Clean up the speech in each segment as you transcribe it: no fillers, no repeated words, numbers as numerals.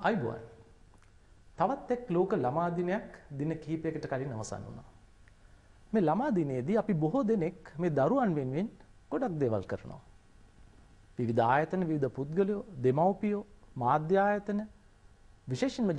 අයිබෝන් තවත් එක් ලෝක ළමා දිනයක් දින කිහිපයකට කලින් අවසන් වුණා. මේ ළමා දිනේදී අපි බොහෝ දෙනෙක් මේ දරුවන් වෙනුවෙන් ගොඩක් දේවල් කරනවා. විවිධ ආයතන, විවිධ පුද්ගලයෝ, දෙමව්පියෝ, මාධ්‍ය ආයතන, විශේෂයෙන්ම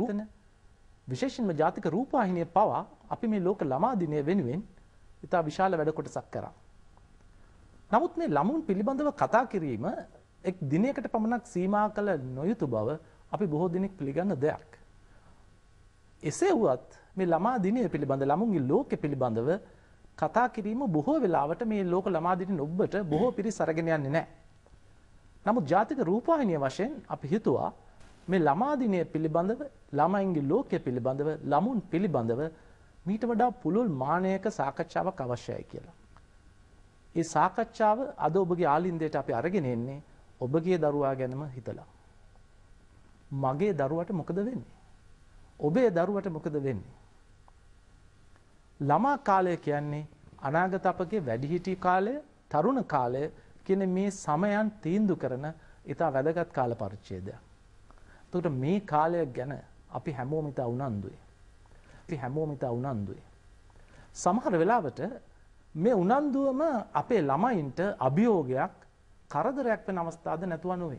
ජාතික රූපවාහිනිය පවා අපි මේ ලෝක ළමා දිනය වෙනුවෙන් ඉතා විශාල වැඩ කොටසක් කරා. නමුත් මේ ළමුන් පිළිබඳව කතා කිරීම එක් දිනයකට පමණක් සීමා කළ නොයුතු බව අපි බොහෝ දෙනෙක් පිළිගන්න දෙයක්. එසේ වුවත් මේ ළමා දිනය පිළිබඳ ළමුන්ගේ ලෝකෙ පිළිබඳව කතා කිරීම බොහෝ වෙලාවට මේ ලෝක ළමා දින ඔබට බොහෝ පිරිස අරගෙන යන්නේ නැහැ. නමුත් ජාතික රූපවාහිනිය වශයෙන් අපි හිතුවා මේ ළමා දිනය පිළිබඳව ළමයින්ගේ ලෝකය පිළිබඳව ළමුන් පිළිබඳව මීට වඩා පුළුල් මානයක සාකච්ඡාවක් අවශ්‍යයි කියලා. ඒ සාකච්ඡාව අද ඔබගේ ආලින්දයට අපි අරගෙන එන්නේ ඔබගේ දරුවා ගැනම හිතලා. මගේ දරුවට මොකද වෙන්නේ? ඔබේ දරුවට මොකද වෙන්නේ? ළමා කාලය කියන්නේ අනාගත අපගේ වැඩිහිටි කාලය, තරුණ කාලය කියන මේ සමයන් තීන්දුව කරන ඉතා වැදගත් කාල පරිච්ඡේදයක්. එතකොට මේ කාලය ගැන අපි හැමෝම ඉතා උනන්දුයි. සමහර වෙලාවට මේ උනන්දුවම අපේ ළමයින්ට අභියෝගයක්, කරදරයක් වෙන අවස්ථාද නැතුව නොවේ.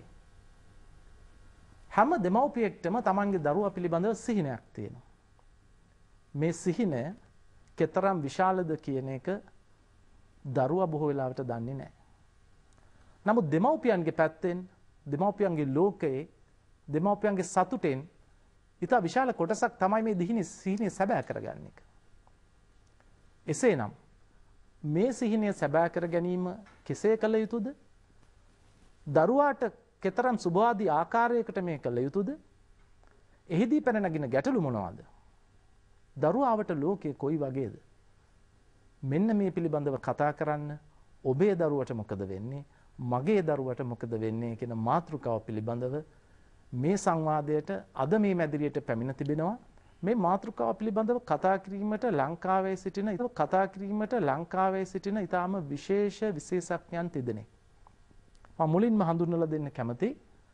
හැම දෙමව්පියෙක්ටම තමන්ගේ දරුවා පිළිබඳව සිහිනයක් තියෙනවා. මේ සිහිනය කෙතරම් විශාලද කියන එක දරුවා බොහෝ වෙලාවට දන්නේ නැහැ. නමුත් දෙමව්පියන්ගේ පැත්තෙන්, දෙමව්පියන්ගේ ලෝකයේ, දෙමව්පියන්ගේ සතුටෙන් ඉතා විශාල කොටසක් තමයි මේ සිහිනය සැබෑ කරගන්න එක. එසේනම් මේ සිහිනය සැබෑ කර ගැනීම කෙසේ කළ යුතුද? දරුවාට කෙතරම් සුභවාදී ආකාරයකට මේ කළ යුතුද? එහිදී පැන නගින ගැටලු මොනවාද? දරුවාවට ලෝකය කොයි වගේද? මෙන්න මේ පිළිබඳව කතා කරන්න ඔබේ දරුවට මොකද වෙන්නේ? මගේ දරුවට මොකද වෙන්නේ කියන මාතෘකාව පිළිබඳව මේ සංවාදයට අද මේ මැදිරියට පැමිණ තිබෙනවා. මේ මාතෘකාව පිළිබඳව කතා කිරීමට ලංකාවේ සිටින ඉතාම විශේෂඥයන් තිදෙනෙක්. මම මුලින්ම හඳුන්වලා දෙන්න කැමති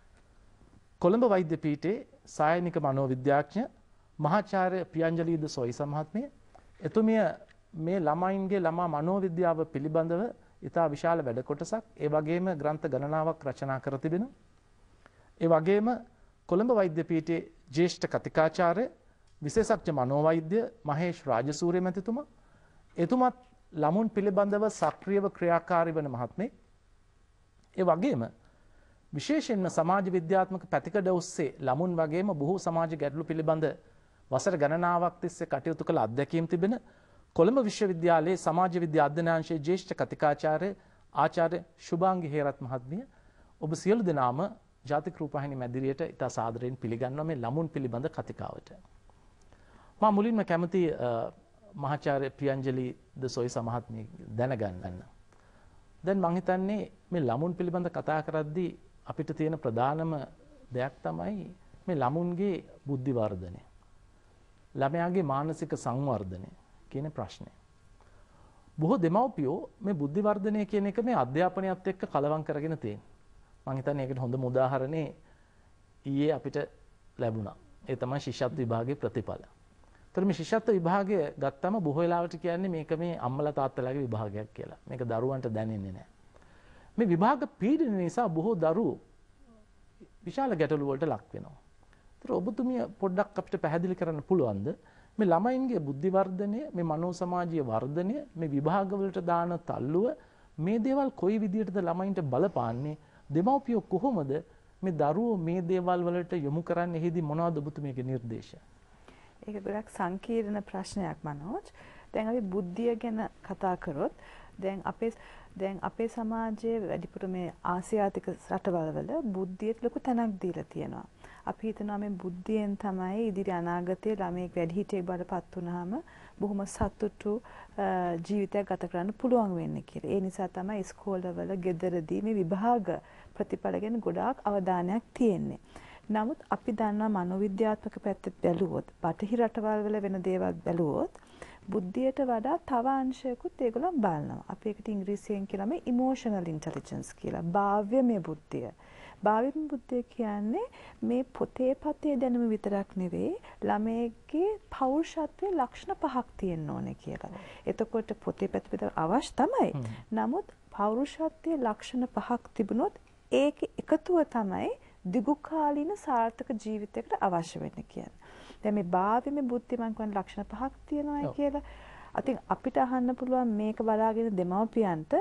කොළඹ වෛද්‍ය පීඨයේ සායනික මනෝවිද්‍යාඥ මහාචාර්ය පියංජලි ද සොයිස මහත්මිය. එතුමිය මේ ළමයින්ගේ ළමා මනෝවිද්‍යාව පිළිබඳව ඉතා විශාල වැඩ කොටසක්, ඒ වගේම ග්‍රන්ථ ගණනාවක් රචනා කර තිබෙනවා. ඒ වගේම කොළඹ වෛද්‍ය පීඨයේ ජ්‍යෙෂ්ඨ කතිකාචාර්ය විශේෂඥ මනෝවෛද්‍ය මහේෂ් රාජසූරිය මැතිතුමා, එතුමත් ළමුන් පිළිබඳව සක්‍රියව ක්‍රියාකාරී වන මහත්මයෙක්. ඒ වගේම විශේෂයෙන්ම සමාජ විද්‍යාත්මක පැතිකඩ ඔස්සේ ළමුන් වගේම බොහෝ සමාජ ගැටලු පිළිබඳ වසර ගණනාවක් තිස්සේ කටයුතු කළ අත්දැකීම් තිබෙන කොළඹ විශ්වවිද්‍යාලයේ සමාජ විද්‍යා අධ්‍යනාංශයේ ජ්‍යෙෂ්ඨ කතිකාචාර්ය ආචාර්ය ශුභාංගි හේරත් මහත්මිය, ඔබ සියලු දෙනාම ජාතික රූපවාහිනී මැදිරියට ඉතා සාදරයෙන් පිළිගන්නවා මේ ළමුන් පිළිබඳ කතිකාවට. මම මුලින්ම කැමති මහාචාර්ය පියංජලි ද සොයිස මහත්මිය දැනගන්න. දැන් මම හිතන්නේ මේ ළමුන් පිළිබඳ කතා කරද්දී අපිට තියෙන ප්‍රධානම දෙයක් තමයි මේ ළමුන්ගේ බුද්ධි වර්ධනය. ළමයාගේ මානසික සංවර්ධනය කියන ප්‍රශ්නේ. බොහෝ දෙමව්පියෝ මේ බුද්ධි වර්ධනය කියන එක මේ අධ්‍යාපනයත් එක්ක කලවම් කරගෙන තියෙනවා. මම හිතන්නේ ඒකට හොඳම උදාහරණේ ඊයේ අපිට ලැබුණා. ඒ තමයි ශිෂ්‍යත්ව විභාගයේ ප්‍රතිඵල. ඒතර මේ ශිෂ්‍යත්ව විභාගය ගත්තම බොහෝ වෙලාවට කියන්නේ මේක මේ අම්මලා තාත්තලාගේ විභාගයක් කියලා. මේක දරුවන්ට දැනෙන්නේ නැහැ. මේ විභාග පීඩන නිසා බොහෝ දරුවෝ විශාල ගැටලු වලට ලක් වෙනවා. ඒතර ඔබතුමිය පොඩ්ඩක් අපිට පැහැදිලි කරන්න පුළුවන්ද මේ ළමයින්ගේ බුද්ධි වර්ධනය, මේ මනෝ සමාජීය වර්ධනය, මේ විභාග වලට දාන තල්ලුව, මේ දේවල් කොයි විදිහටද ළමයින්ට බලපාන්නේ? දෙමව්පියෝ කොහොමද මේ දරුවෝ මේ දේවල් වලට යොමු කරන්නේ? එහිදී මොනවද ඔබතුමියගේ නිර්දේශය? ඒක ගොඩක් සංකීර්ණ ප්‍රශ්නයක් මනෝජ්. දැන් අපි බුද්ධිය ගැන කතා කරොත් දැන් අපේ සමාජයේ වැඩිපුර මේ ආසියාතික රටවල් වල බුද්ධියට ලොකු තැනක් දීලා තියෙනවා. අපි හිතනවා මේ බුද්ධියෙන් තමයි ඉදිරි අනාගතයේ ළමයෙක් වැඩිහිටියෙක් බවට පත් වුනහම බොහොම සතුටු ජීවිතයක් ගත කරන්න පුළුවන් වෙන්නේ කියලා. ඒ නිසා තමයි ඉස්කෝලවල, ගෙදරදී මේ විභාග ප්‍රතිඵල ගැන ගොඩාක් අවධානයක් තියෙන්නේ. නමුත් අපි දන්නා මනෝවිද්‍යාත්මක පැත්තට බැලුවොත්, බටහිර රටවල් වල වෙන දේවල් බැලුවොත් බුද්ධියට වඩා තව අංශයකුත් ඒගොල්ලෝ බලනවා. අපි ඒකට ඉංග්‍රීසියෙන් කියනවා මේ ඉමෝෂනල් ඉන්ටෙලිජන්ස් කියලා. භාව්‍යමය බුද්ධිය. භාවිම බුද්ධිය කියන්නේ මේ පොතේ පතේ දැනුම විතරක් නෙවෙයි ළමයේගේ පෞරුෂත්වයේ ලක්ෂණ 5ක් තියෙන්න ඕනේ කියලා. එතකොට පොතේ පැත්ත විතර අවශ්‍ය තමයි. නමුත් පෞරුෂත්වයේ ලක්ෂණ 5ක් තිබුණොත් ඒකේ එකතුව තමයි දිගුකාලීන සාර්ථක ජීවිතයකට අවශ්‍ය වෙන්නේ කියන්නේ. දැන් මේ භාවිමේ බුද්ධිය මම කියන්නේ ලක්ෂණ 5ක් තියෙනවායි කියලා. අතින් අපිට අහන්න පුළුවන් මේක බලාගෙන දෙමව්පියන්ට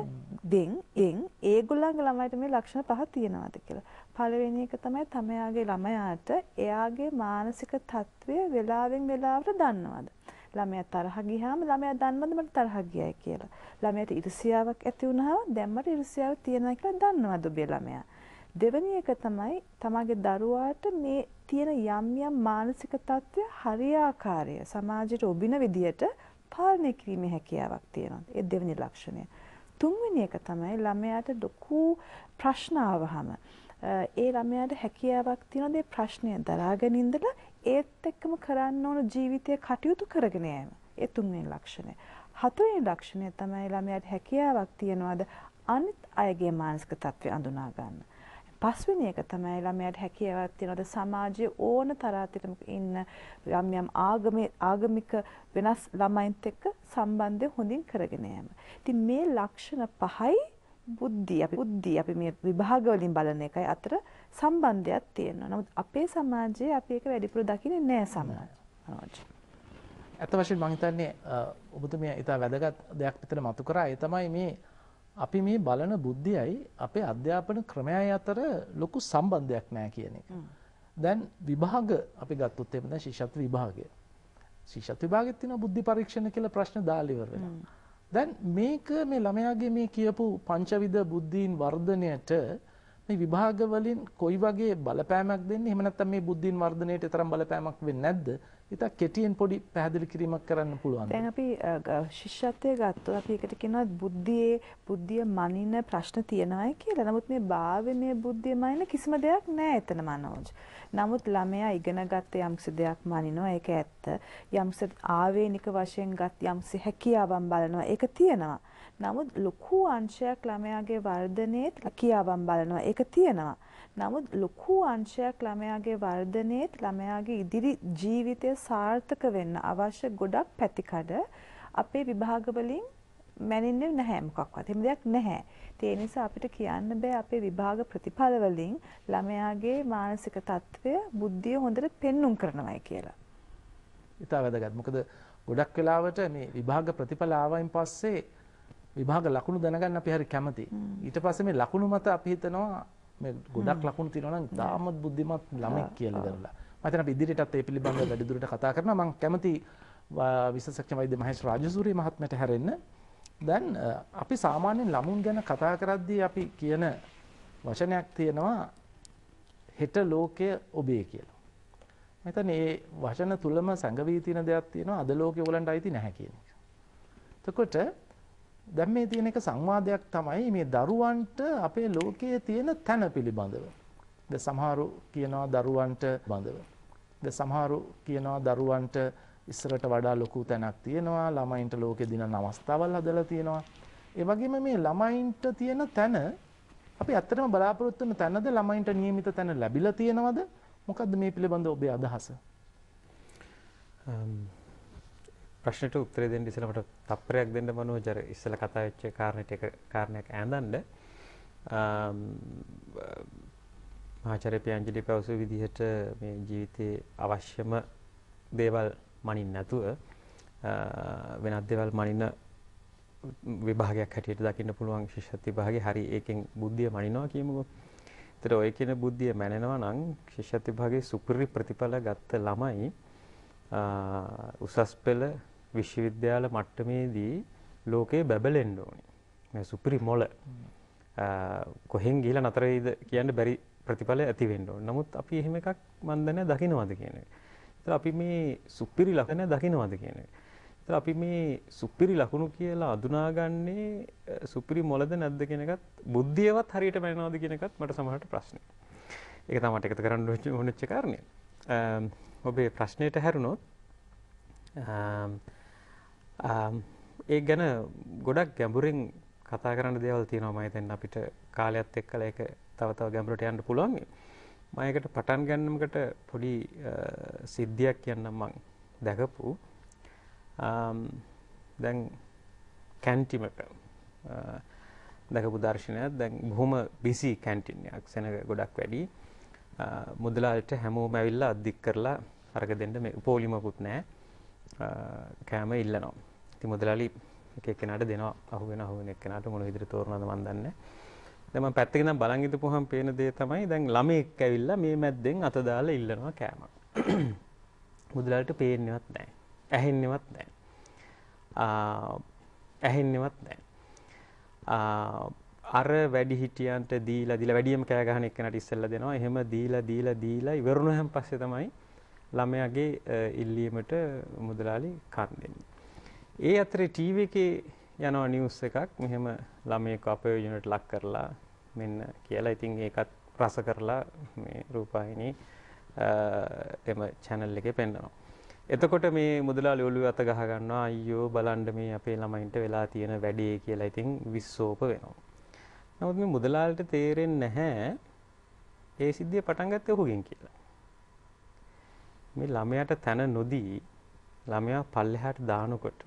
ඒගොල්ලන්ගේ ළමයිට මේ ලක්ෂණ 5 තියෙනවාද කියලා. පළවෙනි එක තමයි තමයාගේ ළමයාට එයාගේ මානසික තත්ත්වය වෙලාවෙන් වෙලාවට දන්නවද? ළමයා තරහ ගියාම ළමයා දන්නවද මට තරහ ගියයි කියලා. ළමයාට ඉරිසියාවක් ඇති වුණාම දැන් මට ඉරිසියාව තියෙනවා කියලා දන්නවද ඔබේ ළමයා? දෙවෙනි එක තමයි තමගේ දරුවාට මේ තියෙන යම් යම් මානසික තත්ත්වය හරියාකාරය සමාජයට ඔබින විදියට පාලනය කිරීමේ හැකියාවක් තියෙනවා. ඒ දෙවෙනි ලක්ෂණය. තුන්වෙනි එක තමයි ළමයාට ලොකු ප්‍රශ්න ආවහම ඒ ළමයාට හැකියාවක් තියෙනවා මේ ප්‍රශ්නය දරාගෙන ඉඳලා ඒත් එක්කම කරන්න ඕන ජීවිතය කටයුතු කරගෙන යෑම. ඒ තුන්වෙනි ලක්ෂණය. හතරවෙනි ලක්ෂණය තමයි ළමයාට හැකියාවක් තියනවාද අනිත් අයගේ මානසික තත්ත්වය අඳුනා ගන්න. පස්වෙනි එක තමයි ළමයාට හැකියාවක් තියනවාද සමාජයේ ඕන තරම් ඉන්න යම් යම් ආගමික වෙනස් ළමයින්ත් එක්ක සම්බන්ධය හොඳින් කරගෙන යෑම. ඉතින් මේ ලක්ෂණ 5යි බුද්ධිය අපි මේ විභාග වලින් බලන එකයි අතර සම්බන්ධයක් තියෙනවා. නමුත් අපේ සමාජයේ අපි ඒක වැඩිපුර දකින්නේ නැහැ සමහරවිට. ඇත්ත වශයෙන්ම මම හිතන්නේ ඔබතුමිය ඊට වැදගත් දෙයක් විතර මතු කරා. ඒ තමයි මේ අපි මේ බලන බුද්ධියයි අපේ අධ්‍යාපන ක්‍රමයයි අතර ලොකු සම්බන්ධයක් නැහැ කියන එක. දැන් විභාග අපි ගත්තොත් එහෙම දැන් ශිෂ්‍යත්ව විභාගය. ශිෂ්‍යත්ව විභාගෙත් තියෙන බුද්ධි පරීක්ෂණ කියලා ප්‍රශ්න දාලා ඉවර වෙනවා. දැන් මේක මේ ළමයාගේ මේ කියපු පංචවිධ බුද්ධීන් වර්ධනයට මේ විභාග වලින් කොයි වගේ බලපෑමක් දෙන්නේ? එහෙම නැත්නම් මේ බුද්ධීන් වර්ධනයට තරම් බලපෑමක් වෙන්නේ නැද්ද? ඊට කෙටියෙන් පොඩි පැහැදිලි කිරීමක් කරන්න පුළුවන්. දැන් අපි ශිෂ්‍යත්වයේ ගත්තොත් අපි එකට කියනවා බුද්ධිය මනින ප්‍රශ්න තියෙනවායි කියලා. නමුත් මේ භාවයේ බුද්ධිය මනින කිසිම දෙයක් නැහැ එතන මනෝජ්. නමුත් ළමයා ඉගෙන ගත්ත යම්කිසි දෙයක් මනිනවා ඒක ඇත්ත. යම්කිසි ආවේනික වශයෙන් ගත් යම්කිසි හැකියාවන් බලනවා ඒක තියෙනවා. නමුත් ලොකු අංශයක් ළමයාගේ වර්ධනයේත් හැකියාවන් බලනවා ඒක තියෙනවා. නමුත් ලොකු අංශයක් ළමයාගේ වර්ධනයේත් ළමයාගේ ඉදිරි ජීවිතය සාර්ථක වෙන්න අවශ්‍ය ගොඩක් පැතිකඩ අපේ විභාග වලින් මැනින්නේ නැහැ මොකක්වත්. එහෙම දෙයක් නැහැ. ඒ නිසා අපිට කියන්න බෑ අපේ විභාග ප්‍රතිඵල වලින් ළමයාගේ මානසික තත්ත්වය බුද්ධිය හොඳට පෙන්눔 කරනවායි කියලා. ඊට වැදගත්. මොකද ගොඩක් වෙලාවට මේ විභාග ප්‍රතිඵල ආවයින් පස්සේ විභාග ලකුණු දැනගන්න අපි හරි කැමතියි. ඊට පස්සේ මේ ලකුණු මත අපි හිතනවා මේ ගොඩක් ලකුණු තියෙනවා නම් තාමත් බුද්ධිමත් ළමෙක් කියලා ඉවරලා. මම හිතනවා අපි ඉදිරියටත් ඒ පිළිබඳව වැඩිදුරට කතා කරනවා. මම කැමති විශේෂඥ වෛද්‍ය මහේෂ් රාජසූරිය මහත්මයාට හැරෙන්න. දැන් අපි සාමාන්‍යයෙන් ළමුන් ගැන කතා කරද්දී අපි කියන වචනයක් තියෙනවා හෙට ලෝකය ඔබේ කියලා. මම හිතන්නේ මේ වචන තුලම සංගවී තියෙන දෙයක් තියෙනවා අද ලෝකේ ඔයගලන්ට අයිති නැහැ කියන එක. එතකොට දැන් මේ තියෙන එක සංවාදයක් තමයි මේ දරුවන්ට අපේ ලෝකයේ තියෙන තැන පිළිබඳව. ද සමහරු කියනවා දරුවන්ට බඳව. ද සමහරු කියනවා දරුවන්ට ඉස්සරට වඩා ලොකු තැනක් තියෙනවා ළමයින්ට ලෝකෙ දිනන අවස්ථාවල් හදලා තියෙනවා. ඒ වගේම මේ ළමයින්ට තියෙන තැන අපි ඇත්තටම බලාපොරොත්තු වෙන තැනද ළමයින්ට නියමිත තැන ලැබිලා තියෙනවද? මොකද්ද මේ පිළිබඳව ඔබේ අදහස? ප්‍රශ්නට උත්තර දෙන්න ඉස්සෙල්ලා මට තප්පරයක් දෙන්න මනෝජ් අර ඉස්සෙල්ලා කතා වෙච්ච කාරණේට එක කාරණයක් ඈඳන්න. මහාචාර්ය පියංජලි පැවසු විදිහට මේ ජීවිතයේ අවශ්‍යම දේවල් මනින්න නැතුව වෙනත් දේවල් මනින විභාගයක් හැටියට දකින්න පුළුවන් ශිෂ්‍යත්ව විභාගේ හරි ඒකෙන් බුද්ධිය මනිනවා කියමුකෝ. ඒතර ඔය කියන බුද්ධිය මැනෙනවා නම් ශිෂ්‍යත්ව විභාගේ සුපිරි ප්‍රතිඵල ගත්ත ළමයි උසස් පෙළ විශ්වවිද්‍යාල මට්ටමේදී ලෝකේ බැබලෙන්න ඕනේ. මේ සුපිරි මොළ කොහෙන් ගිහලා නතර වෙයිද කියන්න බැරි ප්‍රතිඵල ඇති වෙන්න ඕනේ. නමුත් අපි එහෙම එකක් මන් දන්නේ දකින්නවද කියන එක. ඒතර අපි මේ සුපිරි ලක්ෂණ දකින්නවද කියන එක. ඒතර අපි මේ සුපිරි ලකුණු කියලා අඳුනාගන්නේ සුපිරි මොළද නැද්ද කියන එකත් බුද්ධියවත් හරියට මැනනවද කියන එකත් මට සමහරට ප්‍රශ්නයක්. ඒක තමයි මට එකතු කරන්න ඕනෙච්ච කාරණය. ඔබේ ප්‍රශ්නෙට හැරුණොත් ඒ ගැන ගොඩක් ගැඹුරින් කතා කරන්න දේවල් තියෙනවා මම හිතන්නේ අපිට කාලයත් එක්කලා ඒක තව ගැඹුරට යන්න පුළුවන්. මම ඒකට පටන් ගන්නමකට පොඩි සිද්ධියක් කියන්නම් මම දැකපු. දැන් කැන්ටිමක දැකපු දර්ශනයක් දැන් බොහොම බිසි කැන්ටින් එකක් සෙනග ගොඩක් වැඩි. මුදලාලිට හැමෝම ඇවිල්ලා අද්දික් කරලා අරග දෙන්න මේ පොලිමකුත් නැහැ. කෑම ඉල්ලනවා. ඉතින් මුදලාලි එක එක්කෙනාට දෙනවා. අහුවෙන එක්කෙනාට මොන විදිහට තෝරනවද මන් දන්නේ නැහැ. දැන් මම පැත්තකින් නම් බලන් ඉඳපුවාම පේන දේ තමයි දැන් ළමෙක් ඇවිල්ලා මේ මැද්දෙන් අත දාලා ඉල්ලනවා කෑමක්. මුදලාලිට පේන්නේවත් නැහැ. ඇහෙන්නේවත් නැහැ. ඇහෙන්නේවත් නැහැ. අර වැඩි හිටියන්ට දීලා වැඩියම කෑ ගහන එක්කනට ඉස්සෙල්ලා දෙනවා. එහෙම දීලා ඉවරුණාන් පස්සේ තමයි ළමයාගේ ඉල්ලීමට මුදලාලි කන් දෙන්නේ. ඒ අතරේ ටීවී එකේ යනවා නිවුස් එකක් මෙහෙම ළමයෙක් අපයෝජනයට ලක් කරලා මෙන්න කියලා. ඉතින් ඒකත් රස කරලා මේ රූපවාහිනී එම channel එකේ පෙන්නනවා. එතකොට මේ මුදලාලි ඔළුවේ අත ගහ ගන්නවා අයියෝ බලන්න මේ අපේ ළමයින්ට වෙලා තියෙන වැඩේ කියලා. ඉතින් විස්සෝප වෙනවා. නමුත් මේ මුදලාලිට තේරෙන්නේ නැහැ ඒ සිද්ධිය පටන් ගත්තේ ඔහුගෙන් කියලා. මේ ළමයාට තන නොදී ළමයා පල්ලෙහාට දානකොට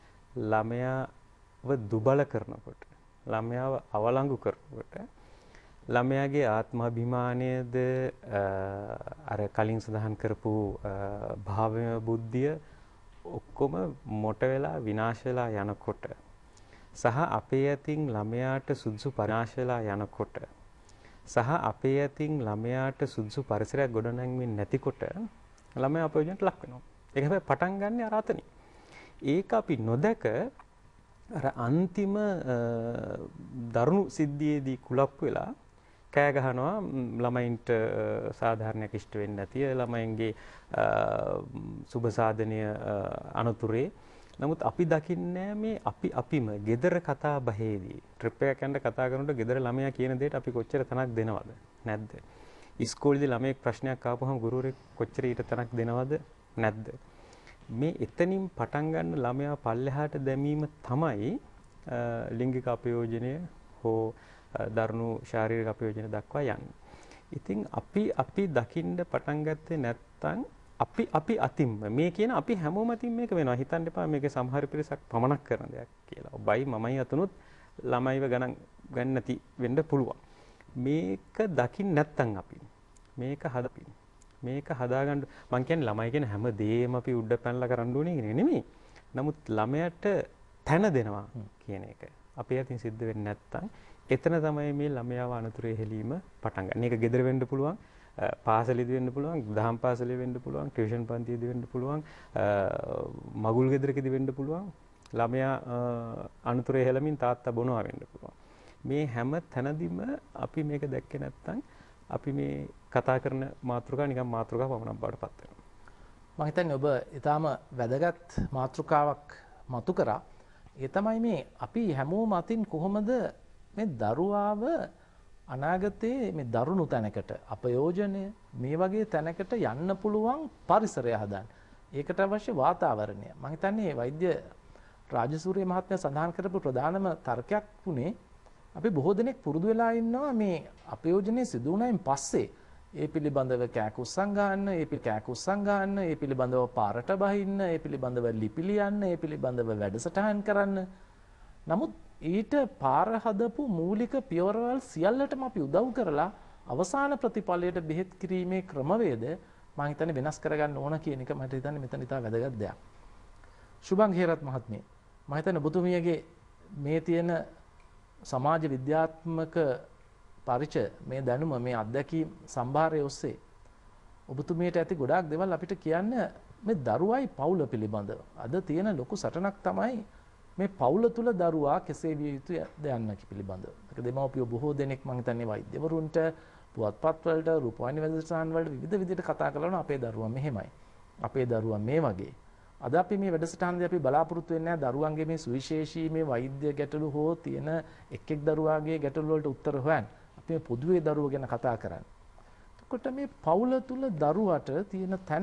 ළමයාව දුබල කරනකොට ළමයාව අවලංගු කරනකොට ළමයාගේ ආත්මාභිමානයද අර කලින් සඳහන් කරපු භාවය බුද්ධිය ඔක්කොම මොට වෙලා විනාශ වෙලා යනකොට සහ අපේ අතින් ළමයාට සුදුසු පරිනාශ වෙලා යනකොට සහ අපේ අතින් ළමයාට සුදුසු පරිසරයක් ගොඩනැගෙන්නේ නැතිකොට ළමයා අපයෝජනට ලක් වෙනවා. ඒක හැබැයි පටන් ගන්න අර අතනින්. ඒක අපි නොදක අර අන්තිම දරුණු සිද්ධියේදී කුලප්පු වෙලා කෑ ගහනවා ළමයින්ට සාධාරණයක් ඉෂ්ට වෙන්නේ නැතිය ළමයින්ගේ සුබ සාධනීය අනතුරේ. නමුත් අපි දකින්නේ මේ අපිම gedara කතා බහේදී ට්‍රිප් එකක් යන්න කතා කරනකොට gedara ළමයා කියන දෙයට අපි කොච්චර තනක් දෙනවද නැද්ද? ඉස්කෝලේදී ළමයෙක් ප්‍රශ්නයක් ආපුවම ගුරුවරයෙක් කොච්චර ඊට තනක් දෙනවද නැද්ද? මේ එතනින් පටන් ගන්න ළමයා පල්ලෙහාට දැමීම තමයි ලිංගික අපයෝජනය හෝ දරුණු ශාරීරික අපයෝජන දක්වා යන්නේ. ඉතින් අපි දකින්න පටන් ගත්තේ නැත්නම් අපි අතින්ම මේ කියන අපි හැමෝම අතින් මේක වෙනවා. හිතන්න එපා මේක සමහර පිරිසක් පමණක් කරන දෙයක් කියලා. ඔබයි මමයි අතනොත් ළමයිව ගණන් ගන්න නැති වෙන්න පුළුවන්. මේක දකින්න නැත්නම් අපි මේක හදාගන්න මං කියන්නේ ළමයි කියන හැම දෙයක්ම අපි උඩ පැනලා කරන්න ඕනේ කියන එක නෙමෙයි. නමුත් ළමයට තැන දෙනවා කියන එක අපේ අතින් සිද්ධ වෙන්නේ නැත්නම් එතන තමයි මේ ළමයාව අනතුරේ හෙලීම පටන් ගන්න. මේක ගෙදර වෙන්න පුළුවන්, පාසලේදී වෙන්න පුළුවන්, දහම් පාසලේ වෙන්න පුළුවන්, ටියුෂන් පන්තියේදී වෙන්න පුළුවන්, මගුල් ගෙදරකදී වෙන්න පුළුවන්. ළමයා අනතුරේ හෙලමින් තාත්තා බොනවා වෙන්න පුළුවන්. මේ හැම තැනදීම අපි මේක දැක්කේ නැත්නම් අපි මේ කතා කරන මාතෘකාව නිකන් මාතෘකාවක් පමණක් බවට පත් වෙනවා. මම හිතන්නේ ඔබ ඊටාම වැදගත් මාතෘකාවක් මතු කරා. ඒ තමයි මේ අපි හැමෝම අතින් කොහොමද මේ දරුවාව අනාගතයේ මේ දරුණු තැනකට අපයෝජනය මේ වගේ තැනකට යන්න පුළුවන් පරිසරය හදන්න. ඒකට අවශ්‍ය වාතාවරණය. මම හිතන්නේ වෛද්‍ය රාජසූරිය මහත්මයා සඳහන් කරපු ප්‍රධානම තර්කයක් වුණේ අපි බොහෝ දෙනෙක් පුරුදු වෙලා ඉන්නවා මේ අපයෝජනයේ සිදු වුණායින් පස්සේ ඒ පිළිබඳව කෑකුස්සන් ගන්න, ඒ පිළිබඳව පාරට බහින්න, ඒ පිළිබඳව ලිපි ලියන්න, ඒ පිළිබඳව වැඩසටහන් කරන්න. නමුත් ඊට පාර හදපු මූලික පියවරවල් සියල්ලටම අපි උදව් කරලා අවසාන ප්‍රතිඵලයට බෙහෙත් කිරීමේ ක්‍රමවේද මම හිතන්නේ වෙනස් කරගන්න ඕන කියන එක මට හිතන්නේ මෙතන ඉතා වැදගත් දෙයක්. සුභං හේරත් මහත්මිය මම හිතන්නේ ඔබතුමියගේ මේ තියෙන සමාජ විද්‍යාත්මක පරිචය මේ දැනුම මේ අත්දැකීම් සම්භාරය ඔස්සේ ඔබතුමියට ඇති ගොඩාක් දේවල් අපිට කියන්න මේ දරුවයි පවුල පිළිබඳව. අද තියෙන ලොකු සටනක් තමයි මේ පවුල තුල දරුවා කෙසේ විය යුතුද යන්න පිළිබඳව. ඒක දෙමව්පියෝ බොහෝ දෙනෙක් මම හිතන්නේ වෛද්‍යවරුන්ට පුවත්පත් වලට රූපවාහිනී වැඩසටහන් වලට විවිධ විදිහට කතා කරනවා අපේ දරුවා මෙහෙමයි. අපේ දරුවා මේ වගේ. අද අපි මේ වැඩසටහනදී අපි බලාපොරොත්තු වෙන්නේ නැහැ දරුවන්ගේ මේ සුවිශේෂී මේ වෛද්‍ය ගැටලු හෝ තියෙන එක් දරුවාගේ ගැටලු වලට උත්තර හොයන්න. අපි මේ පොදුවේ දරුවෝ ගැන කතා කරන්නේ. එතකොට මේ පවුල තුල දරුවට තියෙන තැන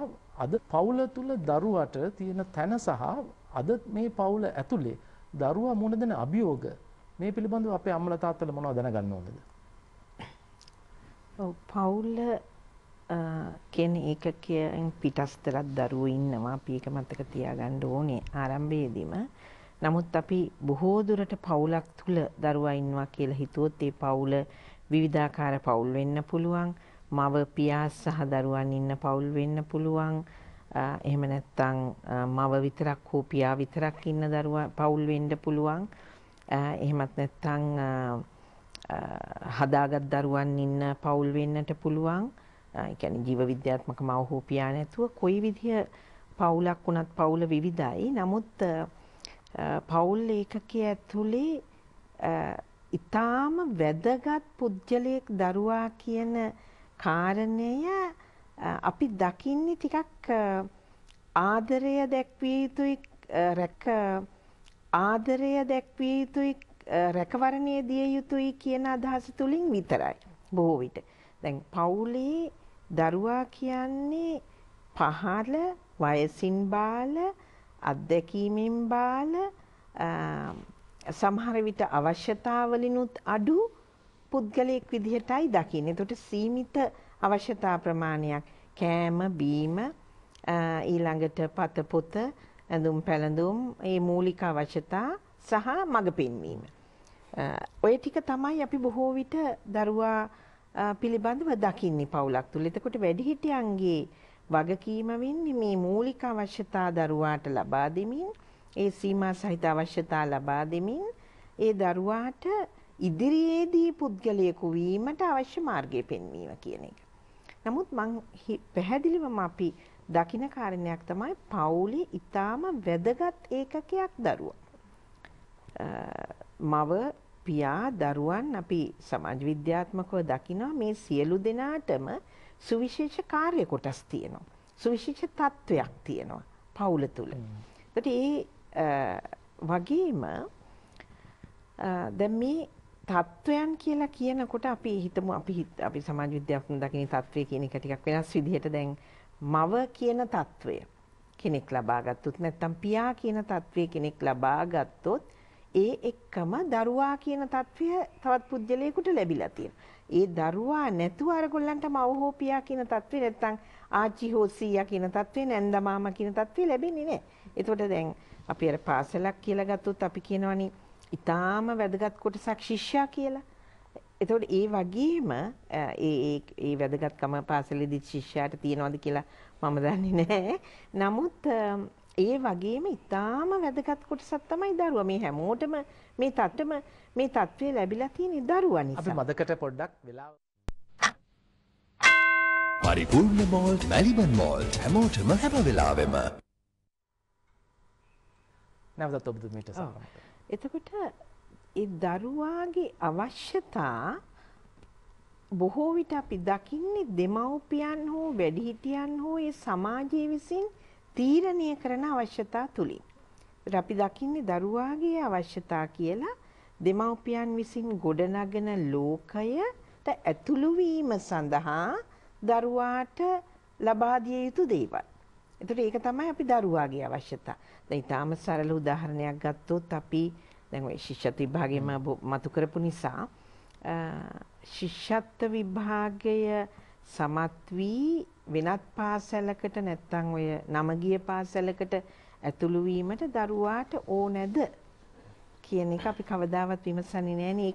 සහ අද මේ පවුල ඇතුලේ දරුවා මුණ දෙන අභියෝග මේ පිළිබඳව අපේ අම්මලා තාත්තලා මොනවද දැනගන්න ඕනද? ඔව් පවුල කියන ඒකකයෙන් පිටස්තරත් දරුවෝ ඉන්නවා. අපි ඒක මතක තියාගන්න ඕනේ ආරම්භයේදීම. නමුත් අපි බොහෝ දුරට පවුලක් තුල දරුවා ඉන්නවා කියලා හිතුවොත් ඒ පවුල විවිධාකාර පවුල් වෙන්න පුළුවන්. මව පියා සහ දරුවන් ඉන්න පවුල් වෙන්න පුළුවන්. එහෙම නැත්නම් මව විතරක් හෝ පියා විතරක් ඉන්න දරුවා පවුල් වෙන්න පුළුවන්. එහෙමත් නැත්නම් හදාගත් දරුවන් ඉන්න පවුල් වෙන්නට පුළුවන්. ඒ කියන්නේ ජීව විද්‍යාත්මක මව හෝ පියා නැතුව කොයි විදිය පවුලක් වුණත් පවුල විවිධයි. නමුත් පවුල් ඒකකයේ ඇතුලේ ඊටාම වැදගත් පුජ්‍යලයක් දරුවා කියන කාරණය අපි දකින්නේ ටිකක් ආදරය දැක්විය යුතුයි ආදරය දැක්විය යුතුයි රැකවරණය දිය යුතුයි කියන අදහස තුලින් විතරයි බොහෝ විට. දැන් පවුලේ දරුවා කියන්නේ පහළ වයසින් බාල අත්දැකීමෙන් බාල සමහර විට අවශ්‍යතාවලිනුත් අඩු පුද්ගලයෙක් විදිහටයි දකින්නේ. ඒකට සීමිත අවශ්‍යතා ප්‍රමාණයක් කෑම බීම ඊළඟට පත පොත ඇඳුම් පැළඳුම් මේ මූලික අවශ්‍යතා සහ මඟ පෙන්වීම. ඔය ටික තමයි අපි බොහෝ විට දරුවා පිළිබඳව දකින්නේ පවුලක් තුල. එතකොට වැඩිහිටියන්ගේ වගකීම වෙන්නේ මේ මූලික අවශ්‍යතා දරුවාට ලබා දෙමින් ඒ සීමා සහිත අවශ්‍යතා ලබා දෙමින් ඒ දරුවාට ඉදිරියේදී පුද්ගලයෙකු වීමට අවශ්‍ය මාර්ගය පෙන්වීම කියන එක. නමුත් මං පැහැදිලිවම අපි දකින කාරණයක් තමයි පවුලේ ඊටාම වැදගත් ඒකකයක් දරුවා. මව පියා දරුවන් අපි සමාජ විද්‍යාත්මකව දකිනවා මේ සියලු දෙනාටම සුවිශේෂ කාර්ය කොටස් තියෙනවා. සුවිශේෂ තත්වයක් තියෙනවා පවුල තුල. ඒත් වගේම දැන් මේ තත්වයන් කියලා කියනකොට අපි හිතමු අපි සමාජ විද්‍යාවෙන් දකින තත්වය කියන එක ටිකක් වෙනස් විදිහට දැන් මව කියන තත්වය කෙනෙක් ලබා ගත්තොත් නැත්නම් පියා කියන තත්වය කෙනෙක් ලබා ගත්තොත් ඒ එක්කම දරුවා කියන තත්වය තවත් පුද්ගලයෙකුට ලැබිලා තියෙනවා. ඒ දරුවා නැතුව අරගොල්ලන්ට මව හෝ පියා කියන තත්වය නැත්නම් ආච්චි හෝ සීයා කියන තත්වය නැන්දා මාමා කියන තත්වය ලැබෙන්නේ නැහැ. ඒතකොට දැන් අපි අර පාසලක් කියලා ගත්තොත් අපි කියනවනේ ඊටාම වැදගත් කොටසක් ශිෂ්‍යයා කියලා. ඒතකොට ඒ වගේම ඒ වැදගත්කම පාසලේදී ශිෂ්‍යයාට තියනවාද කියලා මම දන්නේ නැහැ. නමුත් ඒ වගේම ඊටාම වැදගත් කොටසක් තමයි දරුවා. මේ හැමෝටම මේ තත්ත්වය ලැබිලා තියෙන දරුවා නිසා. අපි මදකට පොඩ්ඩක් වෙලාව පරිපූර්ණ මෝල්ට් වැලිබන් මෝල්ට් හැමෝටම හැම වෙලාවෙම නැවතත් ඔබතුමීට සම්බන්ධ. එතකොට ඒ දරුවාගේ අවශ්‍යතා බොහෝ විට අපි දකින්නේ දෙමව්පියන් හෝ වැඩිහිටියන් හෝ ඒ සමාජයේ විසින් තීරණය කරන අවශ්‍යතා තුලින්. අපි දකින්නේ දරුවාගේ අවශ්‍යතා කියලා දෙමව්පියන් විසින් ගොඩනගන ලෝකයට ඇතුළු වීම සඳහා දරුවාට ලබා දිය යුතු දේවල්. එතකොට ඒක තමයි අපි දරුවාගේ අවශ්‍යතා. දැන් ඊටාම සරල උදාහරණයක් ගත්තොත් අපි දැන් ඔය ශිෂ්‍යත්ව විභාගයේම මතු කරපු නිසා ශිෂ්‍යත්ව විභාගය සමත් වී වෙනත් පාසලකට නැත්නම් ඔය නමගිය පාසලකට ඇතුළු වීමට දරුවාට ඕනෑද කියන එක අපි කවදාවත් විමසන්නේ නැහනේ.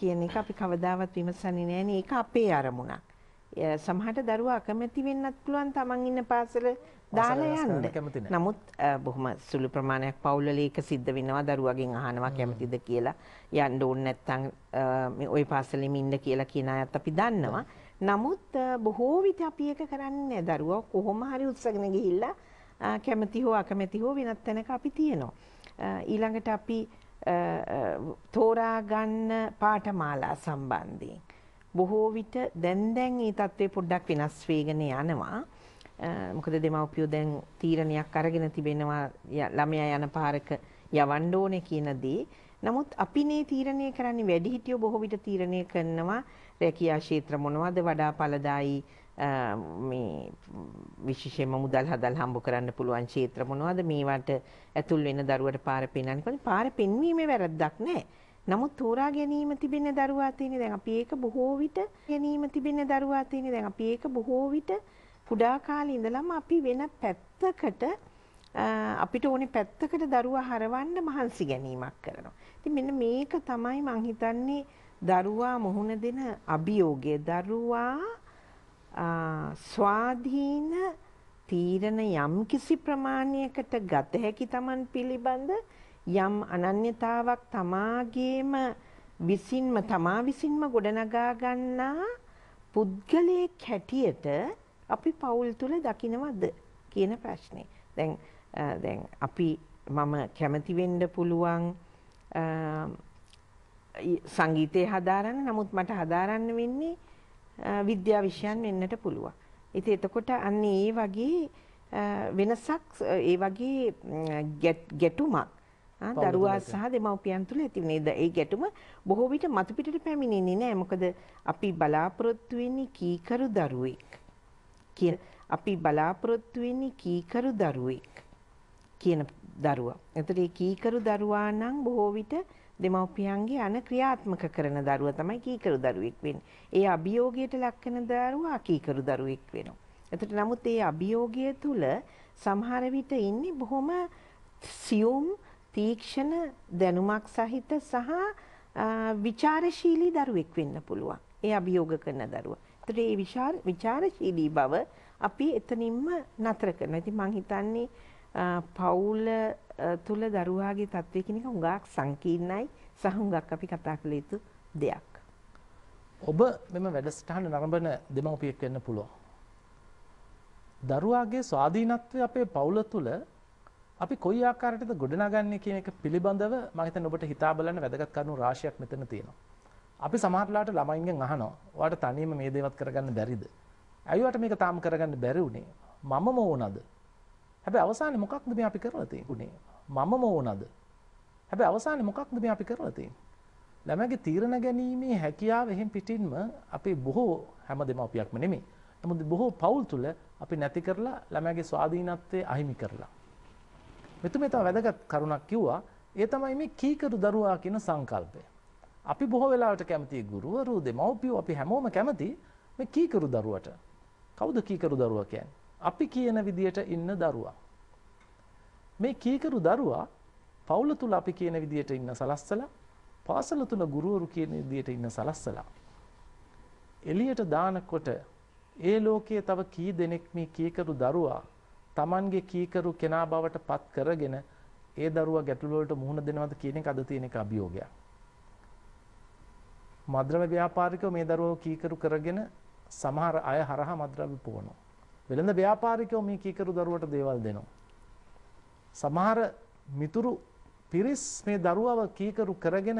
ඒක අපේ අරමුණක්. සමහරට දරුවා අකමැති වෙන්නත් පුළුවන් තමන් ඉන්න පාසල දාලා යන්න. නමුත් බොහොම සුළු ප්‍රමාණයක් පවුල්වල ඒක සිද්ධ වෙනවා. දරුවගෙන් අහනවා කැමතිද කියලා. යන්න ඕනේ නැත්නම් මේ ওই පාසලෙම ඉන්න කියලා කියන අයත් අපි දන්නවා. නමුත් බොහෝ විට අපි ඒක කරන්නේ නැහැ. දරුවා කොහොම හරි උත්සාහගෙන ගිහිල්ලා කැමති හෝ අකමැති හෝ වෙනත් තැනක අපි තියෙනවා. ඊළඟට අපි තෝරා ගන්න පාඨමාලා සම්බන්ධයෙන් බොහෝ විට දැන් මේ තත්ත්වය පොඩ්ඩක් වෙනස් වෙගෙන යනවා. මොකද දෙමව්පියෝ දැන් තීරණයක් අරගෙන තිබෙනවා ළමයා යන පාරක යවන්න ඕනේ කියන දේ. නමුත් අපිනේ තීරණය කරන්නේ වැඩිහිටියෝ බොහෝ විට තීරණය කරනවා රැකියා ක්ෂේත්‍ර මොනවද වඩා ඵලදායී මේ විශේෂයෙන්ම මුදල් හදල් හම්බ කරන්න පුළුවන් ක්ෂේත්‍ර මොනවද මේවට ඇතුල් වෙන දරුවට පාර පෙන්වන්නේ. පාර පෙන්වීමේ වැරද්දක් නැහැ. නමුත් තෝරා ගැනීම තිබෙන දරුවා තියෙන දැන් අපි ඒක බොහෝ විට ගැනීම තිබෙන දරුවා තියෙන දැන් අපි ඒක බොහෝ විට කුඩා කාලේ ඉඳලම අපි වෙන පැත්තකට අපිට ඕනේ පැත්තකට දරුවා හරවන්න මහන්සි ගැනීමක් කරනවා. ඉතින් මෙන්න මේක තමයි මං හිතන්නේ දරුවා මුහුණ දෙන අභියෝගය. දරුවා ස්වාධීන තීරණ යම් කිසි ප්‍රමාණයකට ගත හැකි Taman පිළිබඳ යම් අනන්‍යතාවක් තමාගේම තමා විසින්ම ගොඩනගා ගන්නා පුද්ගලයෙක් හැටියට අපි පවුල් තුල දකින්නවද කියන ප්‍රශ්නේ. දැන් අපි මම කැමති වෙන්න පුළුවන් සංගීතය හදාරන්න. නමුත් මට හදාරන්න වෙන්නේ විද්‍යා විෂයන් වෙන්නට පුළුවන්. ඉතින් එතකොට අන්න ඒ වගේ වෙනසක් ඒ වගේ ගැටුමක් දරුවා සහ දෙමව්පියන් තුළ ඇති වෙන. ඒ ගැටුම බොහෝ විට මතු පිටට පැමිණෙන්නේ නැහැ. මොකද අපි බලාපොරොත්තු වෙන්නේ කීකරු දරුවෙක් කියන කියන දරුවා. එතකොට මේ කීකරු දරුවා නම් බොහෝ විට දෙමව්පියන්ගේ අන ක්‍රියාත්මක කරන දරුවා තමයි කීකරු දරුවෙක් වෙන්නේ. ඒ අභියෝගයට ලක් වෙන දරුවා කීකරු දරුවෙක් වෙනවා. එතකොට නමුත් ඒ අභියෝගය තුල සමහර විට ඉන්නේ බොහොම සියුම් තීක්ෂණ දැනුමක් සහිත සහ විචාරශීලී දරුවෙක් වෙන්න පුළුවන්. ඒ අභියෝග කරන දරුවා. එතකොට ඒ විචාරශීලී බව අපි එතනින්ම නතර කරනවා. ඉතින් මම හිතන්නේ පවුල තුල දරුවාගේ තත්ත්වය කියන එක හුඟක් සංකීර්ණයි සහ හුඟක් අපි කතා කළ යුතු දෙයක්. ඔබ මෙම වැඩසටහන නරඹන දෙමව්පියෙක් වෙන්න පුළුවන්. දරුවාගේ ස්වාධීනත්වය අපේ පවුල තුල අපි කොයි ආකාරයකටද ගොඩනගන්නේ කියන එක පිළිබඳව මම හිතන්නේ ඔබට හිතා බලන්න වැදගත් කරුණු රාශියක් මෙතන තියෙනවා. අපි සමහරట్లాට ළමයින්ගෙන් අහනවා ඔයාලට තනියම මේ දේවත් කරගන්න බැරිද? අයියට මේක තාම කරගන්න බැරි උනේ මමම ඕනද? හැබැයි අවසානයේ මොකක්ද මේ අපි කරලා තියෙන්නේ? මමම ඕනද? හැබැයි අවසානයේ මොකක්ද මේ අපි කරලා තියෙන්නේ? ළමයාගේ තීරණ ගැනීමේ හැකියාව එහෙන් පිටින්ම අපි බොහෝ හැම දෙමව්පියක්ම නෙමෙයි. නමුත් බොහෝ පවුල් තුල අපි නැති කරලා ළමයාගේ ස්වාධීනත්වය අහිමි කරලා. මෙතුමේ තව වැදගත් කරුණක් කිව්වා. ඒ තමයි මේ කීකරු දරුවා කියන සංකල්පය. අපි බොහෝ වෙලාවට කැමති ගුරුවරු දෙමව්පියෝ අපි හැමෝම කැමති මේ කීකරු දරුවට. කවුද කීකරු දරුවා කියන්නේ? අපි කියන විදියට ඉන්න දරුවා. මේ කීකරු දරුවා පවුල තුල අපි කියන විදියට ඉන්න සලස්සලා, පාසල තුල ගුරුවරු කියන විදියට ඉන්න සලස්සලා. එළියට දානකොට ඒ ලෝකයේ තව කී දෙනෙක් මේ කීකරු දරුවා Tamanගේ කීකරු කෙනා බවට පත් කරගෙන ඒ දරුවා ගැටලු වලට මුහුණ දෙනවද කියන එක අද තියෙන එක අභියෝගයක්. මද්ද්‍රව්‍ය ව්‍යාපාරිකයෝ මේ දරුවෝ කීකරු කරගෙන සමහර අය හරහා මද්ද්‍රව්‍ය පොවනවා. වෙළඳ ව්‍යාපාරිකයෝ මේ කීකරු දරුවට දේවල් දෙනවා. සමහර මිතුරු පිරිස් මේ දරුවව කීකරු කරගෙන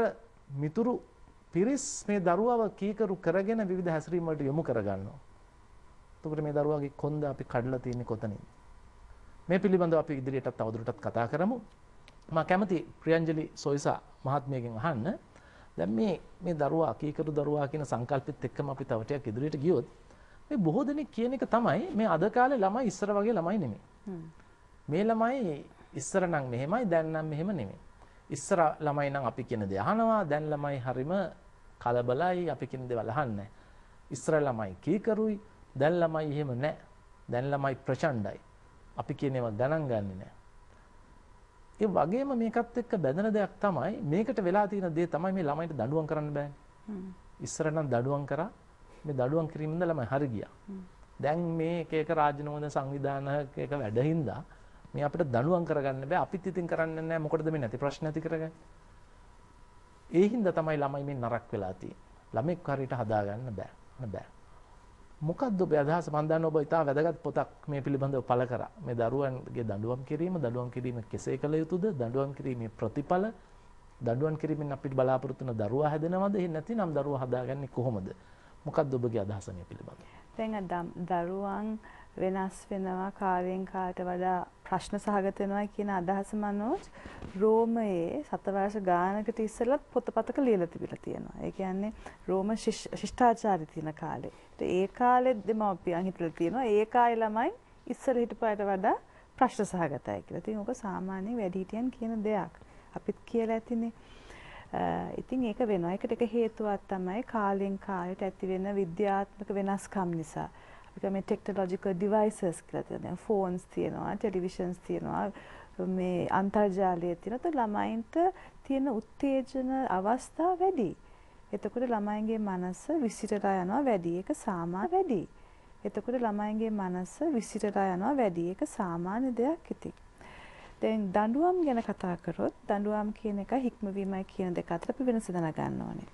විවිධ හැසිරීම් වලට යොමු කරගන්නවා. එතකොට මේ දරුවාගේ කොන්ද අපි කඩලා තියෙන්නේ කොතනින්ද? මේ පිළිබඳව අපි ඉදිරියටත් තවදුරටත් කතා කරමු. මම කැමති ප්‍රියංජලි සොයිසා මහත්මියගෙන් අහන්න. දැන් මේ දරුවා කීකරු දරුවා කියන සංකල්පෙත් එක්කම අපි තව ටිකක් ඉදිරියට ගියොත් මේ බොහෝ දෙනෙක් කියන එක තමයි මේ අද කාලේ ළමයි ඉස්සර වගේ ළමයි නෙමෙයි. මේ ළමයි ඉස්සර නම් මෙහෙමයි දැන් නම් මෙහෙම නෙමෙයි. ඉස්සර ළමයි නම් අපි කියන දේ අහනවා, දැන් ළමයි හරිම කලබලයි, අපි කියන දේවල් අහන්නේ. ඉස්සර ළමයි කීකරුයි, දැන් ළමයි එහෙම නැහැ. දැන් ළමයි ප්‍රචණ්ඩයි. අපි කියන ඒවා ගණන් ගන්නෙ නැහැ. ඒ වගේම මේකත් එක්ක බැඳෙන දෙයක් තමයි මේකට වෙලා තියෙන දේ තමයි මේ ළමයිට දඬුවම් කරන්න බෑනේ. ඉස්සර නම් දඬුවම් කරා, මේ දඬුවම් කිරීමෙන්ද ළමයි හරි ගියා. දැන් මේ එක එක රාජ්‍ය නෝන සංවිධානක එක වැඩහින්දා මේ අපිට දඬුවම් කරගන්න බෑ. අපිත් ඉතින් කරන්නේ නැහැ. මොකටද මේ නැති ප්‍රශ්න ඇති කරගන්නේ? ඒ හින්දා තමයි ළමයි මේ නරක වෙලා තියෙන්නේ. ළමෙක් හරියට හදාගන්න බෑ. මොකක්ද ඔබේ අදහස? මම දන්නවා ඔබ ඉතා වැදගත් පොතක් මේ පිළිබඳව පළ කරා. මේ දරුවන්ගේ දඬුවම් කිරීම කෙසේ කළ යුතුද? දඬුවම් කිරීමේ ප්‍රතිඵල, දඬුවම් කිරීමෙන් අපිට බලාපොරොත්තු වෙන දරුවා හැදෙනවද? එහෙම නැතිනම් දරුවා හදාගන්නේ කොහොමද? මොකක්ද ඔබගේ අදහස මේ පිළිබඳව? දැන් දරුවන් වෙනස් වෙනවා, කාලයෙන් කාලට වඩා ප්‍රශ්න සහගත වෙනවා කියන අදහස මනෝජ් රෝමයේ 7 වර්ෂ ගානකට ඉස්සෙල්ලත් පොතපතක ලියලා තිබිලා තියෙනවා. ඒ කියන්නේ රෝම ශිෂ්ටාචාරය තියෙන කාලේ. ඒ කාලේ දෙමව්පියන් හිතලා තියෙනවා ඒ කාලේ ළමයි ඉස්සර හිටපුවාට වඩා ප්‍රශ්න සහගතයි කියලා. ඉතින් ඕක සාමාන්‍ය වැඩිහිටියන් කියන දෙයක්. අපිත් කියලා ඇතිනේ. ඉතින් ඒක වෙනවා. ඒකට එක හේතුවක් තමයි කාලෙන් කාලයට ඇති වෙන විද්‍යාත්මක වෙනස්කම් නිසා. අපි මේ ටෙක්නොලොජිකල් ඩිවයිසස් කියලා තියෙනවා. ෆෝන්ස් තියෙනවා, ටෙලිවිෂන්ස් තියෙනවා, මේ අන්තර්ජාලය තියෙනවා. ළමයින්ට තියෙන උත්තේජන අවස්ථා වැඩි. එතකොට ළමයින්ගේ මනස විසිරලා යනවා වැඩි. ඒක සාමාන්‍ය වැඩි. එතකොට ළමයින්ගේ මනස විසිරලා යනවා වැඩි. ඒක සාමාන්‍ය දෙයක් ඉතින්. දැන් දඬුවම් ගැන කතා කරොත් දඬුවම් කියන එක හික්මවීමයි කියන දෙක අතර අපි වෙනස දැනගන්න ඕනේ.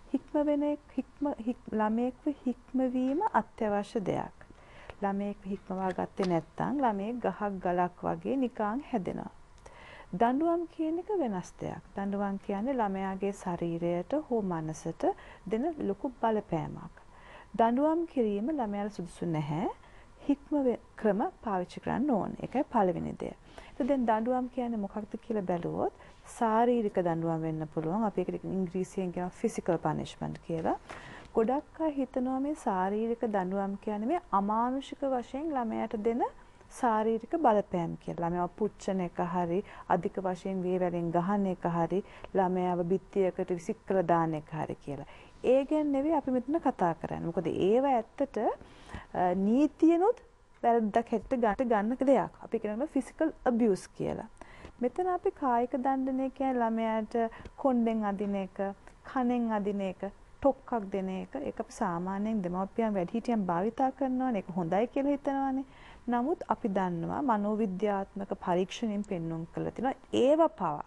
ළමයෙක්ව හික්මවීම අත්‍යවශ්‍ය දෙයක්. ළමයෙක්ව හික්මවා ගත්තේ නැත්නම් ළමයෙක් ගහක් ගලක් වගේ නිකන් හැදෙනවා. දඬුවම් කියන එක වෙනස් දෙයක්. දඬුවම් කියන්නේ ළමයාගේ ශරීරයට හෝ මනසට දෙන ලොකු බලපෑමක්. දඬුවම් කිරීම ළමයාට සුදුසු නැහැ. හික්ම ක්‍රම පාවිච්චි කරන්න ඕන. ඒකයි පළවෙනි දේ. දැන් දඬුවම් කියන්නේ මොකක්ද කියලා බැලුවොත් ශාරීරික දඬුවම් වෙන්න පුළුවන්. අපි ඒකට ඉංග්‍රීසියෙන් කියනවා physical punishment කියලා. ගොඩක් අය හිතනවා මේ ශාරීරික දඬුවම් කියන්නේ මේ අමානුෂික වශයෙන් ළමයාට දෙන ශාරීරික බලපෑම් කියලා. ළමයාව පුච්චන එක හරි අධික වශයෙන් වේවැලෙන් ගහන එක හරි ළමයාව බිත්තියකට විසිකලා දාන එක හරි කියලා. ඒ ගැන නෙවෙයි අපි මෙතන කතා කරන්නේ. මොකද ඒව ඇත්තට නීතියනොත් වැරද්දක් හැටියට ගන්න දෙයක්. අපි කියනවා ෆිසිකල් අබියුස් කියලා. මෙතන අපි කායික දණ්ඩනය කියන්නේ ළමයාට කොණ්ඩෙන් අදින එක, කනෙන් අදින එක, ටොක්ක්ක් දෙන එක. ඒක අපි සාමාන්‍යයෙන් දෙමව්පියන් වැඩිහිටියන් භාවිතා කරනවානේ. ඒක හොඳයි කියලා හිතනවානේ. නමුත් අපි දන්නවා මනෝවිද්‍යාත්මක පරීක්ෂණයෙන් පෙන්වුම් කළා තියෙනවා ඒව පවා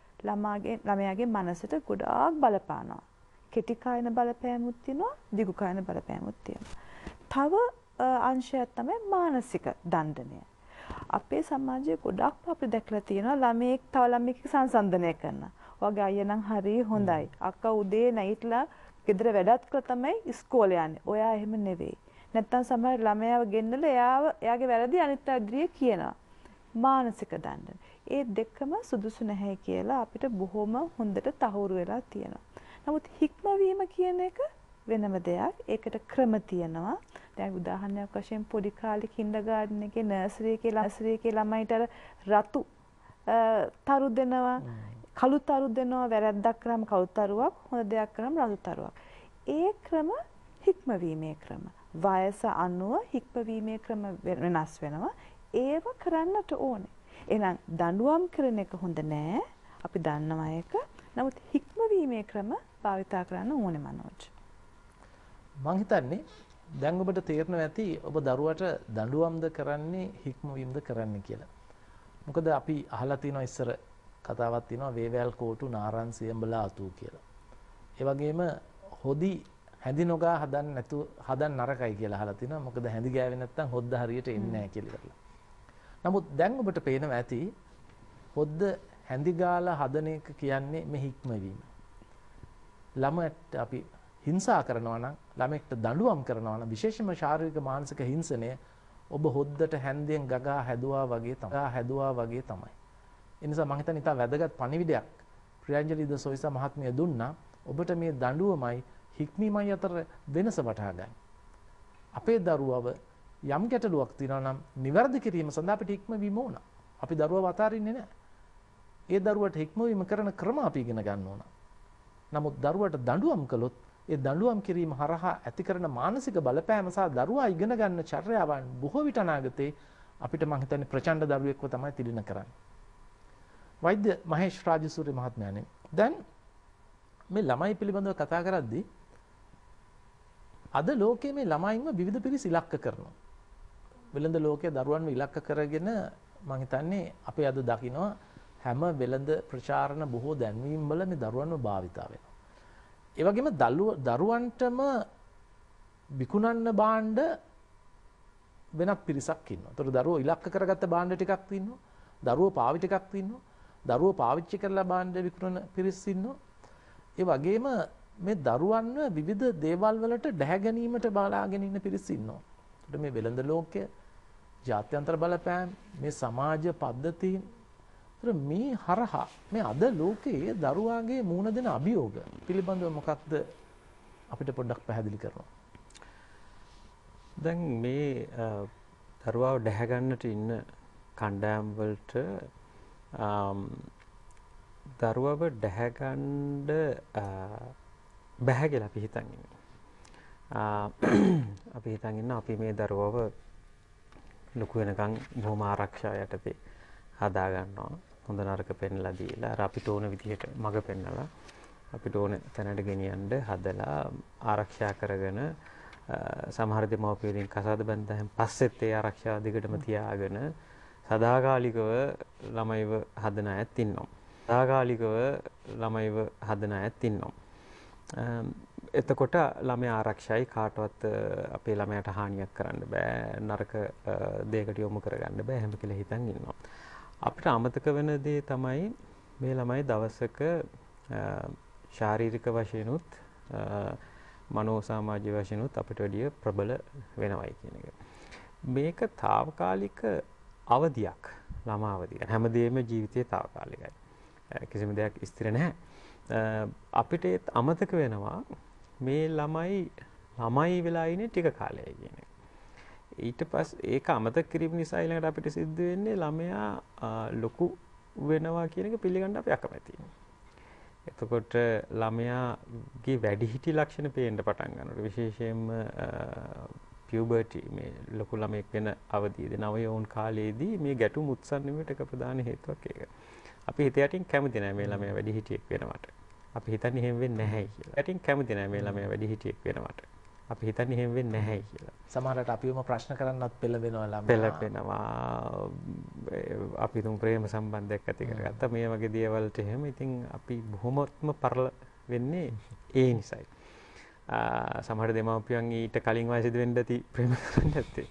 ළමයාගේ මනසට ගොඩාක් බලපානවා. කෙටි කායන බලපෑමුත් තියෙනවා, දිගු කායන බලපෑමුත් තියෙනවා. තව අංශයක් තමයි මානසික දණ්ඩනය. අපේ සමාජයේ ගොඩක් අපිට දැකලා තියෙනවා ළමයෙක් තව ළමයෙක් සංසන්දනය කරනවා. ඔයගේ අයියා නම් හරි හොඳයි. අක්කා උදේ නැගිටලා ගෙදර වැඩත් කළා තමයි ඉස්කෝලේ යන්නේ. ඔයා එහෙම නෙවෙයි. නැත්තම් සමහර ළමයාව ගෙන්නලා එයාගේ වැරදි අනිත් අය කියනවා. මානසික දණ්ඩන. ඒ දෙකම සුදුසු නැහැ කියලා අපිට බොහොම හොඳට තහවුරු වෙලා තියෙනවා. නමුත් හික්මවීම කියන එක වෙනම දෙයක්. ඒකට ක්‍රම තියෙනවා. දැන් උදාහරණයක් වශයෙන් පොඩි කාලේ කින්ඩර්ගාඩන් එකේ නර්සරි එකේ ළමයිට රතු තරු දෙනවා, කළු තරු දෙනවා. වැරද්දක් කරාම කළු තරුවක්, හොඳ දෙයක් කරාම රතු තරුවක්. ඒ ක්‍රම හික්මවීමේ ක්‍රම. වයස අනුව හික්මවීමේ ක්‍රම වෙනස් වෙනවා. ඒව කරන්නට ඕනේ. එහෙනම් දඬුවම් කරන එක හොඳ නෑ. අපි දන්නවා ඒක. නමුත් හික්මවීමේ ක්‍රම භාවිතා කරන්න ඕනේ මනෝජ්. මං හිතන්නේ දැන් ඔබට තේරෙනවා ඇති ඔබ දරුවට දඬුවම්ද කරන්නේ හික්මවීමද කරන්නේ කියලා. මොකද අපි අහලා තියෙනවා ඉස්සර කතාවක් තියෙනවා වේවැල් කෝටු නාරන් සියඹලා අතු කියලා. ඒ වගේම හොදි හැඳි නොගා හදන්න නරකයි කියලා අහලා තිනවා. මොකද හැඳි ගෑවෙන්නේ නැත්නම් හොද්ද හරියට එන්නේ නැහැ කියලා. නමුත් දැන් ඔබට පේනවා ඇති හොද්ද හැඳි ගාලා හදන එක කියන්නේ මේ හික්මවීම. ළමයට අපි හිංසා කරනවා නම්, ළමෙක්ට දඬුවම් කරනවා නම්, විශේෂයෙන්ම ශාරීරික මානසික හිංසනය ඔබ හොද්දට හැන්දෙන් ගගා හැදුවා වගේ තමයි. ඒ නිසා මම හිතන්නේ ඉතා වැදගත් පණිවිඩයක් ප්‍රියංජලි ද සොයිසා මහත්මිය දුන්නා. ඔබට මේ දඬුවමයි හික්මීමයි අතර වෙනස වටහා ගන්න. අපේ දරුවව යම් ගැටලුවක් තියෙනවා නම් නිවැරදි කිරීම සඳහා අපිට හික්මවීම ඕන. අපි දරුවව අතාරින්නේ නැහැ. ඒ දරුවට හික්මවීම කරන ක්‍රම අපි ඉගෙන ගන්න ඕන. නමුත් දරුවට දඬුවම් කළොත් ඒ දඬුවම් කිරීම හරහා ඇති කරන මානසික බලපෑම සහ දරුවා ඉගෙන ගන්න චර්යාවන් බොහෝ විට අනාගතේ අපිට මම හිතන්නේ ප්‍රචණ්ඩ දරුවෙක්ව තමයි තිළින කරන්නේ. වෛද්‍ය මහේෂ් රාජසූරිය මහත්මයාණන් දැන් මේ ළමයි පිළිබඳව කතා කරද්දී අද ලෝකයේ මේ ළමයින්ව විවිධ පිරිස් ඉලක්ක කරනවා. වෙළඳ ලෝකයේ දරුවන්ව ඉලක්ක කරගෙන මම හිතන්නේ අපි අද දකිනවා හැම වෙළඳ ප්‍රචාරණ බොහෝ දැන්වීම් වල මේ දරුවන්ව භාවිතා වෙනවා. ඒ වගේම දරුවන්ටම විකුණන්න භාණ්ඩ වෙනත් පිරිසක් ඉන්නවා. ඒතර දරුවෝ ඉලක්ක කරගත්ත භාණ්ඩ ටිකක් තියෙනවා. දරුවෝ පාවි ටිකක් තියෙනවා. දරුවෝ පාවිච්චි කරලා භාණ්ඩ විකුණන පිරිස් ඉන්නවා. ඒ වගේම මේ දරුවන්ව විවිධ දේවල් වලට දැහැ ගැනීමට බලාගෙන ඉන්න පිරිස් ඉන්නවා. ඒකට මේ වෙළඳ ලෝකය, ජාත්‍යන්තර බලපෑම්, මේ සමාජ පද්ධතීන් මේ හරහා මේ අද ලෝකයේ දරුවාගේ මුණ දෙන අභියෝග පිළිබඳව මොකක්ද අපිට පොඩ්ඩක් පැහැදිලි කරනවා. දැන් මේ දරුවාව දැහැ ගන්නට ඉන්න කණ්ඩායම් වලට දරුවව ඩැහැගන්න බැහැ කියලා අපි හිතන් ඉන්නේ. අපි හිතන් ඉන්න අපි මේ දරුවව ලොකු වෙනකන් බොහොම ආරක්ෂා යටතේ හදා ගන්නවා. හොඳ නරක පෙන්ලා දීලා අර අපිට ඕන විදිහට මඟ පෙන්නලා අපිට ඕන තැනට ගෙනියන්න හදලා ආරක්ෂා කරගෙන සමහර දෙමව්පියෝකින් කසාද බැඳන් පස්සෙත් ඒ ආරක්ෂා දිගටම තියාගෙන සදාකාලිකව ළමයිව හදන අයත් ඉන්නවා. සදාකාලිකව ළමයිව හදන අයත් ඉන්නවා. එතකොට ළමයා ආරක්ෂයි කාටවත් අපේ ළමයාට හානියක් කරන්න බෑ නරක දෙයකට යොමු කරගන්න බෑ හැම කියලා හිතන් ඉන්නවා. අපිට අමතක වෙන දේ තමයි මේ ළමයි දවසක ශාරීරික වශයෙන්ුත් මනෝ සමාජික වශයෙන්ුත් අපිට වැඩිය ප්‍රබල වෙනවයි කියන එක. මේක తాවකාලික අවධියක් ළමා අවධිය. හැමදේම ජීවිතයේ తాවකාලිකයි. කිසිම දෙයක් ස්ථිර නැහැ. අපිට අමතක වෙනවා මේ ළමයි වෙලා ඉන්නේ ටික කාලයයි කියන එක. ඊට පස්සේ ඒක අමතක කිරීම නිසා ඊළඟට අපිට සිද්ධ වෙන්නේ ළමයා ලොකු වෙනවා කියන එක පිළිගන්න අපි අකමැතියි. එතකොට ළමයාගේ වැඩිහිටි ලක්ෂණ පේන්න පටන් ගන්නවා. විශේෂයෙන්ම පියුබර්ටි මේ ලොකු ළමෙක් වෙන අවධියේදී නව යෝන් කාලයේදී මේ ගැටුම් උත්සන්න වීමට එක ප්‍රධාන හේතුවක් ඒක. අපි හිත යටින් කැමති නැහැ මේ ළමයා වැඩිහිටියෙක් වෙනවට. අපි හිතන්නේ එහෙම වෙන්නේ නැහැ කියලා. යටින් කැමති නැහැ මේ ළමයා වැඩිහිටියෙක් වෙනවට. අපි හිතන්නේ එහෙම වෙන්නේ නැහැ කියලා. සමහරවිට අපිවම ප්‍රශ්න කරන්නත් පෙළඹෙනවා ළමයා. පෙළඹෙනවා. අපි තුන් ප්‍රේම සම්බන්ධයක් ඇති කරගත්තා. මේ වගේ දේවල්ට එහෙම ඉතින් අපි බොහොමත්ම පරල වෙන්නේ ඒ නිසායි. සමහර දෙමාපියන් ඊට කලින් වයසේදී වෙන්න ඇති ප්‍රේම කරන්න ඇත්තේ.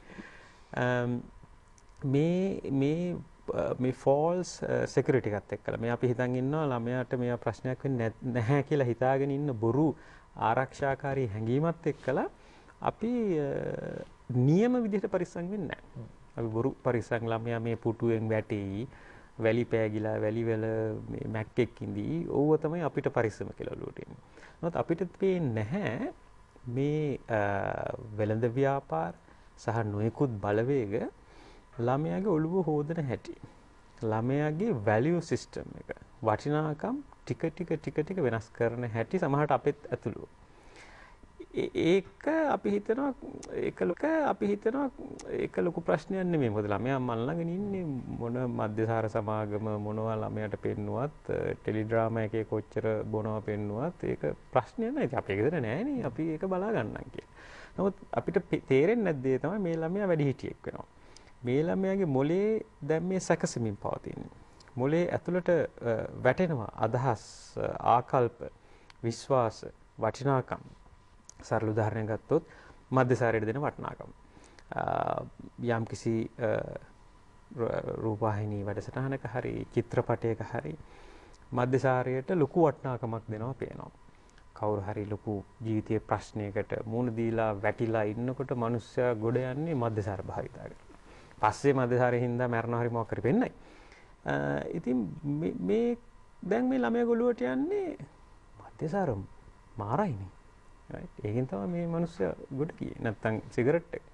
මේ ෆෝල්ස් සිකියුරිටි එකත් එක්කලා මේ අපි හිතන් ඉන්නවා ළමයාට මේවා ප්‍රශ්නයක් වෙන්නේ නැහැ කියලා හිතාගෙන ඉන්න බොරු ආරක්ෂාකාරී හැඟීමත් එක්කලා අපි නියම විදිහට පරිස්සම් වෙන්නේ නැහැ. අපි බොරු පරිස්සම් ළමයා මේ පුටුවෙන් වැටෙයි, වැලි පෑගිලා වැලිවල මේ මැක්කෙක් ඉඳී ඕව තමයි අපිට පරිස්සම කියලා ඔලුවට එන්නේ. නමුත් අපිට පේන්නේ නැහැ මේ වෙළඳ ව්‍යාපාර සහ නොයෙකුත් බලවේග ළමයාගේ ඔළුව හොදන හැටි. ළමයාගේ වැලියු සිස්ටම් එක වටිනාකම් ටික වෙනස් කරන හැටි සමහරට අපිත් ඇතුළුව. ඒක අපි හිතනවා ඒක ලොකු ප්‍රශ්නයක් නෙමෙයි. මොකද ළමයා මල් ළඟ ඉන්නේ මොන මධ්‍යසාර සමාගම මොනවා ළමයාට පෙන්නුවත් ටෙලි ඩ්‍රාමා එකේ කොච්චර බොනවා පෙන්නුවත් ඒක ප්‍රශ්නයක් නෑ. ඉතින් අපි ඒක දන්නේ නෑනේ. අපි ඒක බලා ගන්නම් කියලා. නමුත් අපිට තේරෙන්නේ නැද්ද තමයි මේ ළමයා වැඩිහිටියෙක් වෙනවා. මේ ළමයාගේ මොලේ දැන් මේ සැකසෙමින් පවතින්නේ. මොලේ ඇතුළට වැටෙනවා අදහස්, ආකල්ප, විශ්වාස, වටිනාකම්. සරල උදාහරණයක් ගත්තොත් මධ්‍යසාරයට දෙන වටිනාකම්. යම්කිසි රූපවාහිනී වැඩසටහනක හරි චිත්‍රපටයක හරි මධ්‍යසාරයට ලොකු වටිනාකමක් දෙනවා පේනවා. කවුරු හරි ලොකු ජීවිතයේ ප්‍රශ්නයකට මුහුණ දීලා වැටිලා ඉන්නකොට මිනිස්සයා ගොඩ යන්නේ මධ්‍යසාර භාවිතයකට. පස්සේ මධ්‍යසාරයෙන් හින්දා මරණ හරි මොකක් හරි වෙන්නයි. ඉතින් මේ දැන් මේ ළමයා ගොළුවට යන්නේ මධ්‍යසාර මාරයිනේ. right? ඒකෙන් තමයි මේ මිනිස්සයා ගොඩ ගියේ. නැත්තම් සිගරට් එක.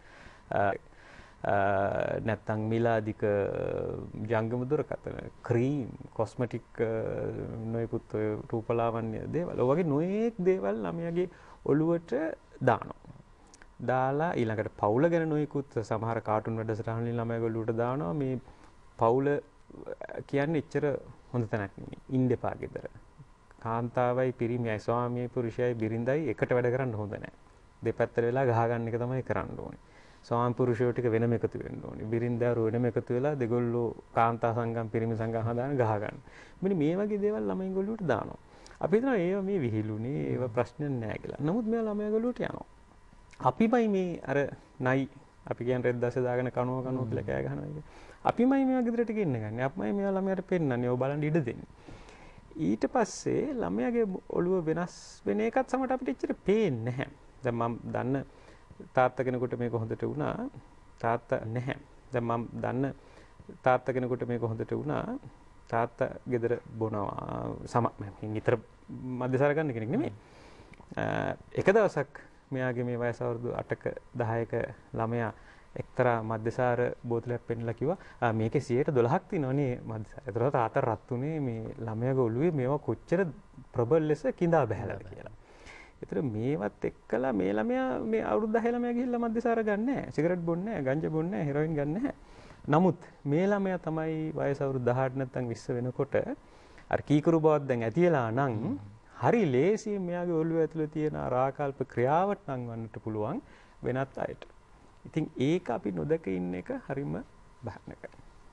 නැත්තම් මිලාදික ජංගම දුරකථන, ක්‍රීම්, කොස්මටික් නොයෙකුත් රූපලාවන්‍ය දේවල්. ඔය වගේ නොයෙක් දේවල් ළමයාගේ ඔළුවට දානවා. දාලා ඊළඟට පවුල ගැන නොයෙකුත් සමහර කාටුන් වැඩසටහන් වලින් ළමයාගේ ඔළුවට දානවා. මේ පවුල කියන්නේ එච්චර හොඳ තැනක් නෙමෙයි. ඉන්න එපා ගෙදර. කාන්තාවයි පිරිමියයි ස්වාමියයි පුරුෂයයි බිරිඳයි එකට වැඩ කරන්න හොඳ නැහැ. දෙපැත්තට වෙලා ගහ ගන්න එක තමයි කරන්න ඕනේ. ස්වාමි පුරුෂයෝ ටික වෙනම එකතු වෙන්න ඕනේ. බිරිඳාරු වෙනම එකතු වෙලා දෙගොල්ලෝ කාන්තා සංගම් පිරිමි සංගම් හදාන ගහ ගන්න. මෙන්න මේ වගේ දේවල් ළමයි ගොල්ලෝට දානවා. අපි හිතනවා ඒවා මේ විහිළුනේ ඒවා ප්‍රශ්න නැහැ කියලා. නමුත් මෙයා ළමයි ගොල්ලෝට යනවා. අපිමයි මේ අර නයි අපි කියන්නේ රෙද්ද දැස දාගෙන කනුව කියලා කෑ ගහනවා කියන්නේ. අපිමයි මේවා ගෙදරට ගෙන්න ගන්නේ. අපිමයි මේවා ළමයාට පෙන්නන්නේ. ඔය බලන්න ඉඩ දෙන්නේ. ඊට පස්සේ ළමයාගේ ඔළුව වෙනස් වෙන එකත් සමහරට අපිට එච්චර පේන්නේ නැහැ. දැන් මම දන්න තාත්තා කෙනෙකුට මේක හොඳට වුණා. තාත්තා නැහැ. දැන් මම දන්න තාත්තා කෙනෙකුට මේක හොඳට වුණා. තාත්තා ගෙදර බොනවා. නිතර මධ්‍යසාර ගන්න කෙනෙක් නෙමෙයි. එක දවසක් මෙයාගේ මේ වයස අවුරුදු 8ක 10ක ළමයා එක්තරා මද්යසාර බෝතලයක් පෙන්නලා කිව්වා මේකේ 12ක් තියෙනවනේ මද්යසාර. ඒතරත් තාත්තා රත් උනේ මේ ළමයාගේ ඔළුවේ මේවා කොච්චර ප්‍රබල ලෙස කිඳා බහැලාද කියලා. ඒතර මේවත් එක්කලා මේ ළමයා මේ අවුරුදු 10 ළමයා ගිහිල්ලා මද්යසාර ගන්න නැහැ. සිගරට් බොන්නේ නැහැ, ගංජා බොන්නේ නැහැ, හෙරොයින් ගන්න නැහැ. නමුත් මේ ළමයා තමයි වයස අවුරුදු 18 නැත්නම් 20 වෙනකොට අර කීකරු බවක් දැන් ඇතිලා නම් හරි ලේසියෙන් මෙයාගේ ඔළුව ඇතුලේ තියෙන ආකාල්ප ක්‍රියාවට නම් වන්නට පුළුවන් වෙනත් අයට. ඉතින් ඒක අපි නොදක ඉන්න එක හරිම භයානකයි.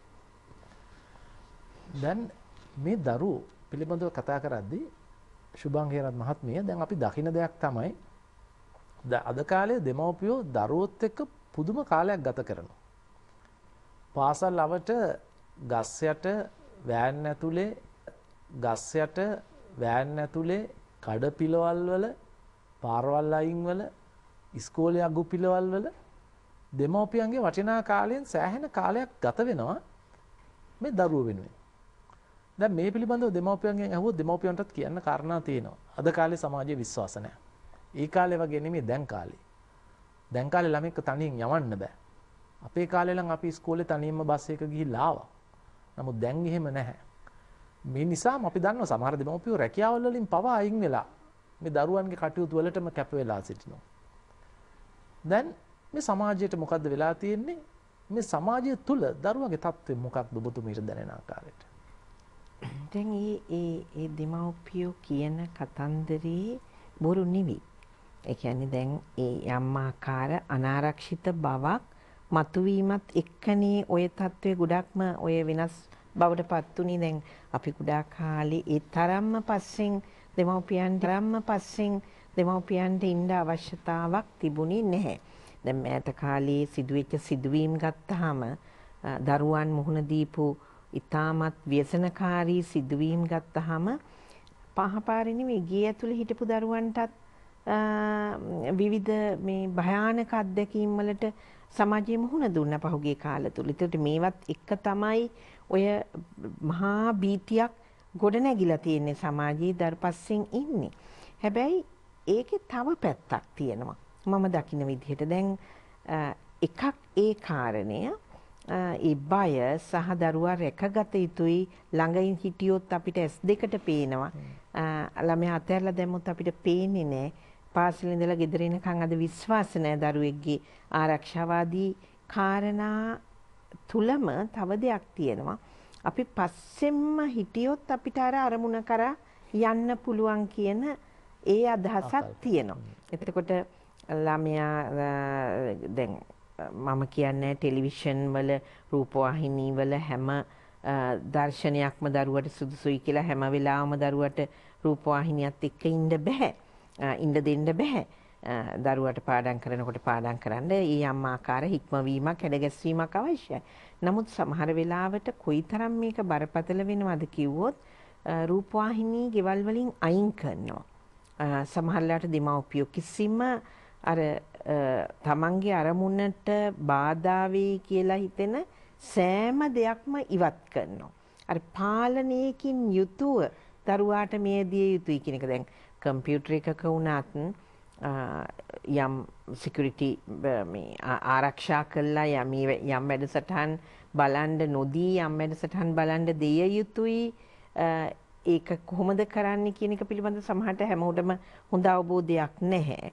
දැන් මේ දරුවෝ පිළිබඳව කතා කරද්දී සුභං හේරත් මහත්මිය දැන් අපි දකින දෙයක් තමයි අද කාලේ දෙමව්පියෝ දරුවොත් එක්ක පුදුම කාලයක් ගත කරනවා. පාසල් අවට ගස් යට වෑන් ඇතුලේ කඩ පිළවල් වල පාරවල් අයින් වල ඉස්කෝලේ අගු පිළවල් වල දෙමව්පියන්ගේ වටිනා කාලයෙන් සෑහෙන කාලයක් ගත වෙනවා මේ දරුවෝ වෙනුවෙන්. දැන් මේ පිළිබඳව දෙමව්පියන්ගෙන් අහුවොත් දෙමව්පියන්ටත් කියන්න කාරණා තියෙනවා. අද කාලේ සමාජයේ විශ්වාස නැහැ. ඒ කාලේ වගේ නෙමෙයි දැන් කාලේ. දැන් කාලේ ළමෙක්ව තනියෙන් යවන්න බෑ. අපේ කාලේ නම් අපි ඉස්කෝලේ තනියම බස් එක ගිහිල්ලා ආවා. නමුත් දැන් එහෙම නැහැ. මේ නිසාම අපි දන්නවා සමහර දෙමව්පියෝ රැකියාවල් වලින් පවා අයින් වෙලා මේ දරුවන්ගේ කටයුතු වලටම කැප වෙලා සිටිනවා. දැන් මේ සමාජයට මොකද්ද වෙලා තියෙන්නේ? මේ සමාජය තුල දරුවගේ තත්ත්වය මොකක්ද ඔබතුමීට දැනෙන ආකාරයට? දැන් ඒ දෙමව්පියෝ කියන කතන්දරේ බොරු නෙවෙයි. ඒ කියන්නේ දැන් ඒ යම් ආකාර අනාරක්ෂිත බවක් මතුවීමත් එක්කනේ ඔය තත්ත්වය ගොඩක්ම ඔය වෙනස් බවට පත් උනේ. දැන් අපි ගොඩාක් කාලේ ඒ තරම්ම පස්සෙන් දෙමව්පියන්ට ඉන්න අවශ්‍යතාවක් තිබුණේ නැහැ. දැන් මෑත කාලේ සිදුවෙච්ච සිදුවීම් ගත්තාම දරුවන් මුහුණ දීපු ඉතාමත් ව්‍යසනකාරී සිදුවීම් ගත්තාම පහපාරේ නෙවෙයි ගේ ඇතුලේ හිටපු දරුවන්ටත් විවිධ මේ භයානක අත්දැකීම් වලට සමාජයේ මුහුණ දුන්න පහුගිය කාල තුල. ඒකට මේවත් එක තමයි ඔය මහා භීතියක් ගොඩ නැගිලා තියෙන්නේ සමාජයේ දරපස්සෙන් ඉන්නේ. හැබැයි ඒකේ තව පැත්තක් තියෙනවා. මම දකින්න විදිහට දැන් එකක් ඒ කාරණය ඒ බය සහ දරුවා රැකගත යුතුයි. ළඟින් හිටියොත් අපිට S2ට පේනවා. ළමයා අතහැරලා දැම්මොත් අපිට පේන්නේ නැහැ. පාසල ඉඳලා ගෙදර එනකන් අද විශ්වාස නැහැ දරුවෙක්ගේ ආරක්ෂාවාදී කාරණා තුලම තව දෙයක් තියෙනවා. අපි පස්සෙන්ම හිටියොත් අපිට අර අරමුණ කරා යන්න පුළුවන් කියන ඒ අදහසක් තියෙනවා. එතකොට ළමයා දැන් මම කියන්නේ ටෙලිවිෂන් වල රූපවාහිනී වල හැම දර්ශනයක්ම දරුවට සුදුසුයි කියලා හැම වෙලාවම දරුවට රූපවාහිනියත් එක්ක ඉන්න බෑ. ඉන්න දෙන්න බෑ. දරුවට පාඩම් කරනකොට පාඩම් කරන්න ඒ යම් ආකාර හික්මවීමක් හැඩගැස්වීමක් අවශ්‍යයි. නමුත් සමහර වෙලාවට කොයිතරම් මේක බරපතල වෙනවද කිව්වොත් රූපවාහිනී ගෙවල් වලින් අයින් කරනවා. සමහරලාට දෙමව්පියෝ කිසිම අර තමන්ගේ අරමුණට බාධා වෙයි කියලා හිතෙන සෑම දෙයක්ම ඉවත් කරනවා. අර පාලනයකින් යුතුව දරුවාට මේ දිය යුතුයි කියන එක. දැන් කම්පියුටර් එකක වුණත් යම් සිකියුරිටි මේ ආරක්ෂා කළා යම් වැඩසටහන් බලන්න නොදී යම් වැඩසටහන් බලන්න දෙය යුතුයි. ඒක කොහොමද කරන්නේ කියන එක පිළිබඳව සමහරට හැමෝටම හොඳ අවබෝධයක් නැහැ.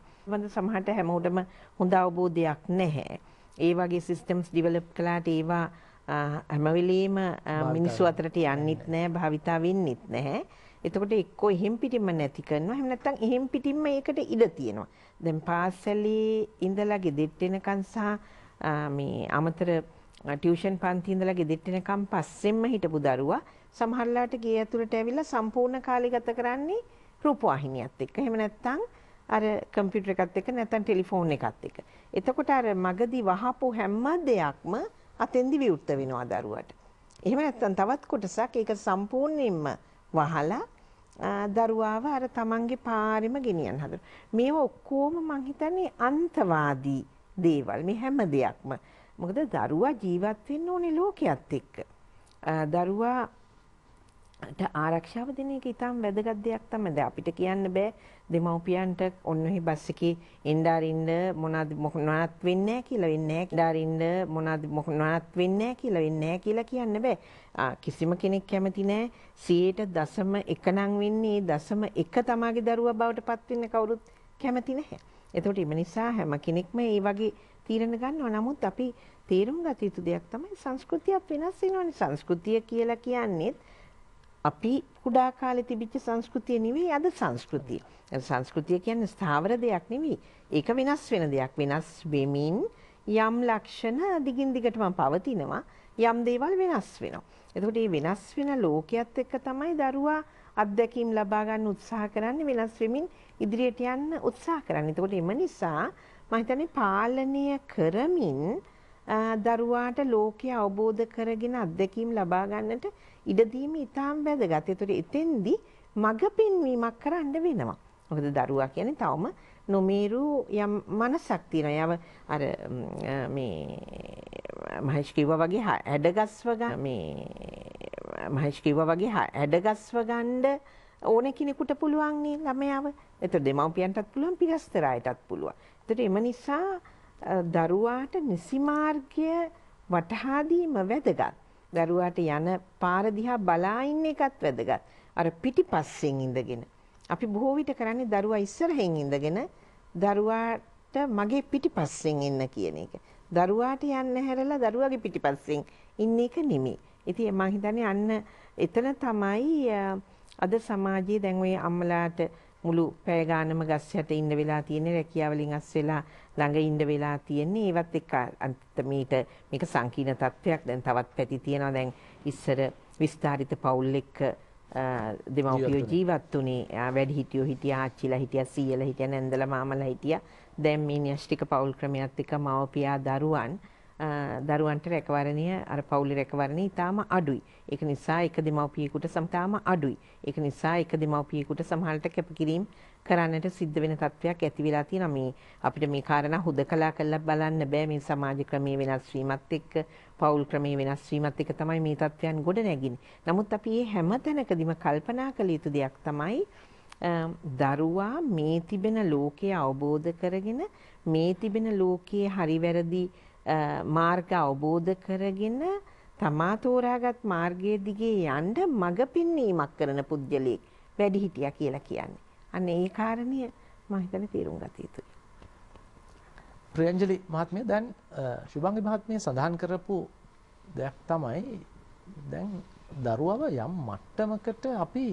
හොඳ අවබෝධයක් නැහැ. ඒ වගේ සිස්ටම්ස් ඩිවෙලොප් කළාට ඒවා හැම වෙලෙම මිනිස්සු අතරට යන්නෙත් නැහැ, භාවිතා වෙන්නෙත් නැහැ. එතකොට එක්කෝ එහෙම් පිටින්ම නැති කරනවා. එහෙම නැත්නම් එහෙම් පිටින්ම ඒකට ඉඩ තියෙනවා. දැන් පාසලේ ඉඳලා ගෙදෙට්ට එනකන් සහ මේ අමතර ටියුෂන් පන්ති ඉඳලා ගෙදෙට්ට එනකන් පස්සෙන්ම හිටපු දරුවා සමහරලාට ගේ ඇතුළට ඇවිල්ලා සම්පූර්ණ කාලය ගත කරන්නේ රූපවාහිනියත් එක්ක. එහෙම නැත්නම් අර කම්පියුටර් එකත් එක්ක නැත්නම් ටෙලිෆෝන් එකත් එක්ක. එතකොට අර මගදී වහපු හැම දෙයක්ම අතෙන්දි විවෘත වෙනවා දරුවට. එහෙම නැත්නම් තවත් කොටසක් ඒක සම්පූර්ණයෙන්ම වහලා දරුවාව අර තමන්ගේ පාරෙම ගෙනියන්න හදනවා. මේවා ඔක්කොම මං හිතන්නේ අන්තවාදී දේවල්. මේ හැම දෙයක්ම. මොකද දරුවා ජීවත් වෙන්න ඕනේ ලෝකයක් එක්ක. දරුවා ආරක්ෂාව දෙන එක ඉතාම වැදගත් දෙයක් තමයි. දැන් අපිට කියන්න බෑ දෙමව්පියන්ට ඔන්න ඔහි බස් එකේ එnderින්න මොනවාද මොනවත් වෙන්නේ නැහැ කියලා වෙන්නේ නැහැ. එnderින්න මොනවාද මොනවත් වෙන්නේ නැහැ කියලා වෙන්නේ නැහැ කියලා කියන්න බෑ. කිසිම කෙනෙක් කැමති නැහැ 0.1 නම් වෙන්නේ 0.1 තමාගේ දරුවා බවට පත් වෙන්න කවුරුත් කැමති නැහැ. එතකොට ඒ නිසා හැම කෙනෙක්ම මේ වගේ තීරණ ගන්නවා. නමුත් අපි තේරුම් ගත යුතු දෙයක් තමයි සංස්කෘතියත් වෙනස් වෙනවානේ. සංස්කෘතිය කියලා කියන්නේ අපි කුඩා කාලේ තිබිච්ච සංස්කෘතිය නෙවෙයි අද සංස්කෘතිය. සංස්කෘතිය කියන්නේ ස්ථාවර දෙයක් නෙවෙයි. ඒක වෙනස් වෙන දෙයක්. වෙනස් වෙමින් යම් ලක්ෂණ දිගින් දිගටම පවතිනවා. යම් දේවල් වෙනස් වෙනවා. එතකොට මේ වෙනස් වෙන ලෝකයේත් එක්ක තමයි දරුවා අත්දැකීම් ලබා ගන්න උත්සාහ කරන්නේ, වෙනස් වෙමින් ඉදිරියට යන්න උත්සාහ කරන්නේ. එතකොට එම නිසා මම හිතන්නේ පාලනය කරමින් දරුවාට ලෝකය අවබෝධ කරගෙන අත්දැකීම් ලබා ගන්නට ඉඩ දීම ඉතාම වැදගත්. ඒතකොට එතෙන්දී මඟ පෙන්වීමක් කරන්න වෙනවා. මොකද දරුවා කියන්නේ තවම නොමේරු යම් මනසක් තියෙනවා. යව අර මේ මහේෂ් කිව්වා වගේ හැඩගස්ව ගන්න මේ මහේෂ් කිව්වා වගේ හැඩගස්ව ගන්න ඕන කෙනෙකුට පුළුවන් නේ ළමයාව. ඒතකොට දෙමව්පියන්ටත් පුළුවන්, පිටස්තර අයටත් පුළුවන්. ඒතකොට එම නිසා දරුවාට නිසි මාර්ගය වටහා දීම වැදගත්. දරුවාට යන පාර දිහා බලා ඉන්න එකත් වැදගත්. අර පිටිපස්සෙන් ඉඳගෙන අපි බොහෝ විට කරන්නේ දරුවා ඉස්සරහින් ඉඳගෙන දරුවාට මගේ පිටිපස්සෙන් එන්න කියන එක. දරුවාට යන්න හැරලා දරුවාගේ පිටිපස්සෙන් ඉන්න එක නෙමෙයි. ඉතින් මම හිතන්නේ අන්න එතන තමයි අද සමාජයේ දැන් ඔය අම්මලාට මුළු පැය ගානම ගස් යට ඉන්න වෙලා තියෙන්නේ, රැකියාව වලින් අස් වෙලා ළඟ ඉන්න වෙලා තියෙන්නේ. ඒවත් එක්ක මේක සංකීර්ණ තත්ත්වයක්. දැන් තවත් පැති තියෙනවා. දැන් ඉස්සර විස්තරිත පවුල් එක්ක දෙමව්පියෝ ජීවත් වුණේ. වැඩිහිටියෝ හිටියා, ආච්චිලා හිටියා, සීයලා හිටියා, නැන්දලා මාමලා හිටියා. දැන් මේ න්‍යෂ්ටික පවුල් ක්‍රමයක් එක්ක මව්පියා දරුවන්ට රැකවරණය අර පවුලේ රැකවරණය ඉතාම අඩුයි. ඒක නිසා එක දෙමව්පියෙකුට සමතාම අඩුයි. ඒක නිසා එක දෙමව්පියෙකුට සමහරට කැපකිරීම කරන්නට සිද්ධ වෙන තත්ත්වයක් ඇති වෙලා තියෙනවා. මේ අපිට මේ කාරණා හුදකලා කරලා බලන්න බෑ. මේ සමාජ ක්‍රමයේ වෙනස් වීමත් එක්ක, පවුල් ක්‍රමයේ වෙනස් වීමත් එක්ක තමයි මේ තත්ත්වයන් ගොඩ නැගින්නේ. නමුත් අපි මේ හැම තැනකදීම කල්පනා කළ යුතු දෙයක් තමයි දරුවා මේ තිබෙන ලෝකය අවබෝධ කරගෙන, මේ තිබෙන ලෝකයේ හරි වැරදි මාර්ග අවබෝධ කරගෙන තමා තෝරාගත් මාර්ගයේ දිගේ යන්න මඟ පෙන්වීමක් කරන පුද්ගලයෙක් වැඩිහිටියා කියලා කියන්නේ. අන්න ඒ කාරණය මම හිතන්නේ තේරුම් ගත යුතුයි. ප්‍රියංජලි මහත්මිය දැන් ශුභංගි මහත්මිය සඳහන් කරපු දෙයක් තමයි දැන් දරුවව යම් මට්ටමකට අපි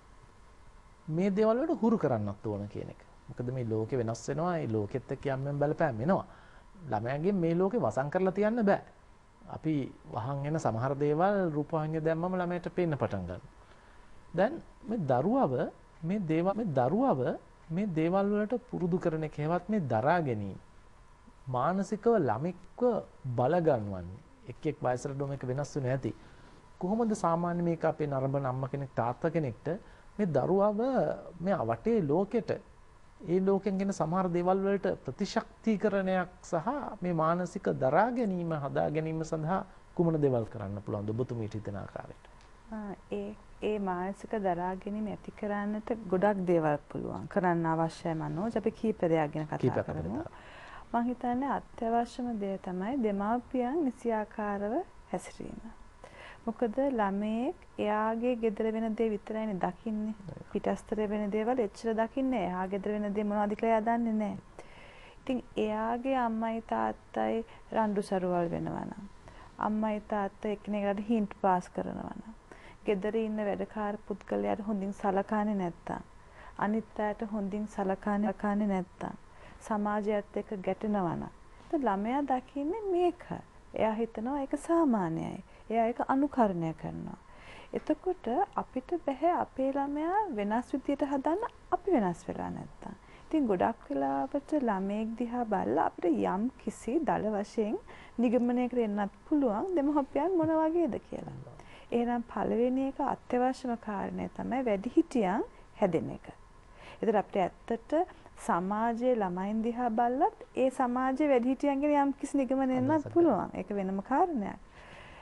මේ දේවල් වලට හුරු කරන්නත් ඕන කියන එක. මොකද මේ ලෝකෙ වෙනස් වෙනවා. ඒ ලෝකෙත් එක්ක යම් බලපෑම් එනවා. ළමයාගේ මේ ලෝකේ වසන් කරලා තියන්න බෑ. අපි වහන් එන සමහර දේවල් රූපවාහිනිය දැම්මම ළමයට පේන්න පටන් ගන්නවා. දැන් මේ දරුවව මේ දේවල් වලට පුරුදු කරන එකවත් මේ දරා ගැනීම මානසිකව ළමෙක්ව බල ගන්නවන්නේ. එක් වයසට මේක වෙනස් වෙන්නේ නැති. කොහොමද සාමාන්‍ය මේක අපේ නරඹන අම්මා කෙනෙක් තාත්තා කෙනෙක්ට මේ දරුවව මේ වටේ ලෝකෙට ඒ ලෝකෙන් ගෙන සමහර දේවල් වලට ප්‍රතිශක්තිකරණයක් සහ මේ මානසික දරා ගැනීම හදා ගැනීම සඳහා කුමන දේවල් කරන්න පුළුවන්ද ඔබතුමීට හිතෙන ආකාරයට? ඒ මානසික දරා ගැනීම ඇති කරන්නට ගොඩක් දේවල් පුළුවන් කරන්න අවශ්‍යයි මනෝජ්. අපි කීප දෙයක් ගැන කතා කරමු. මම හිතන්නේ අත්‍යවශ්‍යම දේ තමයි දෙමාපියන් නිසියාකාරව හැසිරීම. මොකද ළමයෙක් එයාගේ ගෙදර වෙන දේ විතරයිනේ දකින්නේ. පිටස්තර වෙන දේවල් එච්චර දකින්නේ. එයා ගෙදර වෙන දේ මොනවද කියලා එයා දන්නේ නැහැ. ඉතින් එයාගේ අම්මයි තාත්තයි රණ්ඩු සරුවල් වෙනවා නම්, අම්මයි තාත්තා එකිනෙකාට හින්ට් පාස් කරනවා නම්, ගෙදර ඉන්න වැඩකාර පුද්ගලයාට හොඳින් සලකන්නේ නැත්තම්, අනිත් අයට හොඳින් සලකන්නේ නැත්තම්, සමාජයත් එක්ක ගැටෙනවා නම්, ළමයා දකින්නේ මේක. එයා හිතනවා ඒක සාමාන්‍යයි. එයා ඒක අනුකරණය කරනවා. එතකොට අපිට බෑ අපේ ළමයා වෙනස් විදියට හදන්න අපි වෙනස් වෙලා නැත්තම්. ඉතින් ගොඩක් වෙලාවට ළමයෙක් දිහා බලලා අපිට යම් කිසි දල වශයෙන් නිගමනයකට එන්නත් පුළුවන් දෙමව්පියන් මොන වගේද කියලා. එහෙනම් පළවෙනි එක අත්‍යවශ්‍යම කාරණය තමයි වැඩිහිටියන් හැදෙන එක. ඒතර අපිට ඇත්තට සමාජයේ ළමයින් දිහා බලලත් ඒ සමාජයේ වැඩිහිටියන්ගෙන යම් කිසි නිගමනයක් එන්නත් පුළුවන්. ඒක වෙනම කාරණයක්.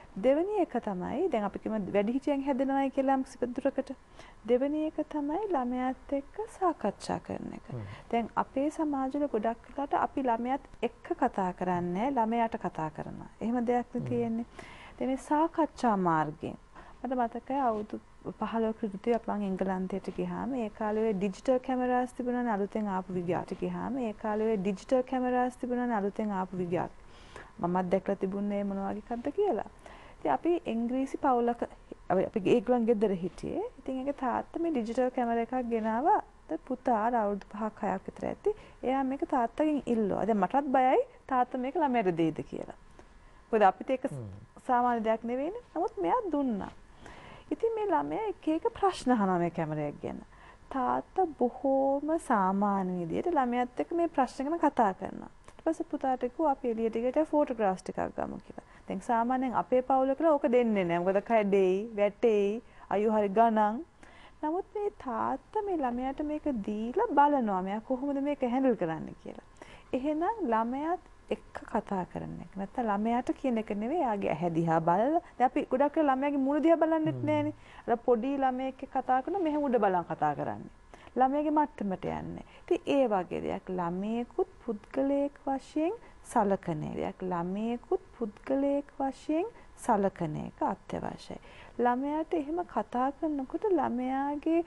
දෙවෙනි එක තමයි දැන් අපි කියමු වැඩිහිටියන් හැදෙනවායි කියලා සිපදුරකට. දෙවෙනි එක තමයි ළමයාත් එක්ක සාකච්ඡා කරන එක. දැන් අපේ සමාජවල ගොඩක් වෙලාවට අපි ළමයාත් එක්ක කතා කරන්නේ ළමයාට කතා කරනවා. එහෙම දෙයක් නේ තියෙන්නේ. දැන් මේ සාකච්ඡා මාර්ගයෙන් මට මතකයි අවුරුදු 15 කට අපන් එංගලන්තයට ගියාම ඒ කාලේ ඩිජිටල් කැමරාස් තිබුණානේ අලුතෙන් ආපු විදියට ගියාම ඒ කාලේ ඩිජිටල් කැමරාස් තිබුණානේ අලුතෙන් ආපු විදියට. මමත් දැක්ලා තිබුණේ මොන වගේ එකක්ද කියලා. ඉතින් අපි ඉංග්‍රීසි පවුලක අපි ඒගොල්ලන් ගෙදර හිටියේ. ඉතින් ඒකේ තාත්තා මේ ඩිජිටල් කැමරා එකක් ගෙනාවා. පුතා අවුරුදු 5ක් 6ක් විතර ඇති. එයා මේක තාත්තගෙන් ඉල්ලුවා. දැන් මටත් බයයි තාත්තා මේක ළමයට දෙයිද කියලා. මොකද අපිට ඒක සාමාන්‍ය දෙයක් නෙවෙයිනේ. නමුත් මෙයා දුන්නා. ඉතින් මේ ළමයා එක එක ප්‍රශ්න අහනවා මේ කැමරාවක් ගැන. තාත්තා බොහෝම සාමාන්‍ය විදිහට ළමයාත් එක්ක මේ ප්‍රශ්න ගැන කතා කරනවා. ඊට පස්සේ පුතාට කිව්වා අපි එළියට ගිහලා ෆොටෝග්‍රාෆ්ස් ටිකක් ගමු කියලා. දැන් සාමාන්‍යයෙන් අපේ පවුල කියලා ඕක දෙන්නේ නැහැ. මොකද කැඩෙයි, වැටෙයි, අයියෝ හරි ගණන්. නමුත් මේ තාත්තා මේ ළමයාට මේක දීලා බලනවා මෙයා කොහොමද මේක හැන්ඩල් කරන්නේ කියලා. එහෙනම් ළමයාත් එක්ක කතා කරන එක. නැත්නම් ළමයාට කියන එක නෙවෙයි යාගේ ඇහැ දිහා බලලා. දැන් අපි ගොඩක් ළමයාගේ මුණ දිහා බලන්නෙත් නෑනේ. අර පොඩි ළමයෙක් කතා කරන මෙහෙම උඩ බලන් කතා කරන්නේ. ළමයාගේ මට්ටමට යන්නේ. ඉතින් ඒ වගේ දෙයක් ළමයෙකුත් පුද්ගලයෙක් වශයෙන් සලකන එකක්. ළමයෙකුත් පුද්ගලයෙක් වශයෙන් සලකන එක අත්‍යවශ්‍යයි. ළමයාට එහෙම කතා කරනකොට ළමයාගේ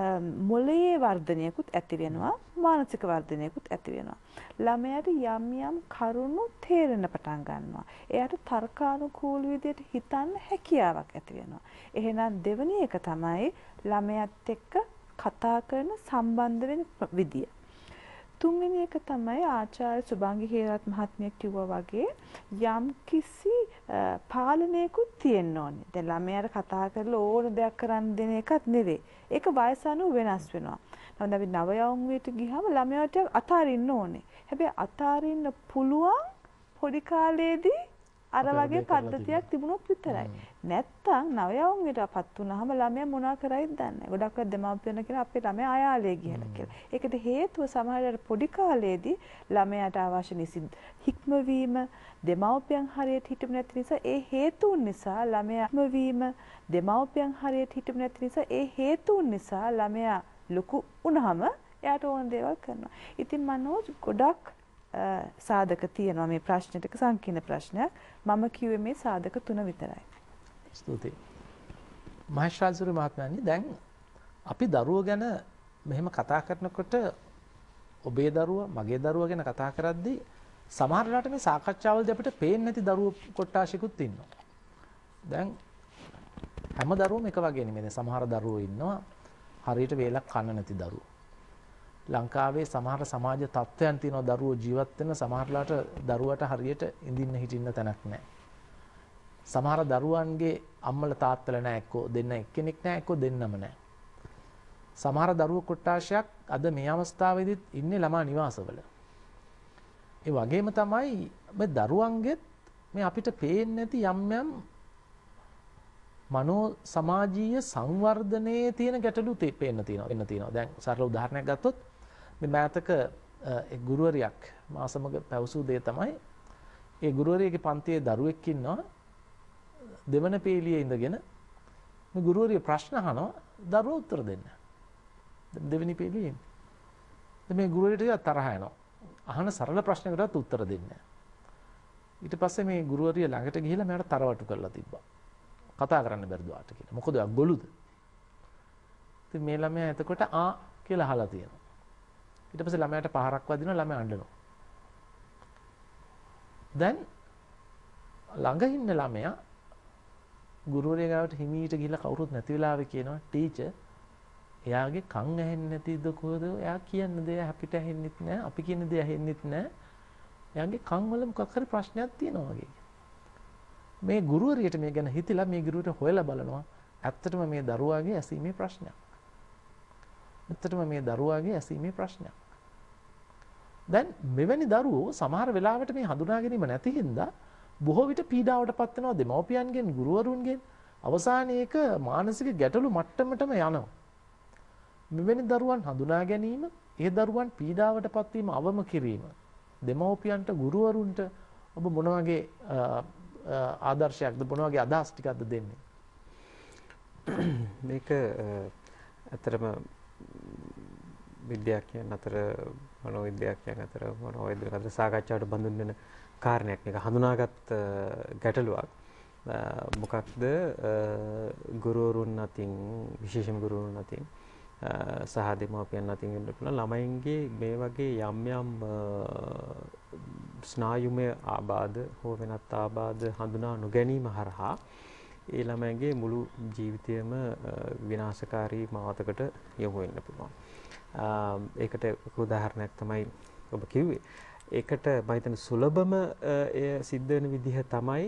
මොළයේ වර්ධනයකුත් ඇති වෙනවා, මානසික වර්ධනයකුත් ඇති වෙනවා. ළමයාට යම් යම් කරුණු තේරෙන්න පටන් ගන්නවා. එයාට තර්කානුකූල විදිහට හිතන්න හැකියාවක් ඇති වෙනවා. එහෙනම් දෙවෙනි එක තමයි ළමයාත් එක්ක කතා කරන සම්බන්ධ වෙන විදිය. තුන්වෙනි එක තමයි ආචාර්ය සුභාංගි හේරත් මහත්මිය කිව්වා වගේ යම් කිසි පාලනයකුත් තියෙන්න ඕනේ. දැන් ළමයාට කතා කරලා ඕන දෙයක් කරන්න දෙන එකක් නෙවෙයි. ඒක වයස අනුව වෙනස් වෙනවා. නමුත් අපි නව යෞවනයට ගියාම ළමයාට අතාරින්න ඕනේ. හැබැයි අතාරින්න පුළුවන් පොඩි කාලේදී අර වගේ පද්ධතියක් තිබුණොත් විතරයි. නැත්තම් නව යෞවනයටපත් වුණාම ළමයා මොනවා කරයිද දන්නේ නැහැ. ගොඩක් වෙලාවට දෙමාපියන් කියන අපේ ළමයා අයාලේ ගිහලා කියලා. ඒකට හේතුව සමහරවිට පොඩි කාලේදී ළමයාට අවශ්‍ය නිසි හික්මවීම දෙමාපියන් හරියට හිටුනේ නැති නිසා ඒ හේතුන් නිසා ළමයා හික්මවීම දෙමාපියන් හරියට හිටුනේ නැති නිසා ඒ හේතුන් නිසා ළමයා ලොකු වුණාම එයාට ඕන දේවල් කරනවා. ඉතින් මනෝජ් ගොඩක් සාධක තියෙනවා මේ ප්‍රශ්නෙට. සංකීර්ණ ප්‍රශ්නයක්. මම කිව්වේ මේ සාධක 3 විතරයි. ස්තුතියි. මහේශ්වරසූරි මහත්මයානි දැන් අපි දරුවෝ ගැන මෙහෙම කතා කරනකොට ඔබේ දරුවා මගේ දරුවා ගැන කතා කරද්දී සමහර වෙලාවට මේ සාකච්ඡාවලදී අපිට පේන්නේ නැති දරුවෝ කොට්ටාශිකුත් ඉන්නවා. දැන් හැම දරුවම එක වගේ නෙමෙයි. සමහර දරුවෝ ඉන්නවා හරියට වේලක් කන්න නැති දරුවෝ. ලංකාවේ සමහර සමාජ තත්ත්වයන් තියෙනවා දරුවෝ ජීවත් වෙන සමහරලාට දරුවට හරියට ඉඳින්න හිටින්න තැනක් නැහැ. සමහර දරුවන්ගේ අම්මලා තාත්තලා නැහැ එක්කෝ දෙන්න එක්කෙනෙක් නැහැ එක්කෝ දෙන්නම නැහැ. සමහර දරුවෝ කොට්ටාශයක් අද මේ අවස්ථාවේදීත් ඉන්නේ ළමා නිවාසවල. ඒ වගේම තමයි මේ දරුවන්ගෙත් මේ අපිට පේන්නේ නැති යම් යම් මනෝ සමාජීය සංවර්ධනයේ තියෙන ගැටලු පේන්න තියෙනවා. දැන් සරල උදාහරණයක් ගත්තොත් මේ මෑතක ගුරුවරියක් මා සමග පැවසූ දේ තමයි ඒ ගුරුවරියගේ පන්තියේ දරුවෙක් ඉන්නවා දෙවන පේලියේ ඉඳගෙන මේ ගුරුවරිය ප්‍රශ්න අහනවා දරුවෝ උත්තර දෙන්න. දෙවෙනි පේලියේ. මේ ගුරුවරියට තරහ යනවා. අහන සරල ප්‍රශ්නයකටත් උත්තර දෙන්නේ නැහැ. ඊට පස්සේ මේ ගුරුවරිය ළඟට ගිහිල්ලා මට තරවටු කරලා තිබ්බා. කතා කරන්න බැරිද වාට කියලා. මොකද ඔයා ගොළුද? ඉතින් මේ ළමයා එතකොට ආ කියලා අහලා තියෙනවා. ඊට පස්සේ ළමයාට පහරක් වදිනවා ළමයා අඬනවා. දැන් ළඟ ඉන්න ළමයා ගුරුවරයා ගාවට හිමීට ගිහිල්ලා කවුරුත් නැති වෙලාවෙ කියනවා ටීචර් එයාගේ කන් ඇහෙන්නේ නැතිද කොහොද? එයා කියන දේ අපිට ඇහෙන්නෙත් නැහැ. අපි කියන දේ ඇහෙන්නෙත් නැහැ. එයාගේ කන් වල මොකක් හරි ප්‍රශ්නයක් තියෙනවා වගේ. මේ ගුරුවරියට මේ ගැන හිතලා මේ ගුරුවරට හොයලා බලනවා ඇත්තටම මේ දරුවාගේ ඇසීමේ ප්‍රශ්නයක්. ඇත්තටම මේ දරුවාගේ ඇසීමේ ප්‍රශ්නයක්. දැන් මෙවැනි දරුවෝ සමහර වෙලාවට මේ හඳුනා ගැනීම නැති හින්දා බොහෝ විට පීඩාවටපත් වෙනවා දෙමව්පියන්ගෙන් ගුරුවරුන්ගෙන්. අවසානයේ ඒක මානසික ගැටලු මට්ටමටම යනවා. මෙවැනි දරුවන් හඳුනා ගැනීම, ඒ දරුවන් පීඩාවටපත් වීම අවම කිරීම දෙමව්පියන්ට ගුරුවරුන්ට ඔබ මොන වගේ ආදර්ශයක්ද මොන වගේ අදහස් ටිකක්ද දෙන්නේ? මේක ඇත්තටම විද්‍යාඥයන් අතර මනෝවිද්‍යාඥයන් අතර මනෝවෛද්‍යවරුන් අතර සාකච්ඡාවට බඳුන් වෙන කාරණයක්. මේක හඳුනාගත් ගැටලුවක්. මොකක්ද ගුරුවරුන් අතින් විශේෂම ගුරුවරුන් අතින් සහ දෙමාපියන් අතින් වෙන්න පුළුවන් ළමයින්ගේ මේ වගේ යම් යම් ස්නායුමය ආබාධ හෝ වෙනත් ආබාධ හඳුනා නොගැනීම හරහා ඒ ළමයිගේ මුළු ජීවිතයම විනාශකාරී මාවතකට යොමු වෙන්න පුළුවන්. ඒකට උදාහරණයක් තමයි ඔබ කිව්වේ. ඒකට මම හිතන්නේ සුලභම එය සිද්ධ වෙන විදිහ තමයි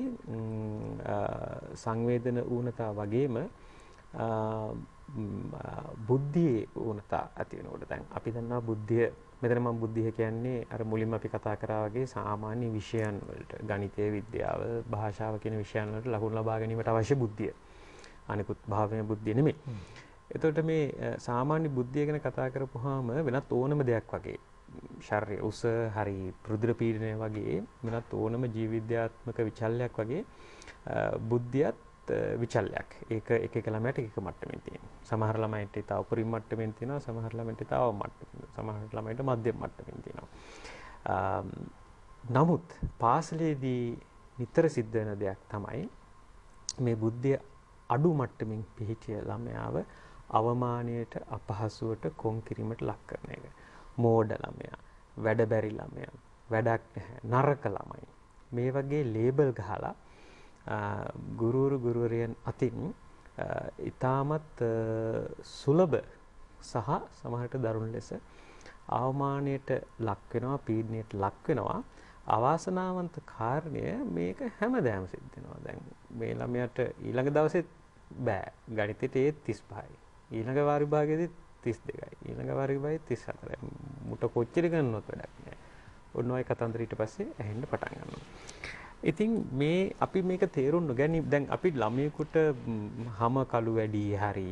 සංවේදන ඌනතා වගේම බුද්ධියේ ඌනතා ඇති වෙනකොට දැන් අපි දන්නවා බුද්ධිය මෙතන මම බුද්ධිය කියන්නේ අර මුලින්ම අපි කතා කරා වගේ සාමාන්‍ය විෂයන් වලට ගණිතය විද්‍යාව භාෂාව කියන විෂයන් වලට ලකුණු ලබා ගැනීමට අවශ්‍ය බුද්ධිය. අනිකුත් භාවයේ බුද්ධිය නෙමෙයි. එතකොට මේ සාමාන්‍ය බුද්ධිය ගැන කතා කරපුවාම වෙනත් ඕනම දෙයක් වගේ ශරීර උස හරි රුධිර පීඩනය වගේ වෙනත් ඕනම ජීව විද්‍යාත්මක විචල්යක් වගේ බුද්ධියත් විචල්යක්. ඒක එක එක ළමයට එක මට්ටමින් තියෙනවා. සමහර ළමයින්ට ඊට උපරිම මට්ටමින් තියෙනවා, සමහර ළමයින්ට ඊට අවම මට්ටමින්, සමහර ළමයින්ට මධ්‍යම මට්ටමින් තියෙනවා. නමුත් පාසලේදී නිතර සිද්ධ වෙන දෙයක් තමයි මේ බුද්ධිය අඩු මට්ටමින් පිහිටිය ළමයාව අවමානයට, අපහසුවට, කොන් කිරීමට ලක් කරන එක. මෝඩ ළමයා, වැඩ බැරි ළමයා, වැඩක් නැහැ, නරක ළමයි. මේ වගේ ලේබල් ගහලා ගුරුවරියන් අතින් ඊටමත් සුලභ සහ සමහරට දරුණු ලෙස අවමානයට ලක් වෙනවා, පීඩනයට ලක් වෙනවා. අවාසනාවන්ත කාරණය මේක හැමදාම සිද්ධ වෙනවා. දැන් මේ ළමයාට ඊළඟ දවසේ බෑ ගණිතයට 35යි. ඊළඟ වාර විභාගයේදී 32යි. ඊළඟ වාර විභාගයේ 34යි. මුට කොච්චර ගන්නවත් වැඩක් නෑ. ඔන්න ඔය කතන්දර ඊට පස්සේ ඇහෙන්න පටන් ගන්නවා. ඉතින් මේ අපි මේක තේරුම් නොගැනීම දැන් අපි ළමයෙකුට හැම කළු වැඩි හරි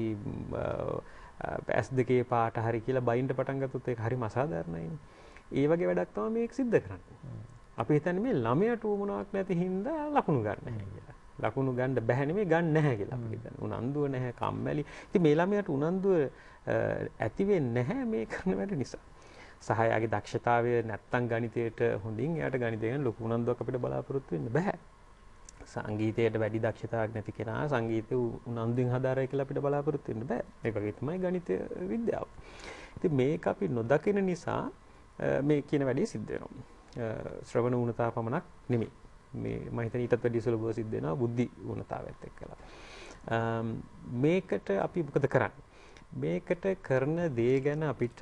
S2 පාට හරි කියලා බයින්ඩ පටන් ගත්තොත් ඒක හරිම අසාධාරණයි. ඒ වගේ වැඩක් තමයි මේක සිද්ධ කරන්නේ. අපි හිතන්නේ මේ ළමයාට උවමනාවක් නැති හින්දා ලකුණු ගන්න නැහැ කියලා. ලකුණු ගන්න බැහැ නෙමෙයි ගන්න නැහැ කියලා අපි හිතන්නේ. උනන්දුව නැහැ, කම්මැලි. ඉතින් මේ ළමයාට උනන්දුව ඇති වෙන්නේ නැහැ මේ කරන වැඩ නිසා. සහ යාගේ දක්ෂතාවය නැත්තම් ගණිතයට හොඳින් එයාට ගණිතය ගැන ලොකු උනන්දුවක් අපිට බලාපොරොත්තු වෙන්න බෑ. සංගීතයට වැඩි දක්ෂතාවක් නැති කෙනා සංගීතය උනන්දුවෙන් හදාරයි කියලා අපිට බලාපොරොත්තු වෙන්න බෑ. ඒ වගේ තමයි ගණිතය විද්‍යාව. ඉතින් මේක අපි නොදකින නිසා මේ කියන වැඩේ සිද්ධ වෙනවා. ශ්‍රවණ ඌනතාව පමණක් නෙමෙයි. මේ මම හිතන්නේ ඊටත් වැඩි සුලභව සිද්ධ වෙනවා බුද්ධි ඌනතාවයත් එක්කලා. මේකට අපි මොකද කරන්නේ? මේකට කරන දේ ගැන අපිට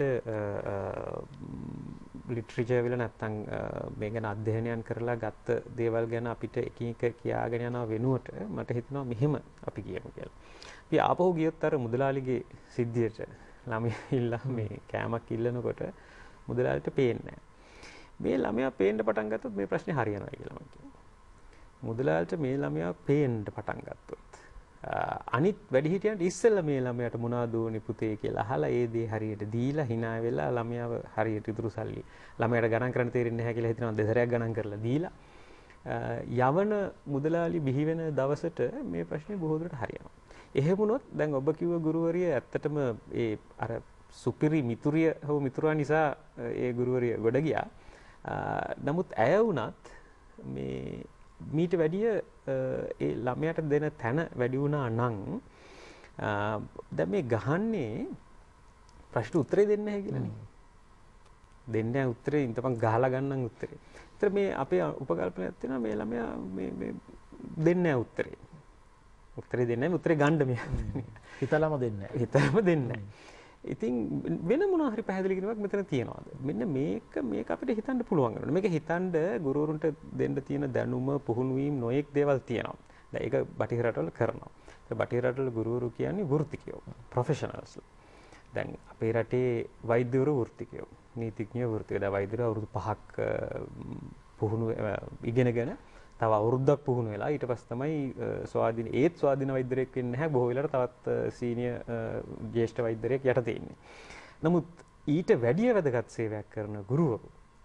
ලිටරේචර් වල නැත්තම් මේ ගැන අධ්‍යයනයන් කරලා ගත්ත දේවල් ගැන අපිට එකින් එක කියාගෙන යනවා වෙනුවට මට හිතෙනවා මෙහෙම අපි කියමු කියලා. අපි ආපහු ගියොත් අර මුදලාලිගේ සිද්ධියට ළමයා ඉල්ලා මේ කෑමක් ඉල්ලනකොට මුදලාලිට පේන්නේ නැහැ. මේ ළමයා පේන්න පටන් ගත්තොත් මේ ප්‍රශ්නේ හරියනවා කියලා මම කියනවා. මුදලාලිට මේ ළමයා පේන්න පටන් ගත්තොත් අනිත් වැඩිහිටියන්ට ඉස්සෙල්ලා මේ ළමයාට මොනවද ඕනේ පුතේ කියලා අහලා ඒ දේ හරියට දීලා hina වෙලා ළමයාව හරියට ඉතුරු සල්ලි ළමයාට ගණන් කරන්න තේරෙන්නේ නැහැ කියලා හිතනවා දෙසරයක් ගණන් කරලා දීලා යවන මුදලාලි බිහි වෙන දවසට මේ ප්‍රශ්නේ බොහෝ දුරට හරියනවා. එහෙම වුණොත් දැන් ඔබ කිව්ව ගුරුවරිය ඇත්තටම ඒ අර සුපිරි මිතුරිය හෝ මිතුරා නිසා ඒ ගුරුවරිය ගොඩ ගියා. නමුත් ඇය වුණත් මේ මීට වැඩිය ඒ ළමයාට දෙන තැන වැඩි වුණා නම් දැන් මේ ගහන්නේ ප්‍රශ්න උත්තරේ දෙන්නේ නැහැ කියලානේ. දෙන්නේ නැහැ උත්තරේ ඉතපන් ගහලා ගන්නම් උත්තරේ. ඒතර මේ අපේ උපකල්පනයක් තියෙනවා මේ ළමයා මේ දෙන්නේ නැහැ උත්තරේ. උත්තරේ දෙන්නේ නැහැ උත්තරේ ගන්න මෙයා. හිතලම දෙන්නේ නැහැ. හිතලම දෙන්නේ නැහැ. ඉතින් වෙන මොනවා හරි පැහැදිලි කිරීමක් මෙතන තියනවාද? මෙන්න මේක අපිට හිතන්න පුළුවන් වෙනවා. මේක හිතන්න ගුරුවරුන්ට දෙන්න තියෙන දැනුම පුහුණු වීම නොඑක් දේවල් තියෙනවා. දැන් ඒක බටහිර රටවල කරනවා. ඒ බටහිර රටවල ගුරුවරු කියන්නේ වෘත්තිකයෝ, ප්‍රොෆෙෂනල්ස්. දැන් අපේ රටේ වෛද්‍යවරු වෘත්තිකයෝ, නීතිඥයෝ වෘත්තිකයෝ. දැන් වෛද්‍යවරු අවුරුදු 5ක් පුහුණු ඉගෙනගෙන තව අවුරුද්දක් පුහුණු වෙලා ඊට පස්සේ තමයි ස්වාධීන වෛද්‍යරයෙක් වෙන්නේ නැහැ. බොහෝ වෙලාවට තවත් සීනියර් ජ්‍යෙෂ්ඨ වෛද්‍යරයෙක් යටතේ ඉන්නේ. නමුත් ඊට වැඩිය වැදගත් සේවයක් කරන ගුරුවරු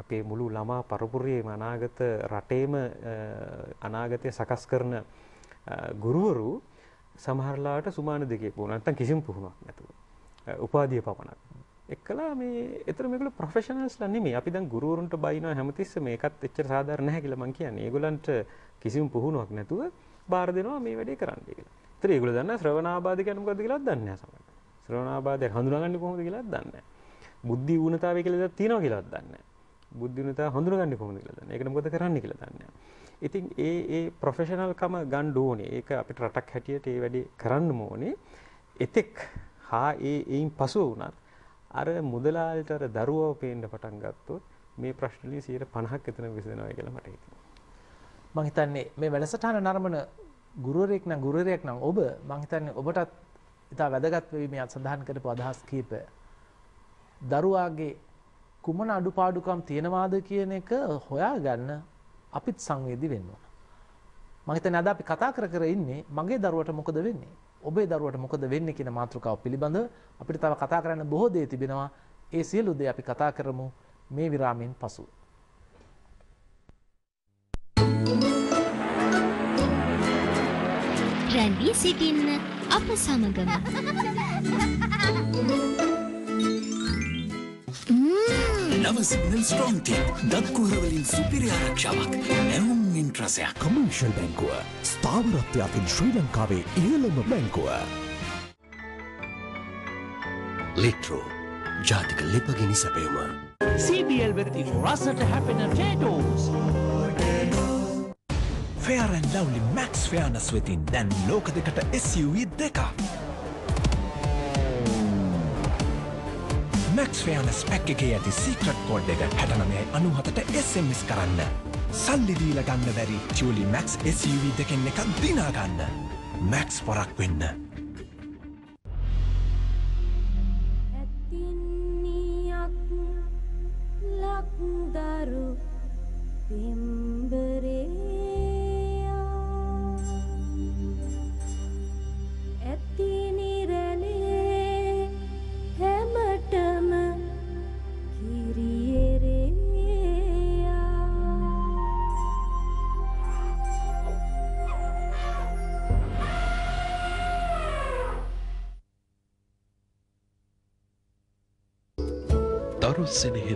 අපේ මුළු ළමා පරපුරේම අනාගත රටේම අනාගතය සකස් කරන ගුරුවරු සමහරලාට සුමාන දෙකේ පුහුණු නැත්නම් කිසිම පුහුණුවක් නැතුව උපාධිය පමණක් එක්කලා මේ ඒතර මේගොල්ලෝ ප්‍රොෆෙෂනල්ස්ලා නෙමෙයි. අපි දැන් ගුරුවරුන්ට බයිනවා හැමතිස්සෙම මේකත් එච්චර සාධාරණ නැහැ කියලා මම කියන්නේ. ඒගොල්ලන්ට කිසිම පුහුණුවක් නැතුව බාර දෙනවා මේ වැඩේ කරන්න කියලා. ඒතර ඒගොල්ලෝ දන්නා ශ්‍රවණාබාධ කියන්නේ මොකද්ද කියලාත් දන්නේ නැහැ සමහරවිට. ශ්‍රවණාබාධය හඳුනාගන්නේ කොහොමද කියලාත් දන්නේ නැහැ. බුද්ධි ඌනතාවය කියලා දෙයක් තියෙනවා කියලාත් දන්නේ නැහැ. බුද්ධි ඌනතාව හඳුනාගන්නේ කොහොමද කියලා දන්නේ නැහැ. ඒකට මොකද කරන්න කියලා දන්නේ නැහැ. ඉතින් ඒ ප්‍රොෆෙෂනල් කම ගන්න ඕනේ. ඒක අපිට රටක් හැටියට ඒ වැඩේ කරන්න ඕනේ. එතෙක් ඒයින් පසුව වුණත් අර මුදලාලට අර දරුවව පේන්න පටන් ගත්තොත් මේ ප්‍රශ්න වලින් 50% එතන විසඳනවා කියලා මට හිතෙනවා. මම හිතන්නේ මේ වැඩසටහන නරඹන ගුරුවරයෙක් නම් ඔබ මම හිතන්නේ ඔබටත් ඉතා වැදගත් වෙයි මේ සඳහන් කරපු අදහස් කීප. දරුවාගේ කුමන අඩුපාඩුකම් තියෙනවාද කියන එක හොයාගන්න අපිත් සංවේදී වෙන්න ඕන. මම හිතන්නේ අද අපි කතා කර ඉන්නේ මගේ දරුවට මොකද වෙන්නේ? ඔබේ දරුවට මොකද වෙන්නේ කියන මාතෘකාව පිළිබඳව අපිට තව කතා කරන්න බොහෝ දේ තිබෙනවා. ඒ සියලු දේ අපි කතා කරමු මේ විරාමයෙන් පසු. රැඳී සිටින්න අප සමගම. නව සිගනල් ස්ට්‍රෝං ටී දත් කුහරවලින් සුපිරි ආරක්ෂාවක් නැවුම් ඉන්ට්‍රසයක් කමර්ෂල් බැංකුව ස්ථාවරත්වයකින් ශ්‍රී ලංකාවේ ඉහළම බැංකුව ලිට්‍රෝ ජාතික ලිපගිනි සැපයුම CBL වෙතින් රසට හැපෙන ටේටෝස් Fair and Lovely Max Fairness වෙතින් දැන් ලෝක දෙකට SUV දෙකක් Max Fairness පැක් එකේ ඇති සීක්‍රට් කෝඩ් එක 6997ට SMS කරන්න. සල්ලි දීලා ගන්න බැරි Chuli Max SUV දෙකෙන් එකක් දිනා ගන්න. Max පොරක් වෙන්න. ඇතින්නියක් ලක්දරු පිම්බරේ ඇතිනිරලේ හැමටම දරුස්සෙනෙහි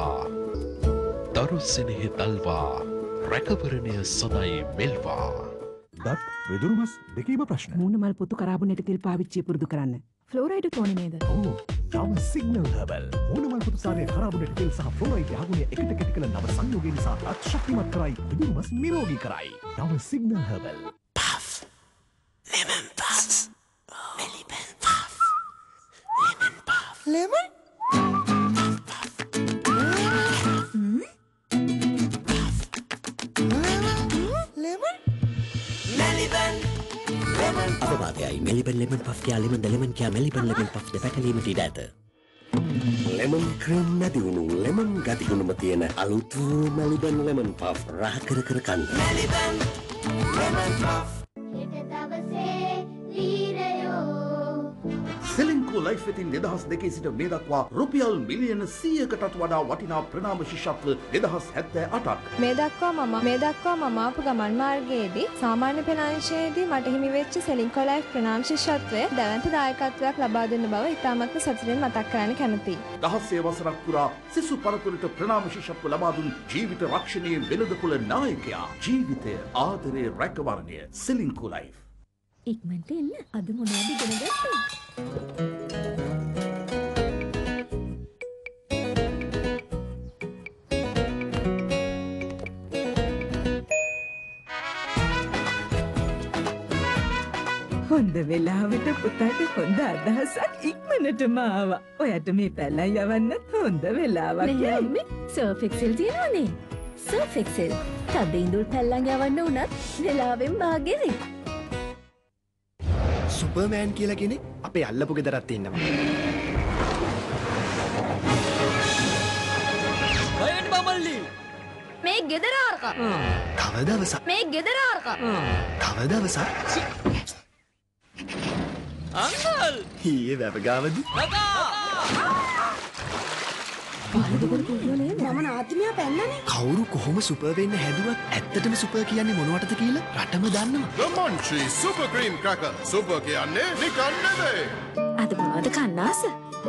තල්වා රැකවරණය සදයි මෙල්වා දත් වෙදුරුමස් දෙකීම ප්‍රශ්න මූණ මල් පොතු කරාබුනේට තෙල් පාවිච්චි පුරුදු කරන්න. ෆ්ලෝරයිඩ් ඕනේ නේද? ඔව්. නව සිග්නල් හර්බල් මූණ මල් පොතු සාරයේ කරාබුනේට තෙල් සහ ෆ්ලෝරයිඩ් යහගුණය එකට කෙටි කළ නව සංයෝගය නිසා රත් ශක්තිමත් කරයි වෙදුරුමස් නිරෝගී කරයි. නව signal herbal. Puff. Lemon puff. Maliban puff. Lemon puff. Lemon අපවාදයයි මෙලිබන් ලෙමන් පෆ් කියා ලිමන් ද ලෙමන් කියා මෙලිබන් ලෙමන් පෆ් දෙපැකලීමට ඉඩ ඇත. ලෙමන් ක්‍රීම් නැති වුණු ලෙමන් ගතිගුණම තියෙන අලුත් මෙලිබන් ලෙමන් පෆ් රහ කර කර කන්න. Maliban lemon puff. හෙට දවසේ වීරයෝ සෙලින්කෝ ලයිෆ් වෙතින් 2002 සිට මේ දක්වා රුපියල් මිලියන 100කටත් වඩා වටිනා ප්‍රණාම ශිෂ්‍යත්ව 2078ක්. මේ දක්වා මම ආපු ගමන් මාර්ගයේදී සාමාන්‍ය පෙළාංශයේදී මට හිමි වෙච්ච සෙලින්කෝ ලයිෆ් ප්‍රණාම ශිෂ්‍යත්වය දැවැන්ත දායකත්වයක් ලබා දෙන්න බව ඉතාමත්ම සතුටින් මතක් කරන්න කැමතියි. 16 වසරක් පුරා සිසු පරපුරට ප්‍රණාම ශිෂ්‍යත්ව ලබා දුන් ජීවිත රක්ෂණයේ වෙළඳපොළ නායකයා. ජීවිතය ආදරේ රැකවරණය සෙලින්කෝ ලයිෆ්. ඉක්මනට එන්න අද මොනවද ඉගෙන ගත්තේ? හොඳ වෙලාවට පුතාට හොඳ අදහසක් ඉක්මනටම ආවා. ඔයාට මේ පැලයි යවන්න හොඳ වෙලාවක්. නේ අම්මේ සර්ෆ් එක්සෙල් තියෙනවනේ. Surf excel. තද ඉඳුල් පැල්ලන් යවන්න උනත් වෙලාවෙන් බාගෙනේ. සුපර්මෑන් කියලා කෙනෙක් අපේ අල්ලපු ගෙදරත් ඉන්නවා. ඔයන්න බමල්ලි. මේ ගෙදර ආරක. තව දවසක්. මේ ගෙදර ආරක. තව දවසක්. අංකල්. ඊයේ වැව ගාවද? මම මම නාතිමියා පැන්නනේ. කවුරු කොහොම සුපර් වෙන්න හැදුවත් ඇත්තටම සුපර් කියන්නේ මොනවටද කියලා රටම දන්නවා. The Munchie Super Cream Cracker. Super කියන්නේ නිකන් නෙවෙයි. අද මොනවද කන්නාස?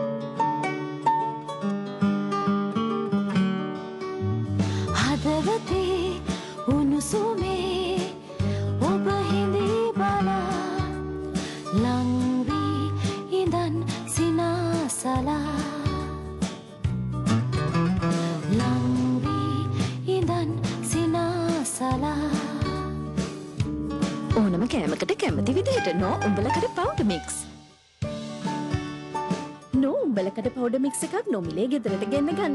හදවතේ උණුසුමේ ඔබ හිඳී බලා ලං වී ඉඳන් සිනාසලා ලං වී ඉඳන් සිනාසලා ඕනම කෑමකට කැමති විදිහට නෝ උඹලකට පවුඩර් මික්ස් නෝ උඹලකට පවුඩර් මික්ස් එකක් නොමිලේ ගෙදරට ගෙන්න ගන්න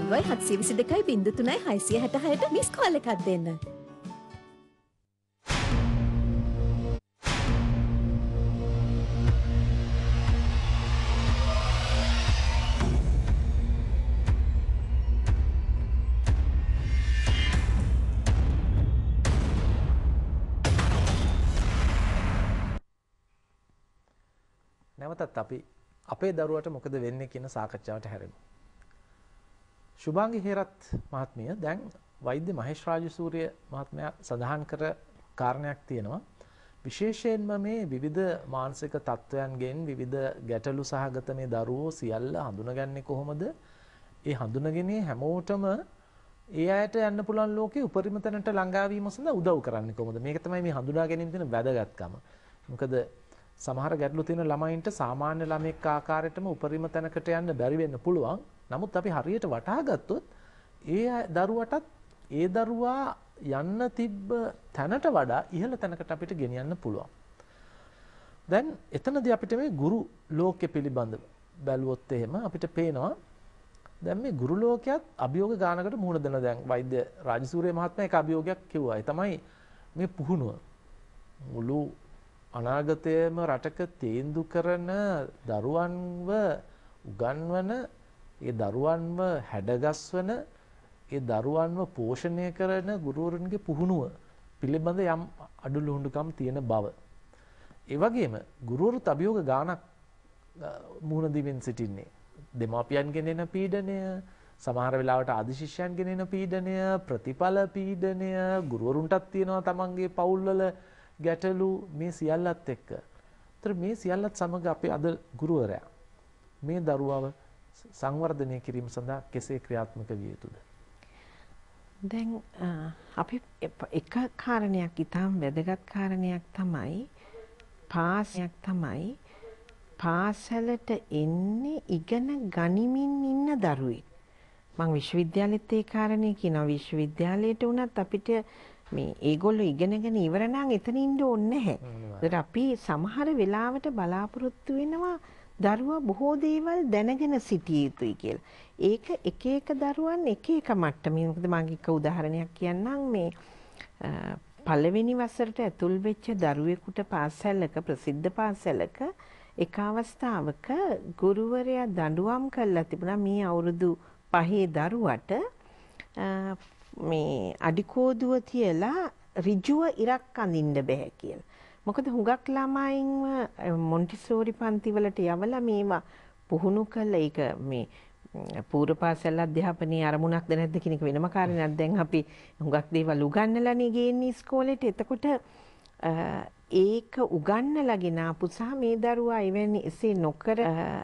0722.33666ට මිස් කෝල් එකක් දෙන්න. නැවතත් අපි අපේ දරුවට මොකද වෙන්නේ කියන සාකච්ඡාවට හැරෙමු. ශුභාංගි හේරත් මහත්මිය දැන් වෛද්‍ය මහේෂ් රාජසූරිය මහත්මයා සඳහන් කර කාරණයක් තියෙනවා. විශේෂයෙන්ම මේ විවිධ මානසික තත්ත්වයන්ගෙන් විවිධ ගැටලු සහගත මේ දරුවෝ සියල්ල හඳුනගන්නේ කොහොමද? ඒ හඳුනගන්නේ හැමෝටම ඒ අයට යන්න පුළුවන් ලෝකේ උපරිම තැනට ළඟා වීම සඳහා උදව් කරන්නේ කොහොමද? මේක තමයි මේ හඳුනා ගැනීම තියෙන වැදගත්කම. මොකද සමහර ගැටලු තියෙන ළමයින්ට සාමාන්‍ය ළමෙක් ආකාරයටම උපරිම තැනකට යන්න බැරි වෙන්න පුළුවන්. නමුත් අපි හරියට වටහා ගත්තොත් ඒ දරුවටත් ඒ දරුවා යන්න තිබ්බ තැනට වඩා ඉහළ තැනකට අපිට ගෙනියන්න පුළුවන්. දැන් එතනදී අපිට මේ ගුරු ලෝකෙ පිළිබඳව බැලුවොත් එහෙම අපිට පේනවා දැන් මේ ගුරු ලෝකයක් අභියෝග ගානකට මුහුණ දෙන දැන් වෛද්‍ය රාජසූරිය මහත්මයා එක අභියෝගයක් කිව්වා. ඒ තමයි මේ පුහුණුව. මුළු අනාගතයේම රටක තීන්දු කරන දරුවන්ව උගන්වන ඒ දරුවන්ව හැඩගස්වන ඒ දරුවන්ව පෝෂණය කරන ගුරුවරුන්ගේ පුහුණුව පිළිබඳ යම් අඩුලුහුඬුකම් තියෙන බව. ඒ වගේම ගුරුවරුත් අභියෝග ගානක් මුහුණ දෙමින් සිටින්නේ. දෙමාපියන්ගෙන් එන පීඩනය, සමහර වෙලාවට ආදි ශිෂ්‍යයන්ගෙන් එන පීඩනය, ප්‍රතිඵල පීඩනය, ගුරුවරුන්ටත් තියෙනවා තමන්ගේ පවුල්වල ගැටලු මේ සියල්ලත් එක්ක. ඒතර මේ සියල්ලත් සමග අපේ අද ගුරුවරයා මේ දරුවව සංවර්ධනය කිරීම සඳහා කෙසේ ක්‍රියාත්මක විය යුතුද? දැන් අපි එක කාරණයක් ඉතාම වැදගත් කාරණයක් තමයි පාසලට එන්නේ ඉගෙන ගනිමින් ඉන්න දරුවෙක්. මම විශ්වවිද්‍යාලෙත් ඒ කාරණේ කියනවා. විශ්වවිද්‍යාලයට වුණත් අපිට මේ ඒගොල්ලෝ ඉගෙනගෙන ඉවර නම් එතන ඉන්න ඕනේ නැහැ. ඒකට අපි සමහර වෙලාවට බලාපොරොත්තු වෙනවා දරුවා බොහෝ දේවල් දැනගෙන සිටිය යුතුයි කියලා. ඒක එක එක දරුවන් එක එක මට්ටමින්. මොකද මම එක උදාහරණයක් කියන්නම්. මේ පළවෙනි වසරට ඇතුල් වෙච්ච දරුවෙකුට පාසලක ප්‍රසිද්ධ පාසලක එක අවස්ථාවක ගුරුවරයා දඬුවම් කළා තිබුණා මේ අවුරුදු 5 දරුවට මේ අඩිකෝදුව තියලා ඍජුව ඉරක් අඳින්න බෑ කියලා. මොකද හුඟක් ළමයින්ව මොන්ටිසෝරි පන්තිවලට යවලා මේවා පුහුණු කළා. ඒක මේ පූර්ව පාසල් අධ්‍යාපනයේ අරමුණක්ද නැද්ද කියන එක වෙනම කාරණයක්. දැන් අපි හුඟක් දේවල් උගන්නලානේ ගේන්නේ ඉස්කෝලේට. එතකොට ඒක උගන්නලාගෙන ආපු සහ මේ දරුවා එවැනි එසේ නොකර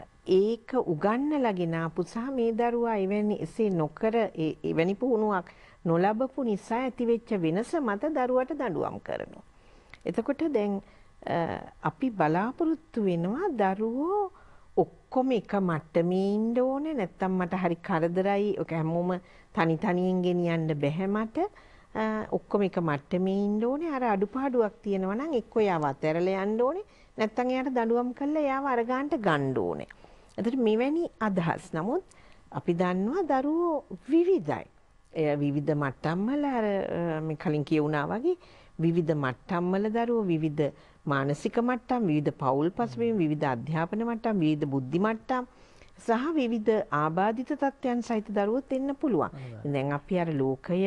එවැනි පුහුණුවක් නොලබපු නිසා ඇතිවෙච්ච වෙනස මත දරුවට දඬුවම් කරනවා. එතකොට දැන් අපි බලාපොරොත්තු වෙනවා දරුවෝ ඔක්කොම එක මට්ටමේ ඉන්න ඕනේ. නැත්තම් මට හරි කරදරයි. ඔක හැමෝම තනියෙන් ගෙනියන්න බැහැ මට. ඔක්කොම එක මට්ටමේ ඉන්න ඕනේ. අර අඩුපාඩුවක් තියෙනවා නම් එක්ක එයාව අතහැරලා යන්න ඕනේ. නැත්තම් එයාට දඬුවම් කරලා එයාව අරගාන්ට ගන්න ඕනේ. එතකොට මෙවැනි අදහස්. නමුත් අපි දන්නවා දරුවෝ විවිධයි. විවිධ මට්ටම්වල අර මේ කලින් කියුණා වගේ විවිධ මට්ටම්වල දරුවෝ විවිධ මානසික මට්ටම්, විවිධ පෞල් පසුබිම්, විවිධ අධ්‍යාපන මට්ටම්, විවිධ බුද්ධි මට්ටම් සහ විවිධ ආබාධිත තත්ත්වයන් සහිත දරුවොත් එන්න පුළුවන්. දැන් අපි අර ලෝකය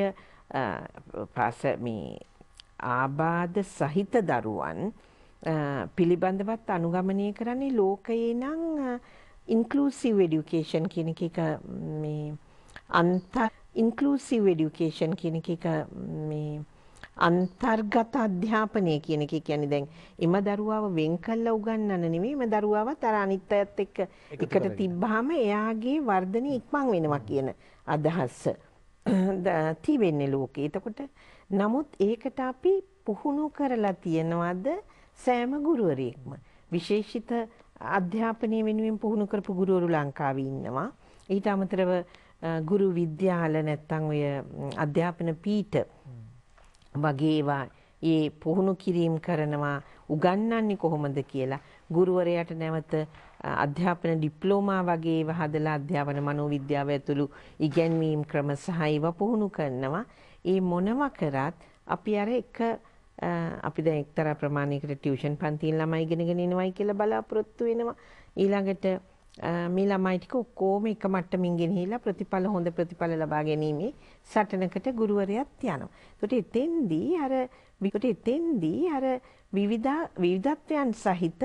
මේ ආබාධ සහිත දරුවන් පිළිබඳවත් අනුගමනය කරන්නේ ලෝකයේ නම් ඉන්ක්ලූසිව් එඩියුකේෂන් කියන එක මේ ඉන්ක්ලූසිව් එඩියුකේෂන් කියන එක මේ අන්තර්ගත අධ්‍යාපනය කියන එක කියන්නේ දැන් එම දරුවාව වෙන් කළා උගන්වන්න නෙමෙයි එම දරුවාවත් අර අනිත් අයත් එක්ක එකට තිබ්බාම එයාගේ වර්ධනය ඉක්මන් වෙනවා කියන අදහස තිබෙන්නේ ලෝකේ. එතකොට නමුත් ඒකට අපි පුහුණු කරලා තියනවාද සෑම ගුරුවරයෙක්ම විශේෂිත අධ්‍යාපනය වෙනුවෙන් පුහුණු කරපු ගුරුවරු ලංකාවේ ඉන්නවා. ඊට අමතරව ගුරු විද්‍යාල නැත්තම් ඔය අධ්‍යාපන පීඨ වගේ ඒවා ඒ පුහුණු කිරීම කරනවා උගන්වන්නේ කොහොමද කියලා ගුරුවරයාට නැවත අධ්‍යාපන ඩිප්ලෝමා වගේ ඒවා හදලා අධ්‍යාපන මනෝවිද්‍යාව ඇතුළු ඉගැන්වීම් ක්‍රම සහ ඒවා පුහුණු කරනවා. ඒ මොනවා කරත් අපි අර අපි දැන් එක්තරා ප්‍රමාණයකට ටියුෂන් පන්තියෙන් ළමයි ඉගෙනගෙන එනවයි කියලා බලාපොරොත්තු වෙනවා. ඊළඟට මේ ළමයි ටික ඔක්කොම එක මට්ටමින් ගෙනහිලා ප්‍රතිඵල හොඳ ප්‍රතිඵල ලබා ගැනීමේ සටනකට ගුරුවරයාත් යනවා. ඒකට එතෙන්දී අර විවිධත්වයන් සහිත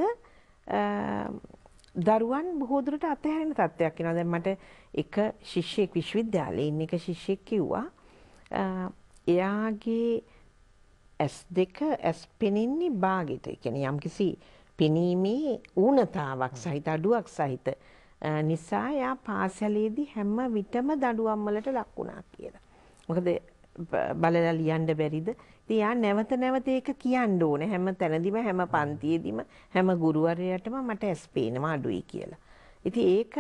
දරුවන් බොහෝ දුරට අතහැරෙන තත්ත්වයක් වෙනවා. දැන් මට එක ශිෂ්‍යෙක් විශ්වවිද්‍යාලයේ ඉන්න එක ශිෂ්‍යෙක් කිව්වා එයාගේ S2 ඇස් පෙනෙන්නේ බාගෙට. ඒ කියන්නේ යම්කිසි පෙනීමේ ඌනතාවක් සහිත අඩුවක් සහිත නිසා යා පාසලේදී හැම විටම දඬුවම් වලට ලක් වුණා කියලා. මොකද බලලා ලියන්න බැරිද? ඉතින් යා නැවත නැවත ඒක කියන්න ඕනේ. හැම තැනදීම හැම පන්තියේදීම හැම ගුරුවරයාටම මට ඇස් පේනවා අඩුයි කියලා. ඉතින් ඒක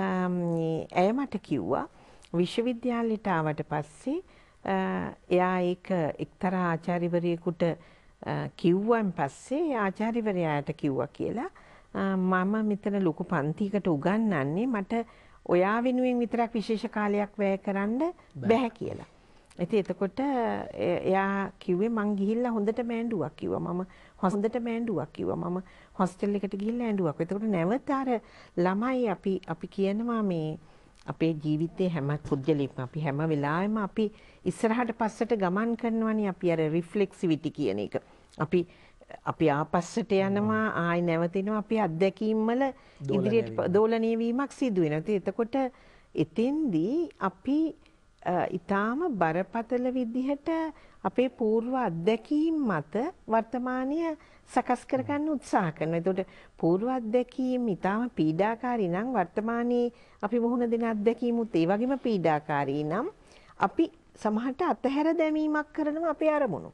ඇය මට කිව්වා විශ්වවිද්‍යාලයට ආවට පස්සේ එයා ඒක එක්තරා ආචාර්යවරයෙකුට කිව්වන් පස්සේ ආචාර්යවරයාට කිව්වා කියලා මම මෙතන ලොකු පන්තියකට උගන්වන්නේ මට ඔයා වෙනුවෙන් විතරක් විශේෂ කාලයක් වැය කරන්න බෑ කියලා. ඉතින් එතකොට එයා කිව්වේ මං ගිහිල්ලා හොඳට මෑඬුවක් කිව්වා. මම හොඳට මෑඬුවක් කිව්වා. මම හොස්ටල් එකට ගිහිල්ලා ඇඬුවක්. එතකොට නැවත අර ළමයි අපි කියනවා මේ අපේ ජීවිතේ හැම පුද්ගලෙක්ම අපි හැම වෙලාවෙම අපි ඉස්සරහට පස්සට ගමන් කරනවනේ අපි අර රිෆ්ලෙක්සිවිටි කියන එක. අපි ආපස්සට යනවා ආයි නැවතිනවා අපි අත්දැකීම් වල ඉදිරියට දෝලණය වීමක් සිදු වෙනවා. එතකොට එතෙන්දී අපි ඊටාම බරපතල විදිහට අපේ పూర్ව අත්දැකීම් මත වර්තමානය සකස් කරගන්න උත්සාහ කරනවා. එතකොට పూర్ව අත්දැකීම් ඊටාම පීඩාකාරී නම් වර්තමානයේ අපි මුහුණ දෙන අත්දැකීමුත් ඒ වගේම පීඩාකාරී නම් අපි සමහරට අතහැර දැමීමක් කරනවා අපේ අරමුණු.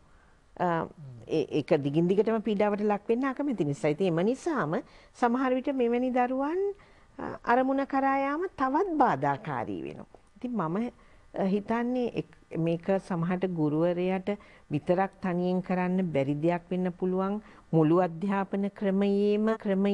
ඒක දිගින් දිගටම පීඩාවට ලක් වෙන්න අකමැති නිසා. ඉතින් එම නිසාම සමහර විට මෙවැනි දරුවන් අරමුණ කරා යාම තවත් බාධාකාරී වෙනවා. ඉතින් මම හිතන්නේ මේක සමහරට ගුරුවරයාට විතරක් තනියෙන් කරන්න බැරි දෙයක් වෙන්න පුළුවන්. මුළු අධ්‍යාපන ක්‍රමයේම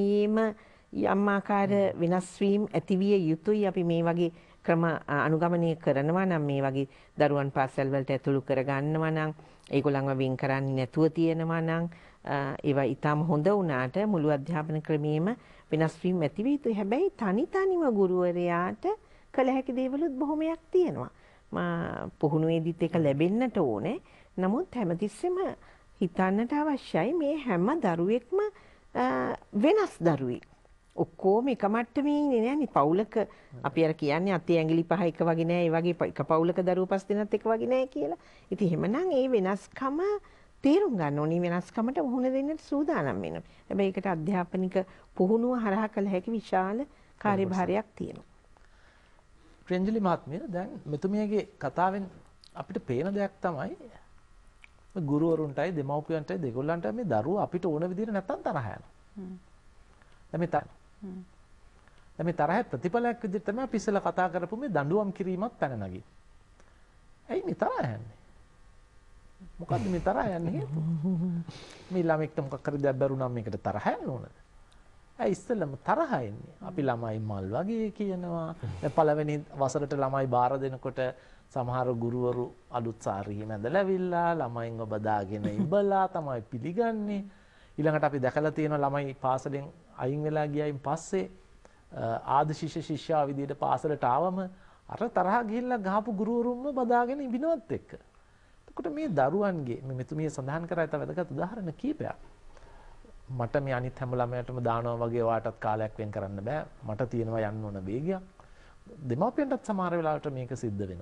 යම් ආකාර වෙනස් වීම ඇතිවිය යුතුයි. අපි මේ වගේ ක්‍රම අනුගමනය කරනවා නම් මේ වගේ දරුවන් පාසල් වලට ඇතුළු කරගන්නවා නම් ඒගොල්ලන්ව වෙන් කරන්නේ නැතුව තියෙනවා නම් ඒවා ඊටම හොඳ වුණාට මුළු අධ්‍යාපන ක්‍රමයේම වෙනස් වීම ඇති විය යුතුයි. හැබැයි තනිව ගුරුවරයාට කළ හැකි දේවලුත් බොහොමයක් තියෙනවා. පුහුණුවේදීත් ඒක ලැබෙන්නට ඕනේ. නමුත් හැමතිස්සෙම හිතන්නට අවශ්‍යයි මේ හැම දරුවෙක්ම වෙනස් දරුවෙක්. ඔක්කොම එක මට්ටමේ ඉන්නේ නෑනේ. පවුලක අපි අර කියන්නේ අතේ ඇඟිලි පහ එක වගේ නෑ. ඒ වගේ එක පවුලක දරුවෝ පස් දෙනාත් එක වගේ නෑ කියලා. ඉතින් එහෙමනම් ඒ වෙනස්කම තේරුම් ගන්න ඕනේ. වෙනස්කමට මුහුණ දෙන්නට සූදානම් වෙන්න. හැබැයි ඒකට අධ්‍යාපනික පුහුණුව හරහා කළ හැකි විශාල කාර්යභාරයක් තියෙනවා. ප්‍රියංජලි මහත්මිය දැන් මෙතුමියගේ කතාවෙන් අපිට පේන දෙයක් තමයි ගුරුවරුන්ටයි දෙමව්පියන්ටයි දෙගොල්ලන්ට මේ දරුවෝ අපිට ඕන විදිහට නැත්තම් තරහ යනවා. දැන් මේ තරහ ප්‍රතිඵලයක් විදිහට තමයි අපි ඉස්සෙල්ලා කතා කරපු මේ දඬුවම් කිරීමත් පැන නගින්. ඇයි මේ තරහ යන්නේ? මොකද්ද මේ තරහ යන්නේ හේතුව? මේ ළමෙක්ට මොකක් හරි දෙයක් බැරුණාම මේකට තරහ යන්න ඕනද? ඇයි ඉස්සෙල්ලම තරහ එන්නේ? අපි ළමයි මල් වගේ කියනවා. දැන් පළවෙනි වසරට ළමයි බාර දෙනකොට සමහර ගුරුවරු අලුත් සාරිය මැදලාවිල්ලා ළමයින්ව බදාගෙන ඉබලා තමයි පිළිගන්නේ. ඊළඟට අපි දැකලා තියෙනවා ළමයි පාසලෙන් අයින් වෙලා ගියයින් පස්සේ ආදි ශිෂ්‍යා විදියට පාසලට ආවම අර තරහ ගිහිල්ලා ගහපු ගුරුවරුන්ව බදාගෙන ඉබිනවත් එක්ක. එතකොට මේ දරුවන්ගේ මෙතුමිය සඳහන් කරා තව වැදගත් උදාහරණ කීපයක්. මට මේ අනිත් හැම ළමයටම දානවා වගේ වාටත් කාලයක් වෙන් කරන්න බෑ. මට තියෙනවා යන්න ඕන වේගයක්. දෙමාපියන්ටත් සමහර වෙලාවට මේක සිද්ධ වෙනවා.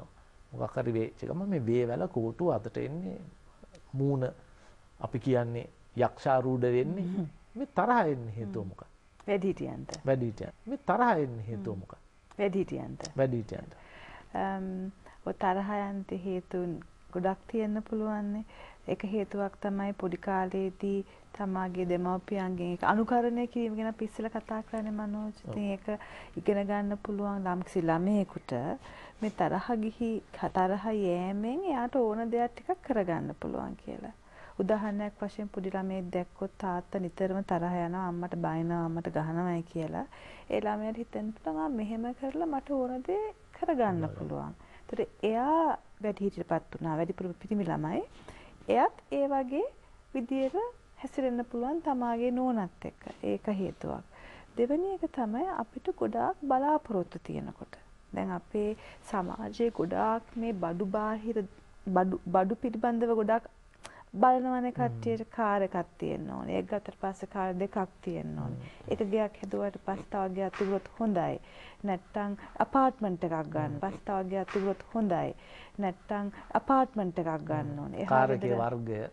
මොකක් හරි වෙච්ච ගමන් මේ වේවැල කෝටුව අතට එන්නේ මූණ අපි කියන්නේ යක්ෂාරූඪ වෙන්නේ මේ තරහ එන්නේ හේතුව මොකක්ද? වැඩිහිටියන්ට. මේ තරහ එන්නේ හේතුව මොකක්ද? වැඩිහිටියන්ට. ඔය තරහ යන්න හේතුන් ගොඩක් තියෙන්න පුළුවන්නේ. එක හේතුවක් තමයි පොඩි කාලේදී තමාගේ දෙමව්පියන්ගෙන් ඒක අනුකරණය කිරීම ගැන අපි ඉස්සෙල්ලා කතා කරන්නේ මනෝජ්. ඉතින් ඒක ඉගෙන ගන්න පුළුවන් ළම්කිසි ළමයෙකුට මේ තරහ යෑමෙන් එයාට ඕන දෙයක් ටිකක් කරගන්න පුළුවන් කියලා. උදාහරණයක් වශයෙන් පොඩි ළමයෙක් දැක්කොත් තාත්තා නිතරම තරහ යනවා අම්මට බයිනවා අම්මට ගහනවායි කියලා. ඒ ළමයාට හිතෙන්න පුළුවන් මෙහෙම කරලා මට ඕන දේ කරගන්න පුළුවන්. ඒතර එයා වැඩිහිටියටපත් වුණා. වැඩිපුර පිටිමි ළමයි. එයත් ඒ වගේ විදියට හැසිරෙන්න පුළුවන් තමාගේ නෝනත් එක්ක. ඒක හේතුවක්. දෙවෙනි එක තමයි අපිට ගොඩාක් බලාපොරොත්තු තියෙනකොට. දැන් අපේ සමාජයේ ගොඩාක් මේ බඩු පිළිබඳව ගොඩාක් බලනවනේ කට්ටියට කාර් එකක් තියෙන්න ඕනේ. ඒක ගත්තට පස්සේ කාර් දෙකක් තියෙන්න ඕනේ. එක ගයක් හදුවාට පස්සේ තව ගයක් තිබුණොත් හොඳයි. නැත්තම් අපාර්ට්මන්ට් එකක් ගන්න. පස්සේ තව ගයක් තිබුණොත් හොඳයි. නැත්තම් අපාර්ට්මන්ට් එකක් ගන්න ඕනේ. කාර්යයේ වර්ගය.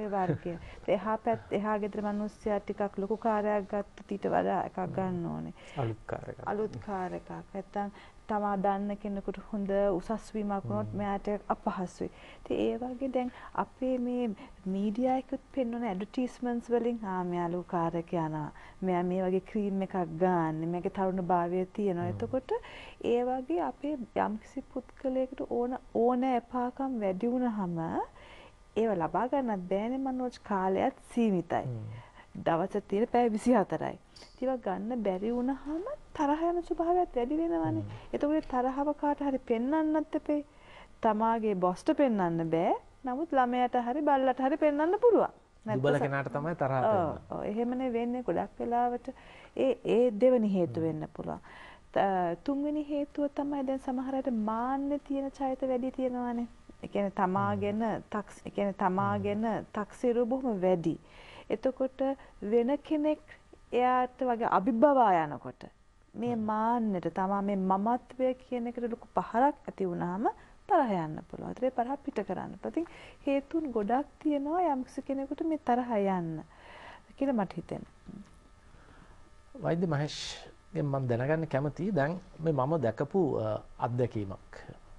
එහා ගෙදර මිනිස්සයා ටිකක් ලොකු කාර්යයක් ගත්තොත් ඊට වඩා එකක් ගන්න ඕනේ. අලුත් කාර් එකක්. නැත්තම් තමා දන්න කෙනෙකුට හොඳ උසස් වීමක් වුණොත් මෙයාට අපහසුයි. ඉතින් ඒ වගේ දැන් අපේ මේ මීඩියා එකත් පෙන්වන ඇඩ්වර්ටයිස්මන්ට්ස් වලින් මෙයා ලොකු කාර් එක යනවා. මෙයා මේ වගේ ක්‍රීම් එකක් ගන්න. මේකේ තරුණ භාවය තියෙනවා. එතකොට ඒ වගේ අපේ යම්කිසි පුද්ගලයෙකුට ඕන එපාකම් වැඩි වුණාම ඒව ලබා ගන්නත් බෑනේ මනෝජ්. කාලයත් සීමිතයි. දවසේ තියෙන පැය 24යි. ඒවා ගන්න බැරි වුණාම තරහ යන ස්වභාවයත් වැඩි වෙනවානේ. එතකොට තරහව කාට හරි පෙන්වන්නත් එපේ. තමාගේ බොස්ට පෙන්වන්න බෑ. නමුත් ළමයාට හරි බල්ලට හරි පෙන්වන්න පුළුවන්. දුබල කෙනාට තමයි තරහ පෙන්වන්නේ. ඔව් එහෙමනේ වෙන්නේ ගොඩක් වෙලාවට. ඒ දෙවෙනි හේතුව වෙන්න පුළුවන්. තුන්වෙනි හේතුව තමයි දැන් සමහර අයට මාන්නේ තියෙන චෛත වැඩි තියෙනවානේ. ඒ කියන්නේ තමාගෙන තක්සේරුව බොහොම වැඩි. එතකොට වෙන කෙනෙක් එයාට වගේ අභිභවා යනකොට මේ මාන්නට තමා මේ මමත්වය කියන එකට ලොකු පහරක් ඇති වුණාම තරහ යන්න පුළුවන්. ඒතරේ පරහ පිට කරන්න. ඉතින් හේතුන් ගොඩක් තියෙනවා යම්කිසි කෙනෙකුට මේ තරහ යන්න කියලා මට හිතෙනවා. වෛද්‍ය මහේෂ්ගෙන් මම දැනගන්න කැමතියි දැන් මේ මම දැකපු අත්දැකීමක්.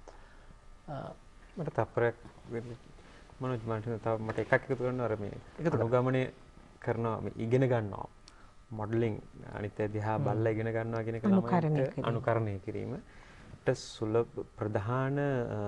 මට තප්පරයක් මනෝජ් මට එකක් එකතු කරන්න අර මේ අනුගමනය කරනවා ඉගෙන ගන්නවා මොඩලින් අනිත් දිහා බලලා ඉගෙන ගන්නවා කියන එක ළමයින්ට අනුකරණය කිරීමට සුලභ ප්‍රධාන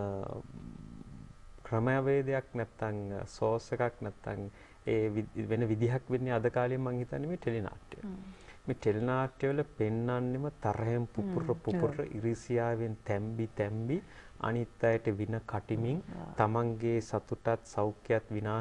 ක්‍රමවේදයක් නැත්තම් සෝස් එකක් නැත්තම් ඒ වෙන විදිහක් වෙන්නේ අද කාලේ මම හිතන්නේ මේ ටෙලිනාට්‍ය. මේ ටෙලිනාට්‍ය වල පෙන්වන්නෙම තරහෙන් පුපුර ඉරිසියාවෙන් තැම්බි අනිත් අයට වින කටිමින් තමන්ගේ සතුටත් සෞඛ්‍යයත්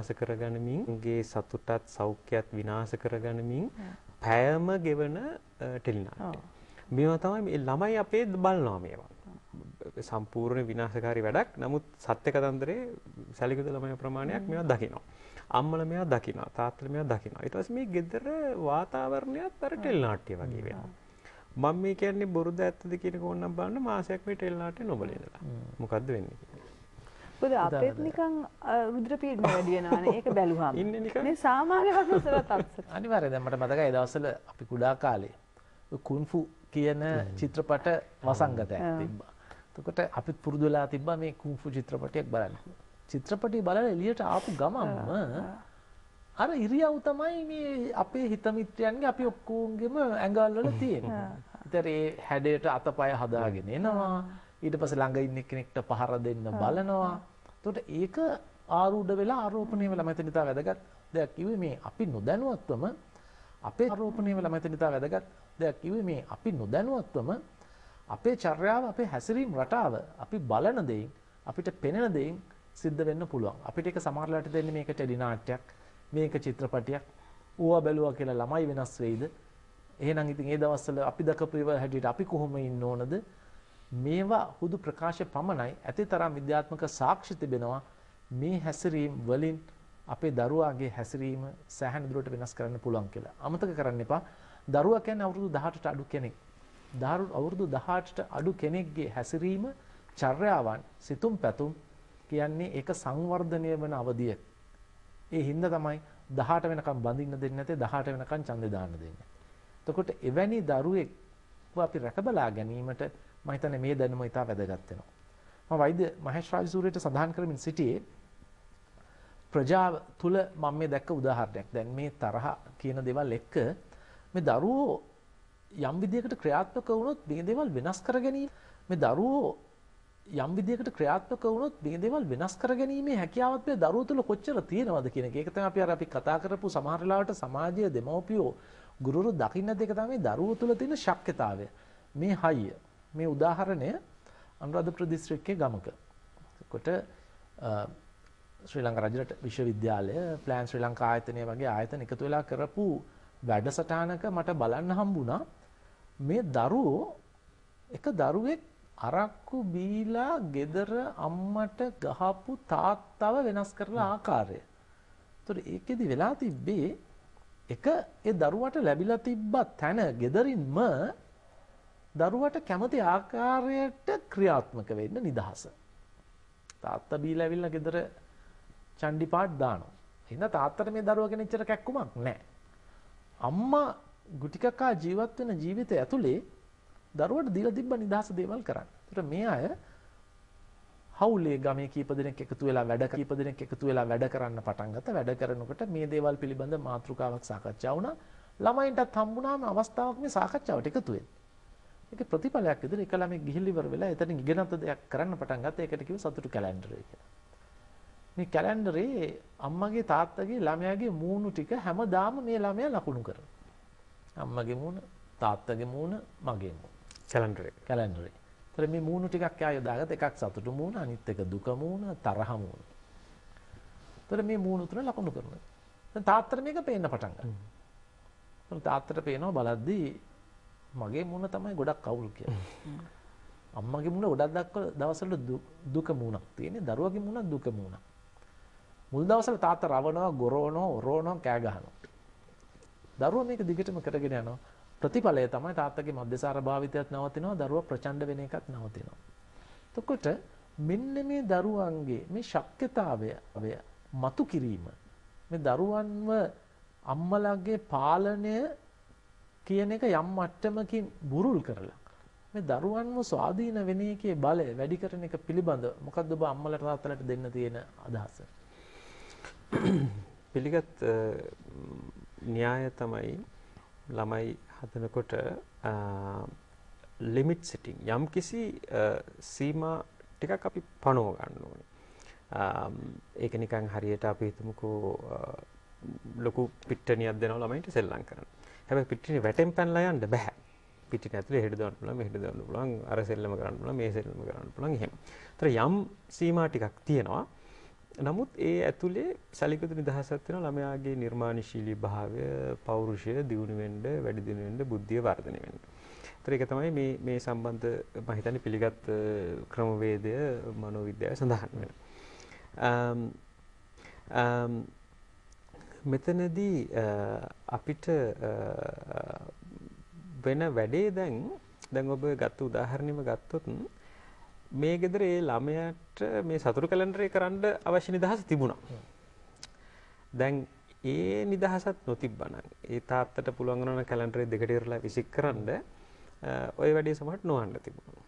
විනාශ කරගනිමින් පැයම ගෙවන ටෙලිනාට්‍ය. මේවා තමයි මේ ළමයි අපේ බලනවා මේවා. සම්පූර්ණ විනාශකාරී වැඩක්. නමුත් සත්‍ය කතන්දරේ සැලකුද ළමයි ප්‍රමාණයක් මේවා දකිනවා. අම්මලා මේවා දකිනවා. තාත්තලා මේවා දකිනවා. ඊට පස්සේ මේ ගෙදර වාතාවරණයත් අර ටෙලිනාට්‍ය වගේ වෙනවා. මම මේ කියන්නේ බොරුද ඇත්තද කියන එක ඕනනම් බලන්න මාසයක් මේ ටෙලිනාට්‍ය නොබල ඉඳලා. මොකද්ද වෙන්නේ කියලා. පොද අපේත් නිකන් රුධිර පීඩන වැඩි වෙනවානේ. ඒක බැලුවාම. මේ සාමාන්‍ය වගේ තත්ත්ව. අනිවාර්යයෙන් දැන් මට මතකයි ඒ දවස්වල අපි කුඩා කාලේ කුන්ෆු කියන චිත්‍රපට වසංගතයක් තිබ්බා. එතකොට අපිත් පුරුදු වෙලා තිබ්බා මේ කුන්ෆු චිත්‍රපටයක් බලන්න. චිත්‍රපටය බලලා එළියට ආපු ගමන්ම අර ඉරියව් තමයි මේ අපේ හිත මිත්‍රයන්ගේ අපි ඔක්කොගෙම ඇඟවල් වල තියෙන්නේ. ඒතර ඒ හැඩයට අතපය හදාගෙන එනවා. ඊට පස්සේ ළඟ ඉන්න කෙනෙක්ට පහර දෙන්න බලනවා. එතකොට ඒක ආරූඪ වෙලා ආරෝපණය වෙලා මෙතන ඉතා වැදගත් දෙයක් කිව්වේ මේ අපි නොදැනුවත්වම අපේ ආරෝපණය වෙලා මෙතන ඉතා වැදගත් දෙයක් කිව්වේ මේ අපි නොදැනුවත්වම අපේ චර්යාව අපේ හැසිරීම් රටාව අපි බලන දෙයින් අපිට පෙනෙන දෙයින් සිද්ධ වෙන්න පුළුවන්. අපිට ඒක සමහරලාට දෙන්නේ මේක ටෙලි නාට්‍යයක් මේක චිත්‍රපටයක් ඌවා බැලුවා කියලා ළමයි වෙනස් වෙයිද? එහෙනම් ඉතින් ඒ දවස්වල අපි දකපු ඒවා හැටියට අපි කොහොම ඉන්න ඕනද? මේවා හුදු ප්‍රකාශ පමණයි. ඇතිතරම් විද්‍යාත්මක සාක්ෂි තිබෙනවා මේ හැසිරීම් වලින් අපේ දරුවාගේ හැසිරීම සෑහෙන දුරට වෙනස් කරන්න පුළුවන් කියලා. අමතක කරන්න එපා. දරුවා කියන්නේ අවුරුදු 18ට අඩු කෙනෙක්. අවුරුදු 18ට අඩු කෙනෙක්ගේ හැසිරීම චර්යාවන් සිතුම් පැතුම් කියන්නේ ඒක සංවර්ධනය වෙන අවධිය. ඒ හින්දා තමයි 18 වෙනකම් බඳින්න දෙන්නේ නැතේ 18 වෙනකම් ඡන්දේ දාන්න දෙන්නේ. එතකොට එවැනි දරුවෙක් අපි රැකබලා ගැනීමට මම හිතන්නේ මේ දැනුම ඉතා වැදගත් වෙනවා. මම වෛද්‍ය මහේෂ් රාජසූරියට සඳහන් කරමින් සිටියේ ප්‍රජාව තුල මම මේ දැක්ක උදාහරණයක්. දැන් මේ තරහ කියන දේවල් එක්ක මේ දරුවෝ යම් විදියකට ක්‍රියාත්මක වුණොත් මේ දේවල් වෙනස් කර ගැනීම මේ දරුවෝ යම් විදියකට ක්‍රියාත්මක වුණොත් මේ දේවල් වෙනස් කර ගැනීමේ හැකියාවත් මේ දරුවෝ තුල කොච්චර තියෙනවද කියන එක. ඒක තමයි අපි කතා කරපු සමහර වෙලාවට සමාජයේ දෙමව්පියෝ ගුරුවරු දකින්න දෙක තමයි දරුවෝ තුල තියෙන ශක්්‍යතාවය. මේ හයිය මේ උදාහරණය අනුරාධපුර දිස්ත්‍රික්කයේ ගමක. කොට ශ්‍රී ලංකා රජරට විශ්වවිද්‍යාලය ප්ලෑන් ශ්‍රී ලංකා ආයතනය වගේ ආයතන එකතු වෙලා කරපු වැඩසටහනක මට බලන්න හම්බුණා මේ දරුවෝ එක දරුවෙක් අරක්කු බීලා ගෙදර අම්මට ගහපු තාත්තව වෙනස් කරලා ආකාරය. ඒතර ඒකෙදි වෙලා තිබ්බේ එක ඒ දරුවට ලැබිලා තිබ්බ තැන ගෙදරින්ම දරුවට කැමති ආකාරයට ක්‍රියාත්මක වෙන්න නිදහස. තාත්තා බීලා ඇවිල්ලා ගෙදර චණ්ඩි පාට් දානවා. එහෙනම් තාත්තට මේ දරුවා ගැන ඉච්චර කැක්කුමක් නැහැ. අම්මා ගුටි කකා ජීවත් වෙන ජීවිතය ඇතුලේ දරුවට දීලා තිබ්බ නිදහස දේවල් කරන්න. ඒතර මේ අය හවුලේ ගමේ කීප දෙනෙක් එකතු වෙලා වැඩ කරන්න පටන් ගත්තා. වැඩ කරනකොට මේ දේවල් පිළිබඳ මාතෘකාවක් සාකච්ඡා වුණා. ළමයින්ටත් හම්බුණාම අවස්ථාවක් මේ සාකච්ඡාවට එකතු වෙන්න. ඒකේ ප්‍රතිඵලයක් විදිහට එක ළමෙක් ගිහිල්ලා ඉවර වෙලා එතනින් ඉගෙනත් දෙයක් කරන්න පටන් ගත්තා. ඒකට කිව්ව සතුටු කැලෙන්ඩරය කියලා. මේ කැලෙන්ඩරේ අම්මගේ තාත්තගේ ළමයාගේ මූණු ටික හැමදාම මේ ළමයා ලකුණු කරනවා. අම්මගේ මූණ, තාත්තගේ මූණ, මගේ මූණ. කැලෙන්ඩරේ. ඒතර මේ මූණු ටිකක් ආයෙ දාගත්ත එකක් සතුටු මූණ, අනිත් එක දුක මූණ, තරහ මූණ. ඒතර මේ මූණු තුන ලකුණු කරනවා. දැන් තාත්තට මේක පේන්න පටන් ගන්නවා. තාත්තට පේනවා බලද්දී මගේ මූණ තමයි ගොඩක් අවුල් කියලා. අම්මගේ මූණ ගොඩක් දවස්වල දුක මූණක් තියෙන්නේ. දරුවගේ මූණ දුක මූණක්. මුල් දවස්වල තාත්තා රවනවා, ගොරවනවා, ඔරවනවා, කෑ ගහනවා. දරුවා මේක දිගටම කරගෙන යනවා. ප්‍රතිඵලය තමයි තාත්තගේ මධ්‍යසාර භාවිතයත් නවතිනවා, දරුවා ප්‍රචණ්ඩ වෙන එකත් නවතිනවා. එතකොට මෙන්න මේ දරුවන්ගේ මේ ශක්්‍යතාවය මතු කිරීම, මේ දරුවන්ව අම්මලාගේ පාලනය කියන එක යම් මට්ටමකින් බුරුල් කරලා මේ දරුවන්ව ස්වාධීන වෙන එකේ බලය වැඩි කරන එක පිළිබඳ මොකක්ද ඔබ අම්මලට තාත්තලට දෙන්න තියෙන අදහස? පිළිගත් න්‍යාය තමයි ළමයි හදනකොට ලිමිට් සෙටිං යම් කිසි සීමා ටිකක් අපි පනව ගන්න ඕනේ. ඒක නිකන් හරියට අපි හිතමුකෝ ලොකු පිට්ටනියක් දෙනවා ළමයින්ට සෙල්ලම් කරන්න. හැබැයි පිටිනේ වැටෙන් පැනලා යන්න බෑ. පිටිනේ ඇතුලේ හෙට දාන්න පුළුවන්, මෙහෙට දාන්න පුළුවන්, අර සෙල්ලම කරන්න පුළුවන්, මේ සෙල්ලම කරන්න පුළුවන් එහෙම. ඒතර යම් සීමා ටිකක් තියෙනවා. නමුත් ඒ ඇතුලේ සැලකිත නිදහසක් වෙනවා ළමයාගේ නිර්මාණශීලී භාවය, පෞරුෂය දියුණු වෙන්න, වැඩි දියුණු වෙන්න, බුද්ධිය වර්ධනය වෙන්න. ඒතර ඒක තමයි මේ සම්බන්ධ මම හිතන්නේ පිළිගත් ක්‍රමවේදය මනෝවිද්‍යාවේ සඳහන් වෙනවා. මෙතනදී අපිට වෙන වැඩේ දැන් ඔබ ගත්ත උදාහරණෙම ගත්තොත් මේ ගෙදර ඒ ළමයාට මේ සතුරු කැලෙන්ඩරේ කරන්න අවශ්‍ය නිදහස තිබුණා. දැන් ඒ නිදහසත් නොතිබ්බනම් ඒ තාත්තට පුළුවන් වුණා කැලෙන්ඩරේ දෙකට ඉරලා විසික් කරන්න ওই වැඩේ සමහරට නොවන්න තිබුණා.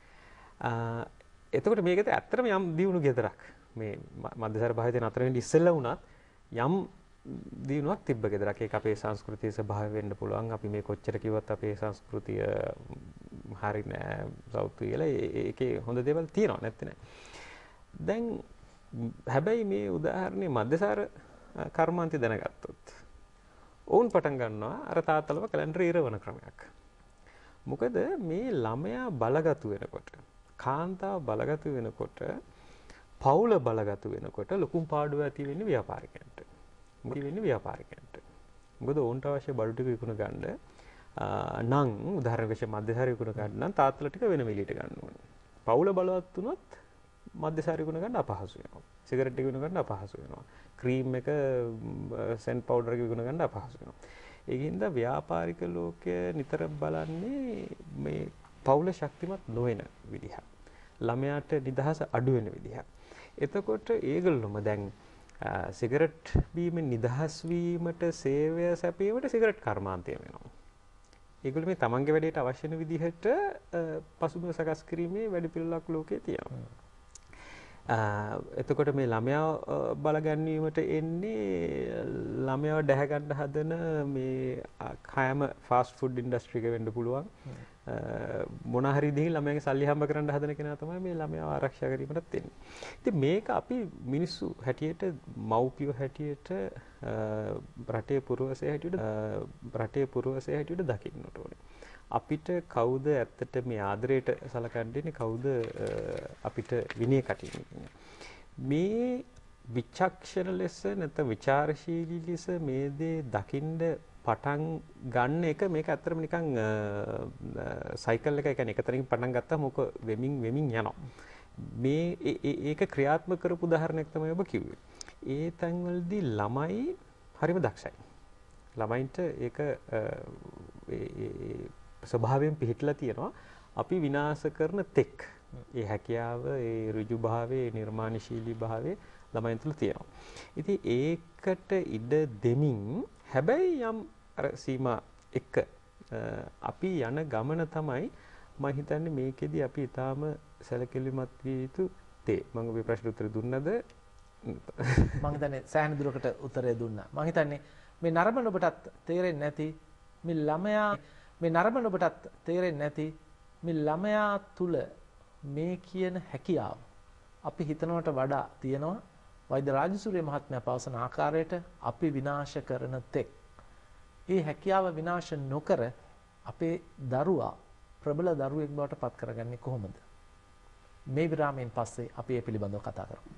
එතකොට මේ ගෙදර ඇත්තටම යම් දියුණු ගෙදරක් මේ මධ්‍යසාර භාවිතය නතර වෙන්න ඉස්සෙල්ලා වුණත් යම් දිනුවක් තිබ්බ ගෙදරක්. ඒක අපේ සංස්කෘතියේ ස්වභාවය වෙන්න පුළුවන්. අපි මේ කොච්චර කිව්වත් අපේ සංස්කෘතිය හරි නෑ සෞතු කියලා ඒකේ හොඳ දේවල් තියෙනවා නැත්te නෑ. දැන් හැබැයි මේ උදාහරණේ මධ්‍යසාර කර්මාන්තය දැනගත්තොත් ඕන් පටන් ගන්නවා අර තාත්තලව කැලෙන්ඩරේ ඉරවන ක්‍රමයක්. මොකද මේ ළමයා බලගතු වෙනකොට, කාන්තාව බලගතු වෙනකොට, පවුල බලගතු වෙනකොට ලොකු පාඩුවක් ඇති වෙන්නේ ව්‍යාපාරිකයන්ට. මොකද ඔවුන්ට අවශ්‍ය බඩු ටික විකුණ ගන්න නම් උදාහරණයක් වශයෙන් මධ්‍යසාරය විකුණ ගන්න නම් තාත්තලා ටික වෙන මිලියට ගන්න ඕනේ. පවුල බලවත් වුණොත් මධ්‍යසාරය විකුණ ගන්න අපහසු වෙනවා. සිගරට් ටික විකුණ ගන්න අපහසු වෙනවා. ක්‍රීම් එක සෙන්ට් පවුඩර් එක විකුණ ගන්න අපහසු වෙනවා. ඒකින්ද ව්‍යාපාරික ලෝකය නිතර බලන්නේ මේ පවුල ශක්තිමත් නොවන විදිහ. ළමයාට නිදහස අඩු වෙන විදිහක්. එතකොට ඒගොල්ලොම දැන් සිගරට් බීමෙන් නිදහස් වීමට සේවය සැපීමට සිගරට් කර්මාන්තය වෙනවා. ඒගොල්ලෝ මේ තමන්ගේ වැඩේට අවශ්‍ය වෙන විදිහට පසුබිම සකස් කිරීමේ වැඩපිළිවෙලක් ලෝකේ තියෙනවා. එතකොට මේ ළමයා බලගැන්වීමට එන්නේ ළමයාව දැහැ ගන්න හදන මේ කෑම ෆාස්ට් ෆුඩ් ඉන්ඩස්ට්‍රි එක වෙන්න පුළුවන්. මොන හරි විදිහකින් ළමයාගේ සල්ලි හම්බ කරන්න හදන කෙනා තමයි මේ ළමයාව ආරක්ෂා කිරීමටත් එන්නේ. ඉතින් මේක අපි මිනිස්සු හැටියට මව්පියෝ හැටියට රටේ පුරවැසියා හැටියට දකින්නට ඕනේ. අපිට කවුද ඇත්තට මේ ආදරයට සලකන්නේ කවුද අපිට විනය කටින්නේ. මේ විචක්ෂණ ලෙස නැත්නම් විචාරශීලී ලෙස මේ දේ දකින්න පටන් ගන්න එක මේක ඇත්තටම නිකන් සයිකල් එක කියන්නේ එකතරින් පටන් ගත්තාම මොක වෙමින් යනවා. මේ ඒක ක්‍රියාත්මක කරපු උදාහරණයක් තමයි ඔබ කිව්වේ. ඒ තැන්වලදී ළමයි හරිම දක්ෂයි. ළමයින්ට ඒක ස්වභාවයෙන් පිහිටලා තියෙනවා. අපි විනාශ කරන තෙක් ඒ හැකියාව, ඒ ඍජු භාවය, ඒ නිර්මාණශීලී භාවය ළමයින් තුළ තියෙනවා. ඉතින් ඒකට ඉඩ දෙමින් හැබැයි යම් අර සීමා එක්ක අපි යන ගමන තමයි මම හිතන්නේ මේකෙදි අපි ඊටාම සැලකිලිමත් විය යුතු තේ. මම ඔබේ ප්‍රශ්න උත්තර දුන්නද? මම හිතන්නේ සෑහෙන දුරකට උත්තරය දුන්නා. මම හිතන්නේ මේ නරඹන ඔබටත් තේරෙන්නේ නැති මේ ළමයා තුල මේ කියන හැකියාව අපි හිතනවට වඩා තියෙනවා. වෛද්‍ය රාජසූරිය මහත්මයා පවසන ආකාරයට අපි විනාශ කරන තෙක් ඒ හැකියාව විනාශ නොකර අපේ දරුවා ප්‍රබල දරුවෙක් බවට පත් කරගන්නේ කොහොමද? මේ විරාමයෙන් පස්සේ අපි ඒ පිළිබඳව කතා කරමු.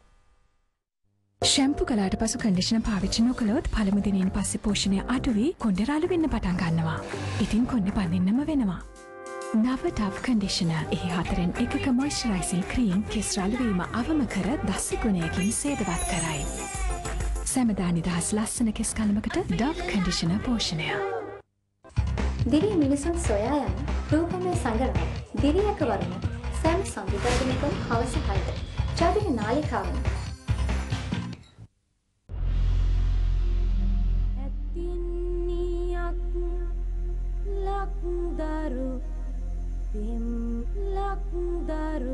ෂැම්පු කළාට පසු කන්ඩිෂනර් පාවිච්චි නොකළොත් පළමු දිනෙන් පස්සේ පෝෂණය අඩු වී කොණ්ඩේ රළු වෙන්න පටන් ගන්නවා. ඉතින් කොණ්ඩේ පදින්නම වෙනවා. නව ඩව් කන්ඩිෂනර් එහි 4න් 1ක මොයිස්චරයිසිං ක්‍රීම් කෙස් රළු වීම අවම කර 10 ගුණයකින් සේදවත් කරයි. සැමදා නිදහස් ලස්සන කෙස් කලමකට ඩව් කන්ඩිෂනර් පෝෂණය. දිරිය මිනිසුන් සොයා යන රූපමය සංගරම දිරියක වරුණ සැම් සංවිධානයක හවස 6ට චාදින නාලිකාවන් lakdaru pim lakdaru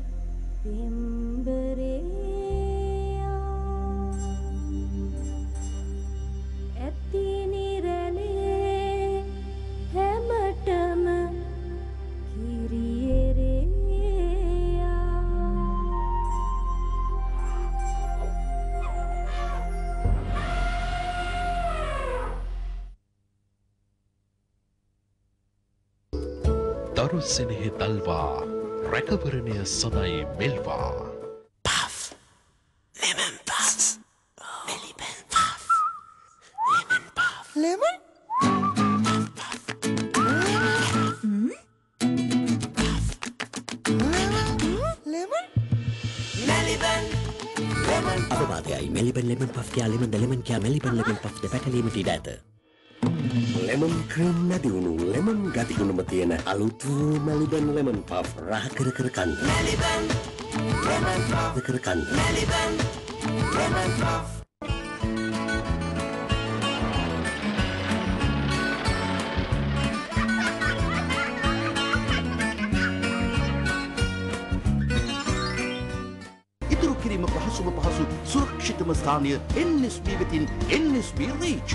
pimbereya etini rele hematama kiriyereya දරුස්සෙනෙහි දල්වා රැකවරණය සදයි මෙල්වා Puff lemon puff Melibel puff lemon puff lemon lemon Melibel lemon අපවාදයයි Maliban lemon puff කියා lemon lemon කියා මෙලිබන් lemon puff දෙපැටලීමට ඉඩ ඇත. lemon cream නැදිවුණු lemon ගතිගුණම තියෙන අලුත් Melibon lemon puff රහ කර කන්න. Melibon lemon puff කර කන්න. Melibon lemon puff ඉතුරු කිරීම පහසුම පහසු සුරක්ෂිතම ස්ථානය NSB වෙතින් NSB Reach.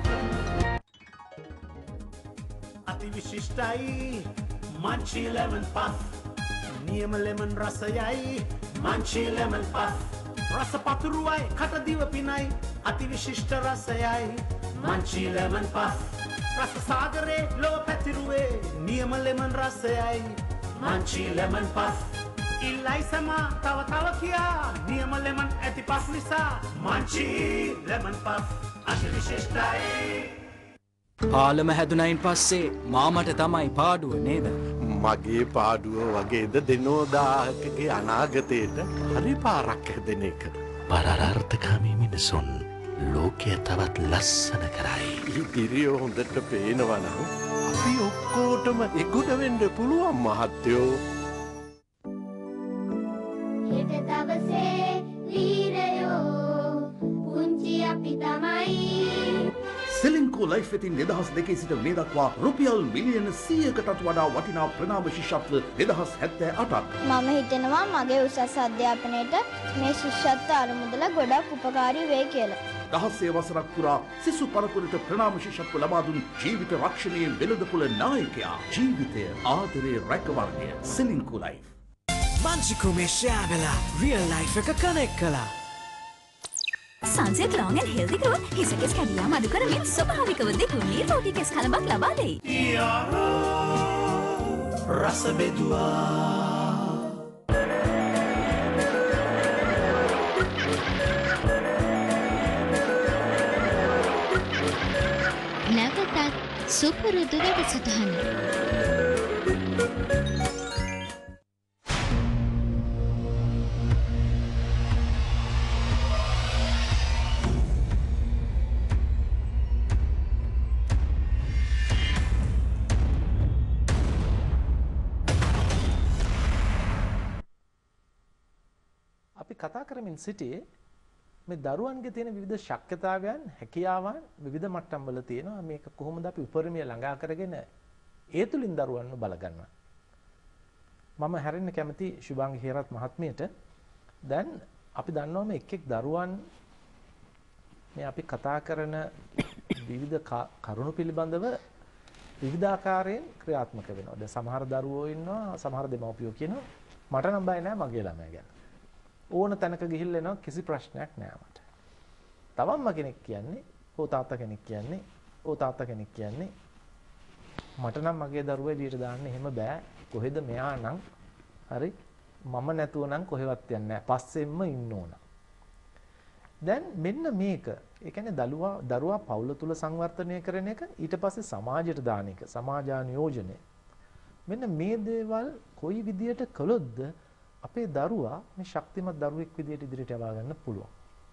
විශිෂ්ටයි මංචි ලෙමන් පෆ් නියම ලෙමන් රසයයි මංචි ලෙමන් පෆ් රස පතුරුවයි කටදිව පිනයි අති විශිෂ්ට රසයයි මංචි ලෙමන් පෆ් රස සාගරේ ලොව පැතිරුවේ නියම ලෙමන් රසයයි මංචි ලෙමන් පෆ් ඉල්ලයි සමා තව තව කියා නියම ලෙමන් ඇති පස් නිසා මංචි ලෙමන් පෆ් අති විශිෂ්ටයි. පාලම හැදුනයින් පස්සේ මාමට තමයි පාඩුව නේද? මගේ පාඩුව වගේද දෙනෝ 1000කගේ අනාගතයට හරි පාරක් හැදෙන එක. පරාර්ථකාමී මිනිසුන් ලෝකය තවත් ලස්සන කරයි. ඉතිරිය හොඳට පේනවා නම් අපි ඔක්කොටම එගොඩ වෙන්න පුළුවන් මහත්තයෝ. ලයිෆ් වෙතින් 2002 සිට මේ දක්වා රුපියල් මිලියන 100කටත් වඩා වටිනා ප්‍රණාම ශිෂ්‍යත්ව 2078ක්. මම හිතනවා මගේ උසස් අධ්‍යාපනයට මේ ශිෂ්‍යත්ව අරමුදල ගොඩක් උපකාරී වෙයි කියලා. දහස්සේ වසරක් පුරා සිසු පරපුරට ප්‍රණාම ශිෂ්‍යත්ව ලබා දුන් ජීවිත රක්ෂණයේ වෙළඳපොළ නායකයා. ජීවිතය ආදරේ රැකවරණය. සිලින්කු ලයිෆ්. මංජිකු මේ ශාබලා රියල් ලයිෆ් එක කනෙක්ට් කළා. Sunset Long and Healthy Growth හිසකෙස් කැඩියාම අඩු කරමින් ස්වභාවිකව දෙකුන් නිරෝගී කෙස් කලබක් ලබා දෙයි. රස බෙදුවා නැවතත් සුපුරුදු වැඩසටහන. කතා කරමින් සිටියේ මේ දරුවන්ගේ තියෙන විවිධ ශක්්‍යතාවයන් හැකියාවන් විවිධ මට්ටම්වල තියෙනවා. මේක කොහොමද අපි උපරිමය ළඟා කරගෙන ඒ තුලින් දරුවන්ව බලගන්නවා. මම හැරෙන්න කැමති ශුභාංග හේරත් මහත්මියට. දැන් අපි දන්නවා මේ එක් දරුවන් මේ අපි කතා කරන විවිධ කරුණු පිළිබඳව විවිධාකාරයෙන් ක්‍රියාත්මක වෙනවා. දැන් සමහර දරුවෝ ඉන්නවා, සමහර දෙමව්පියෝ කියනවා මට නම් බය නෑ මගේ ළමයා ගැන. ඕන තැනක ගිහිල්ලා එනවා කිසි ප්‍රශ්නයක් නෑ මට. තවම්ම කෙනෙක් කියන්නේ, "ඕ තාත්තා කෙනෙක් කියන්නේ, ඕ තාත්තා කෙනෙක් කියන්නේ මට නම් මගේ දරුවා එළියට දාන්න එහෙම බෑ. කොහෙද මෙයා නම් හරි මම නැතුව නම් කොහෙවත් යන්නේ නෑ. පස්සෙන්ම ඉන්න ඕන." දැන් මෙන්න මේක. ඒ කියන්නේ දරුවා පවුල තුල සංවර්ධනය කරන එක, ඊට පස්සේ සමාජයට දාන එක, සමාජානුයෝජනය. මෙන්න මේ දේවල් කොයි විදියට කළොත්ද අපේ දරුවා මේ ශක්තිමත් දරුවෙක් විදියට ඉදිරියට යවා ගන්න පුළුවන්.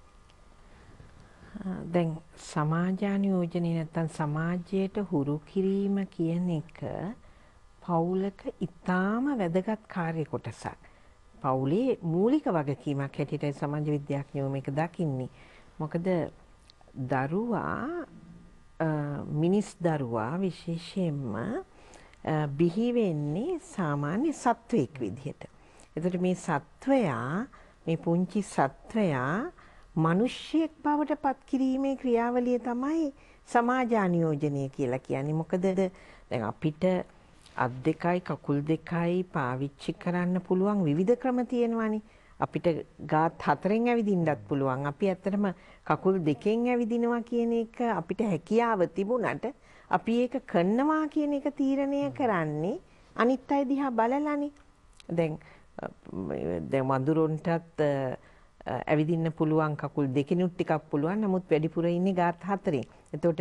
දැන් සමාජානුයෝජනය නැත්තම් සමාජයට හුරු කිරීම කියන එක පවුලක ඉතාම වැදගත් කාර්ය කොටසක්. පවුලේ මූලික වගකීමක් හැටියට සමාජ විද්‍යාඥයෝ මේක දකින්නේ. මොකද දරුවා මිනිස් දරුවා විශේෂයෙන්ම බිහි වෙන්නේ සාමාන්‍ය සත්වයෙක් විදිහට. එතකොට මේ සත්වයා, මේ පුංචි සත්වයා මිනිස්සෙක් බවට පත් කිරීමේ ක්‍රියාවලිය තමයි සමාජානුයෝජනය කියලා කියන්නේ. මොකද දැන් අපිට අත් දෙකයි කකුල් දෙකයි පාවිච්චි කරන්න පුළුවන් විවිධ ක්‍රම තියෙනවානේ. අපිට ගාත් 4න් ඇවිදින්නත් පුළුවන්. අපි ඇත්තටම කකුල් 2න් ඇවිදිනවා කියන එක අපිට හැකියාව තිබුණාට අපි ඒක කරනවා කියන එක තීරණය කරන්නේ අනිත් අය දිහා බලලානේ. දැන් වඳුරන්ටත් ඇවිදින්න පුළුවන් කකුල් දෙකෙනුත් ටිකක් පුළුවන්. නමුත් වැඩිපුර ඉන්නේ ගාත් 4න්. එතකොට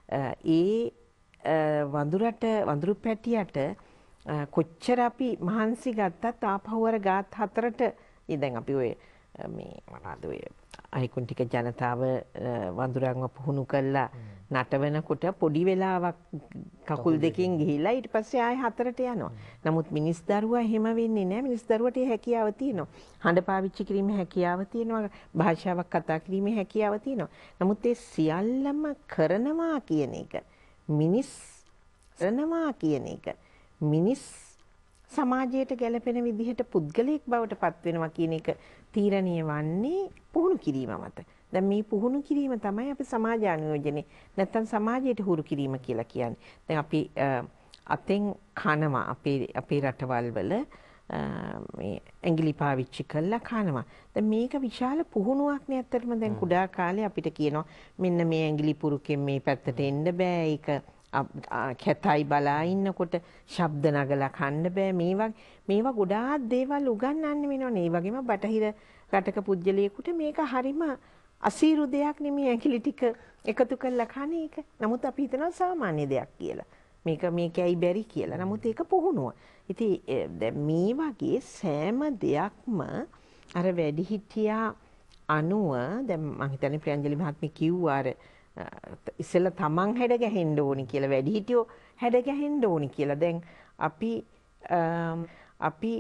වඳුරු පැටියට කොච්චර අපි මහන්සි ගත්තත් ආපහු අර ගාත් 4ට දැන් අපි ඔය මේ මොනවාද ඔය අයිකුන් ටික ජනතාව වඳුරන්ව පුහුණු කළා නටවනකොට පොඩි වෙලාවක් කකුල් දෙකෙන් ගිහිල්ලා ඊට පස්සේ ආයෙ 4ට යනවා. නමුත් මිනිස් දරුවා එහෙම වෙන්නේ නැහැ. මිනිස් දරුවට ඒ හැකියාව තියෙනවා. හඬ පාවිච්චි කිරීමේ හැකියාව තියෙනවා. භාෂාවක් කතා කිරීමේ හැකියාව තියෙනවා. නමුත් ඒ සියල්ලම කරනවා කියන එක මිනිස් සමාජයට ගැලපෙන විදිහට පුද්ගලයෙක් බවට පත් වෙනවා කියන එක තීරණය වන්නේ පුහුණු කිරීම මත. දැන් මේ පුහුණු කිරීම තමයි අපි සමාජානුයෝජනේ නැත්තම් සමාජයට හුරු කිරීම කියලා කියන්නේ. දැන් අපි අතෙන් කනවා අපේ රටවල් වල මේ ඇඟිලි පාවිච්චි කරලා කනවා. දැන් මේක විශාල පුහුණුවක් නේ ඇත්තටම. දැන් කුඩා කාලේ අපිට කියනවා මෙන්න මේ ඇඟිලි පුරුකෙන් මේ පැත්තට එන්න බෑ. ඒක කැතයි බලා ඉන්නකොට ශබ්ද නගලා කන්න බෑ. මේවා ගොඩාක් දේවල් උගන්වන්න වෙනවනේ. ඒ වගේම බටහිර රටක පුජ්‍යලයකට මේක හරිම අසීරු දෙයක් නෙමෙයි ඇඟිලි ටික එකතු කරලා කන එක. නමුත් අපි හිතනවා සාමාන්‍ය දෙයක් කියලා. මේකයි බැරි කියලා. නමුත් ඒක පුහුණුව. ඉතින් දැන් මේ වගේ සෑම දෙයක්ම අර වැඩිහිටියා අනුව දැන් මම හිතන්නේ ප්‍රියංජලි මහත්මිය කිව්වා අර ඉස්සෙල්ලා තමන් හැඩ ගැහෙන්න ඕනි කියලා වැඩිහිටියෝ හැඩ ගැහෙන්න ඕනි කියලා. දැන් අපි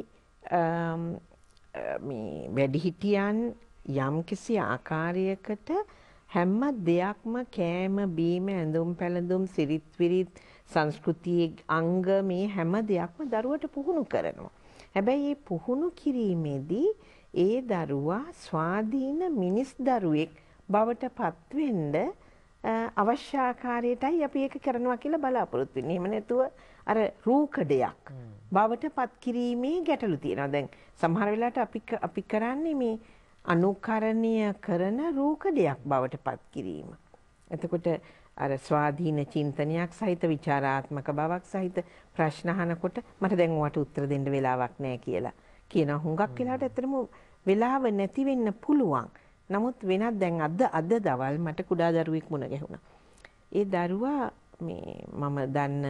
මේ වැඩිහිටියන් යම්කිසි ආකාරයකට හැම දෙයක්ම කෑම බීම ඇඳුම් පැළඳුම් සිරිත් විරිත් සංස්කෘතියේ අංග මේ හැම දෙයක්ම දරුවට පුහුණු කරනවා. හැබැයි මේ පුහුණු කිරීමේදී ඒ දරුවා ස්වාධීන මිනිස් දරුවෙක් බවට පත්වෙන්න අවශ්‍ය ආකාරයටයි අපි ඒක කරනවා කියලා බලාපොරොත්තු වෙන්නේ. එහෙම නැතුව අර රූකඩයක් බවට පත් කිරීමේ ගැටලු තියෙනවා. දැන් සමහර වෙලාවට අපි කරන්නේ මේ අනුකරණය කරන රූකඩයක් බවට පත් කිරීම. එතකොට අර ස්වාධීන චින්තනයක් සහිත විචාරාත්මක බවක් සහිත ප්‍රශ්න අහනකොට මට දැන් ඔයාට උත්තර දෙන්න වෙලාවක් නැහැ කියලා කියන හුඟක් වෙලාවට ඇත්තටම වෙලාව නැති වෙන්න පුළුවන්. නමුත් වෙනත් දැන් අද දවල් මට කුඩා දරුවෙක් මුණ ගැහුණා. ඒ දරුවා මේ මම දන්න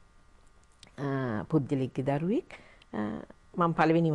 පුද්ගලික දරුවෙක්. මම පළවෙනි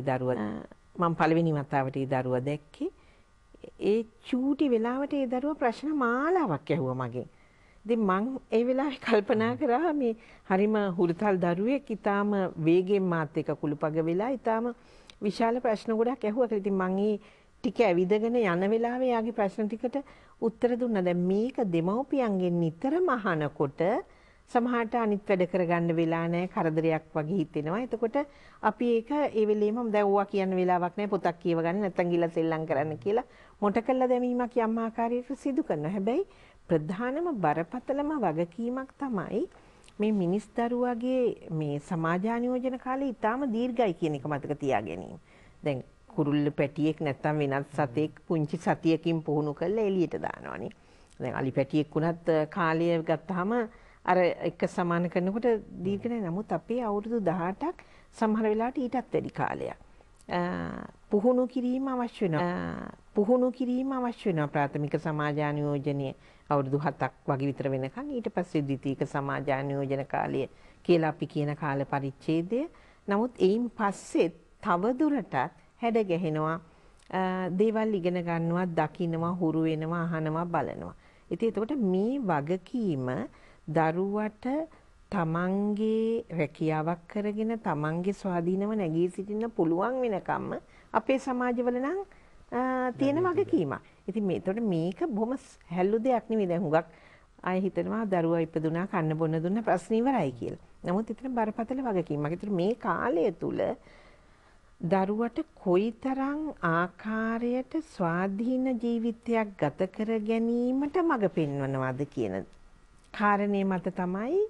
වතාවට ඒ දරුවා දැක්කේ. ඒ චූටි වෙලාවට ඒ දරුවා ප්‍රශ්න මාලාවක් ඇහුවා මගෙන්. ඉතින් මං ඒ වෙලාවේ කල්පනා කරා මේ හරිම හුරුතල් දරුවෙක් ඊටාම වේගෙන් මාත් එක්ක කුළුපග වෙලා ඊටාම විශාල ප්‍රශ්න ගොඩක් ඇහුවා. ඉතින් මං ඒ ටික ඇවිදගෙන යන වෙලාවේ යාගේ ප්‍රශ්න ටිකට උත්තර දුන්නා. දැන් මේක දෙමව්පියන්ගෙන් නිතරම අහනකොට සමහරට අනිත් වැඩ කරගන්න වෙලා නැහැ, කරදරයක් වගේ හිතෙනවා. එතකොට අපි ඒක ඒ වෙලේම දැන් ඕවා කියන්න වෙලාවක් නැහැ, පොතක් කියව ගන්න නැත්තම් ගිහලා සෙල්ලම් කරන්න කියලා මොට කළා දැමීමක් යම් ආකාරයකට සිදු කරනවා. හැබැයි ප්‍රධානම බරපතලම වගකීමක් තමයි මේ මිනිස් දරුවාගේ මේ සමාජානියෝජන කාලේ ඊටාම දීර්ඝයි කියන එක මතක තියාගැනීම. දැන් කුරුල්ල පැටියෙක් නැත්තම් වෙනත් සතෙක් පුංචි සතියකින් පුහුණු කරලා එළියට දානවනේ. දැන් අලි පැටියෙක් වුණත් කාලය ගත්තාම අර එක සමාන කරනකොට දීර්ඝ නැහැ. නමුත් අපේ අවුරුදු 18ක් සමහර වෙලාවට ඊටත් වැඩි කාලයක්. පුහුණු කිරීම අවශ්‍ය වෙනවා. ප්‍රාථමික සමාජානියෝජනයේ අවුරුදු 7ක් වගේ විතර වෙනකන් ඊට පස්සේ ද්විතීක සමාජානියෝජන කාලය කියලා අපි කියන කාල පරිච්ඡේදය. නමුත් එයින් පස්සේ තව දුරටත් හැඩ ගැහෙනවා, දේවල් ඉගෙන ගන්නවා, දකින්නවා, හුරු වෙනවා, අහනවා, බලනවා. ඉතින් එතකොට මේ වගකීම දරුවට තමන්ගේ රැකියාවක් කරගෙන තමන්ගේ ස්වාධීනව නැගී සිටින්න පුළුවන් වෙනකම්ම අපේ සමාජවල නම් තියෙන වගකීමක්. ඉතින් මේක බොහොම හැල්ලු දෙයක් නෙවෙයි. දැන් හුඟක් අය හිතනවා දරුවා ඉපදුනා කන්න බොන්න දුන්න ප්‍රශ්න ඉවරයි කියලා. නමුත් එතන බරපතල වගකීමක්. ඒතර මේ කාලය තුල දරුවට කොයිතරම් ආකාරයට ස්වාධීන ජීවිතයක් ගත කර ගැනීමට මඟ පෙන්වනවද කියන කාරණේ මත තමයි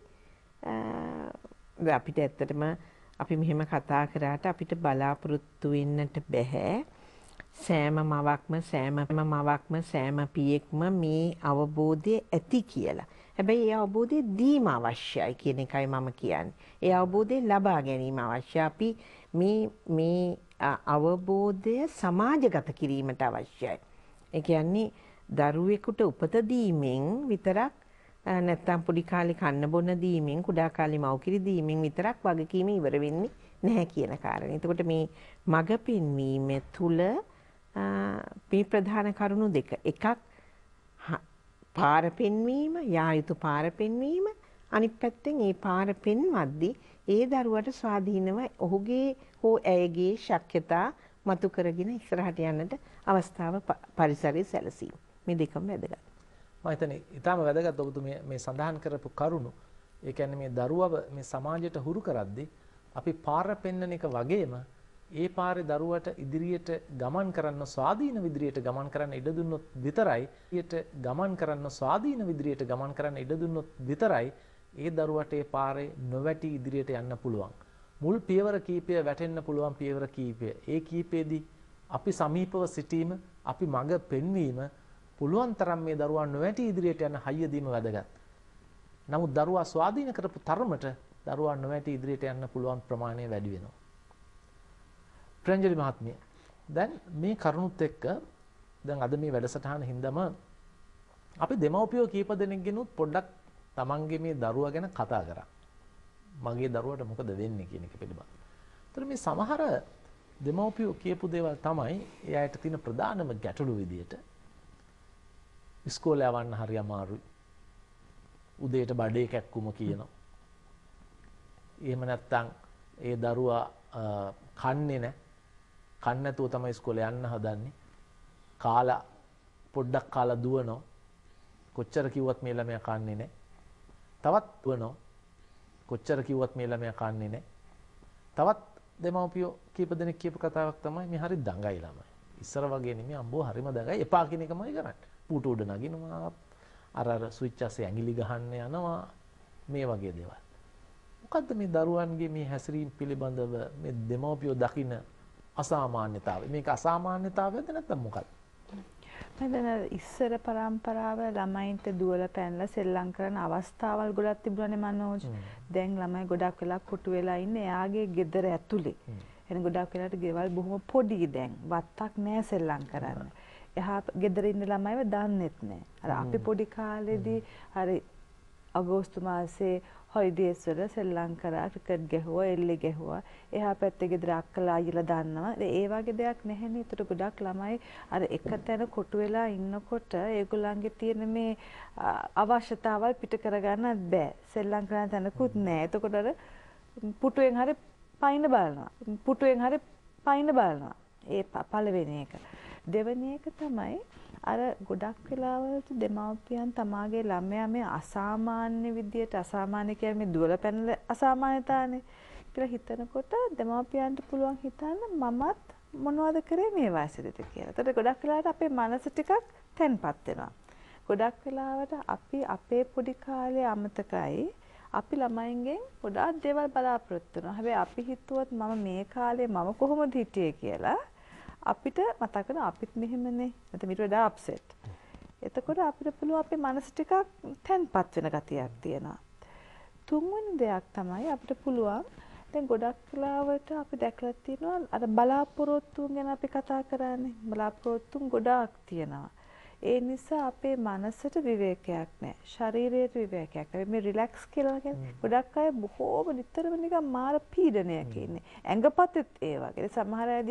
අපිට ඇත්තටම අපි මෙහෙම කතා කරාට අපිට බලාපොරොත්තු වෙන්නට බෑ සෑම මවක්ම සෑම පියෙක්ම මේ අවබෝධය ඇති කියලා. හැබැයි ඒ අවබෝධය දීම අවශ්‍යයි කියන එකයි මම කියන්නේ. ඒ අවබෝධය ලබා ගැනීම අවශ්‍යයි. අපි මේ අවබෝධය සමාජගත කිරීමට අවශ්‍යයි. ඒ කියන්නේ දරුවෙකුට උපත දීමෙන් විතරක් නැත්තම් පොඩි කාලේ කන්න බොන්න දීමෙන් කුඩා කාලේ මව්කිරි දීමෙන් විතරක් වගකීම ඉවර වෙන්නේ නැහැ කියන කාරණේ. එතකොට මේ මඟ පෙන්වීම තුළ මේ ප්‍රධාන කරුණු දෙක. එකක් පාර පෙන්වීම, යා යුතු පාර පෙන්වීම. අනිත් පැත්තෙන් ඒ පාර පෙන්වද්දී ඒ දරුවට ස්වාධීනව ඔහුගේ හෝ ඇයගේ ශක්්‍යතා මතු කරගෙන ඉස්සරහට යන්නට අවස්ථාව පරිසරයේ සැලසීම. මේ දෙකම වැදගත්. මම හිතන්නේ ඊටාම වැදගත් ඔබතුමිය මේ සඳහන් කරපු කරුණු. ඒ කියන්නේ මේ දරුවව මේ සමාජයට හුරු කරද්දී අපි පාර පෙන්වන එක වගේම ඒ පාරේ දරුවට ඉදිරියට ගමන් කරන්න ස්වාධීන විදියට ගමන් කරන්න ඉඩ දුන්නොත් විතරයි ඒ දරුවට ඒ පාරේ නොවැටි ඉදිරියට යන්න පුළුවන්. මුල් පියවර කීපය වැටෙන්න පුළුවන් පියවර කීපය. ඒ කීපෙදී අපි සමීපව සිටීම, අපි මඟ පෙන්වීම පුළුවන් තරම් මේ දරුවා නොවැටි ඉදිරියට යන හයිය දීම වැදගත්. නමුත් දරුවා ස්වාධීන කරපු තරමට දරුවා නොවැටි ඉදිරියට යන්න පුළුවන් ප්‍රමාණය වැඩි වෙනවා. ප්‍රංජලි මහත්මිය, දැන් මේ කරුණුත් එක්ක දැන් අද මේ වැඩසටහන හින්දාම අපි දෙමව්පියෝ කීප දෙනෙක්ගෙනුත් පොඩ්ඩක් තමන්ගේ මේ දරුවා ගැන කතා කරා. මගේ දරුවට මොකද වෙන්නේ කියන එක පිළිබඳව. ඒතර මේ සමහර දෙමව්පියෝ කියපු දේවල් තමයි ඒ අයට තියෙන ප්‍රධානම ගැටලු විදියට. ඉස්කෝලේ යවන්න හරි අමාරුයි. උදේට බඩේ කැක්කුම කියනවා. එහෙම නැත්නම් ඒ දරුවා කන්නේ නැහැ. කන්න නැතුව තමයි ඉස්කෝලේ යන්න හදන්නේ. කාලා පොඩ්ඩක් කාලා දුවනවා. කොච්චර කිව්වත් මේ ළමයා කන්නේ නැහැ. තවත් දුවනවා. කොච්චර කිව්වත් මේ ළමයා කන්නේ නැහැ. තවත් දෙමව්පියෝ කීප දෙනෙක් කියපු කතාවක් තමයි මේ හරි දඟයි ළමයි. ඉස්සර වගේ නෙමෙයි අම්බෝ හරිම දඟයි. එපා කියන එකමයි කරන්නේ. පුටු උඩ නගිනවා. අර ස්විච් අස්සේ ඇඟිලි ගහන්න යනවා. මේ වගේ දේවල්. මොකද්ද මේ දරුවන්ගේ මේ හැසිරීම පිළිබඳව මේ දෙමව්පියෝ දකින අසාමාන්‍යතාවය? මේක අසාමාන්‍යතාවයද නැත්නම් මොකක්ද? මම ඉස්සර පරම්පරාව ළමයින්ට දුවල පැනලා සෙල්ලම් කරන අවස්ථාවල් ගොඩක් තිබුණානේ මනෝජ්. දැන් ළමයි ගොඩක් වෙලා කොටු වෙලා ඉන්නේ එයාගේ ගෙදර ඇතුලේ. එන ගොඩක් වෙලාට ගෙවල් බොහොම පොඩි දැන්. වත්තක් නෑ සෙල්ලම් කරන්න. එහා ගෙදර ඉන්න ළමයිව දන්නෙත් නෑ. අර අපි පොඩි කාලේදී හරි අගෝස්තු මාසේ හොලිඩේස් වල සෙල්ලම් කරා, ක්‍රිකට් ගැහුවා, එල්ලේ ගැහුවා. එහා පැත්තේ ගෙදර අක්කලා අයියලා දන්නවා. ඒ වගේ දෙයක් නැහැනේ. ඒතර ගොඩක් ළමයි අර එක තැන කොටු වෙලා ඉන්නකොට ඒගොල්ලන්ගේ තියෙන මේ අවශ්‍යතාවල් පිට කරගන්නත් බෑ. සෙල්ලම් කරන තැනකුත් නෑ. එතකොට අර පුටුවෙන් හරි පයින් බලනවා. පුටුවෙන් හරි පයින් බලනවා. ඒ පළවෙනි එක. දෙවෙනි එක තමයි අර ගොඩක් වෙලාවලට දෙමාපියන් තමාගේ ළමයා මේ අසාමාන්‍ය විදියට අසාමාන්‍ය කියන්නේ මේ දුවල පැනල අසාමාන්‍යතාවනේ කියලා හිතනකොට දෙමාපියන්ට පුළුවන් හිතන්න මමත් මොනවද කරේ මේ වයසේදී කියලා. ඒතකොට ගොඩක් වෙලාවට අපේ මනස ටිකක් තැන්පත් වෙනවා. ගොඩක් වෙලාවට අපි අපේ පොඩි කාලේ අමතකයි අපි ළමයින්ගෙන් ගොඩාක් දේවල් බලාපොරොත්තු වෙනවා. හැබැයි අපි හිතුවත් මම මේ කාලේ මම කොහොමද හිටියේ කියලා අපිට මතක වෙන අපිත් මෙහෙමනේ නැත්නම් ඊට වඩා අප්සෙට්. එතකොට අපිට පුළුවන් අපේ මනස ටිකක් තැන්පත් වෙන ගතියක් තියෙනවා. තුන්වෙනි දෙයක් තමයි අපිට පුළුවන් දැන් ගොඩක් වෙලාවට අපි දැකලා තියෙනවා අර බලාපොරොත්තුන් ගැන අපි කතා කරන්නේ. බලාපොරොත්තුන් ගොඩාක් තියෙනවා. ඒ නිසා අපේ මනසට විවේකයක් නැහැ. ශරීරයට විවේකයක් නැහැ. මේ රිලැක්ස් කියලා කියන්නේ ගොඩක් අය බොහෝම නිතරම නිකන් මාර පීඩනයක ඉන්නේ. ඇඟපතෙත් ඒ වගේ. සමහර අය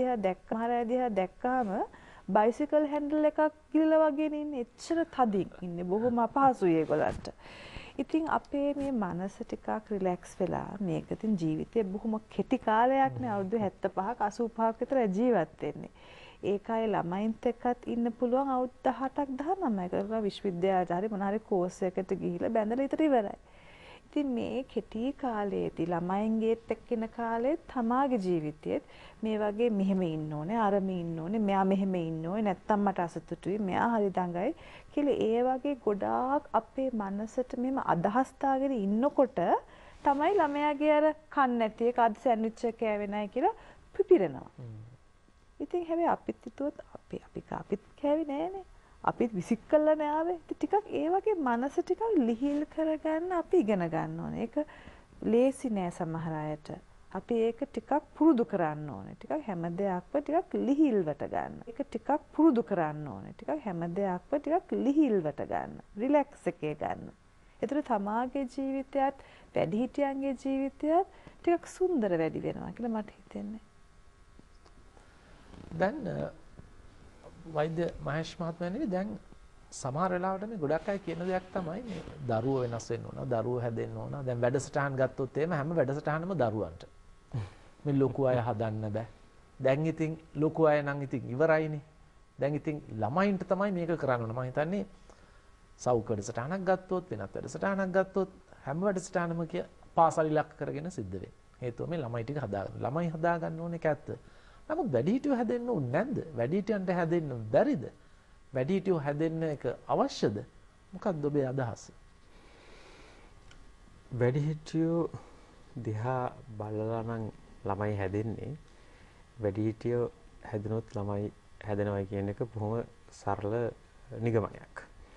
දිහා දැක්කම බයිසිකල් හැන්ඩල් එකක් ගිලලා වගේ ඉන්නේ. එච්චර තදින් ඉන්නේ. බොහොම අපහසුයි ඒගොල්ලන්ට. ඉතින් අපේ මේ මනස ටිකක් රිලැක්ස් වෙලා මේක ඉතින් ජීවිතේ බොහොම කෙටි කාලයක් නේ. අවුරුදු 75ක 85ක විතර ජීවත් වෙන්නේ. ඒකයි ළමයින්ට එක්කත් ඉන්න පුළුවන් අවුරුදු 18ක් 19ක කරලා විශ්වවිද්‍යාලයට හරි මොන හරි කෝස් එකකට ගිහිල්ලා බැඳලා ඉතර ඉවරයි. ඉතින් මේ කෙටි කාලයේදී ළමයින්ගේත් එක්ක ඉන්න කාලෙත් තමාගේ ජීවිතයේත් මේ වගේ මෙහෙම ඉන්න ඕනේ, අරම ඉන්න ඕනේ, මෙයා මෙහෙම ඉන්න ඕනේ, නැත්තම් මට අසතුටුයි, මෙයා හරි දඟයි කියලා ඒ වගේ ගොඩාක් අපේ මනසට මෙහෙම අදහස් දාගෙන ඉන්නකොට තමයි ළමයාගේ අර කන් නැති එක අද සෑන්ඩ්විච් එක කෑවේ නැහැ කියලා පිපිරෙනවා. ඉතින් හැබැයි අපිත් හිතුවත් අපිත් කෑවේ නෑනේ. අපිත් විසික් කළා නෑ ආවේ. ටිකක් ඒ වගේ මනස ටිකක් ලිහිල් කරගන්න අපි ඉගෙන ගන්න ඕනේ. ඒක ලේසි නෑ සමහර අයට. අපි ඒක ටිකක් පුරුදු කරන්න ඕනේ. ටිකක් හැම දෙයක්ම ටිකක් ලිහිල්වට ගන්න. ඒක ටිකක් පුරුදු කරන්න ඕනේ. ටිකක් හැම දෙයක්ම ටිකක් ලිහිල්වට ගන්න. රිලැක්ස් එකේ ගන්න. ඒතර තමාගේ ජීවිතයත් වැඩිහිටියන්ගේ ජීවිතයත් ටිකක් සුන්දර වැඩි වෙනවා කියලා මට හිතෙන්නේ. දැන් වෛද්‍ය මහේෂ් මහත්මයානි දැන් සමහර වෙලාවට මේ ගොඩක් අය කියන දෙයක් තමයි මේ දරුවෝ වෙනස් වෙන්න ඕන, දරුවෝ හැදෙන්න ඕන. දැන් වැඩසටහන් ගත්තොත් එහෙම හැම වැඩසටහනම දරුවන්ට. මේ ලොකු අය හදන්න බෑ. දැන් ඉතින් ලොකු අය නම් ඉතින් ඉවරයිනේ. දැන් ඉතින් ළමයින්ට තමයි මේක කරන්න ඕන. මම හිතන්නේ සෞඛ්‍ය වැඩසටහනක් ගත්තොත් වෙනත් වැඩසටහනක් ගත්තොත් හැම වැඩසටහනම පාසල් ඉලක්ක කරගෙන සිද්ධ වෙන්නේ. හේතුව මේ ළමයි ටික හදාගන්න. ළමයි හදාගන්න ඕනේ කැත්ත. නමුත් වැඩිහිටියෝ හැදෙන්න ඕනේ නැද්ද? වැඩිහිටියන්ට හැදෙන්න බැරිද? වැඩිහිටියෝ හැදෙන්න එක අවශ්‍යද? මොකක්ද ඔබේ අදහස? වැඩිහිටියෝ දිහා බලලා නම් ළමයි හැදෙන්නේ. වැඩිහිටියෝ හැදුනොත් ළමයි හැදෙනවා කියන එක බොහොම සරල නිගමනයක්.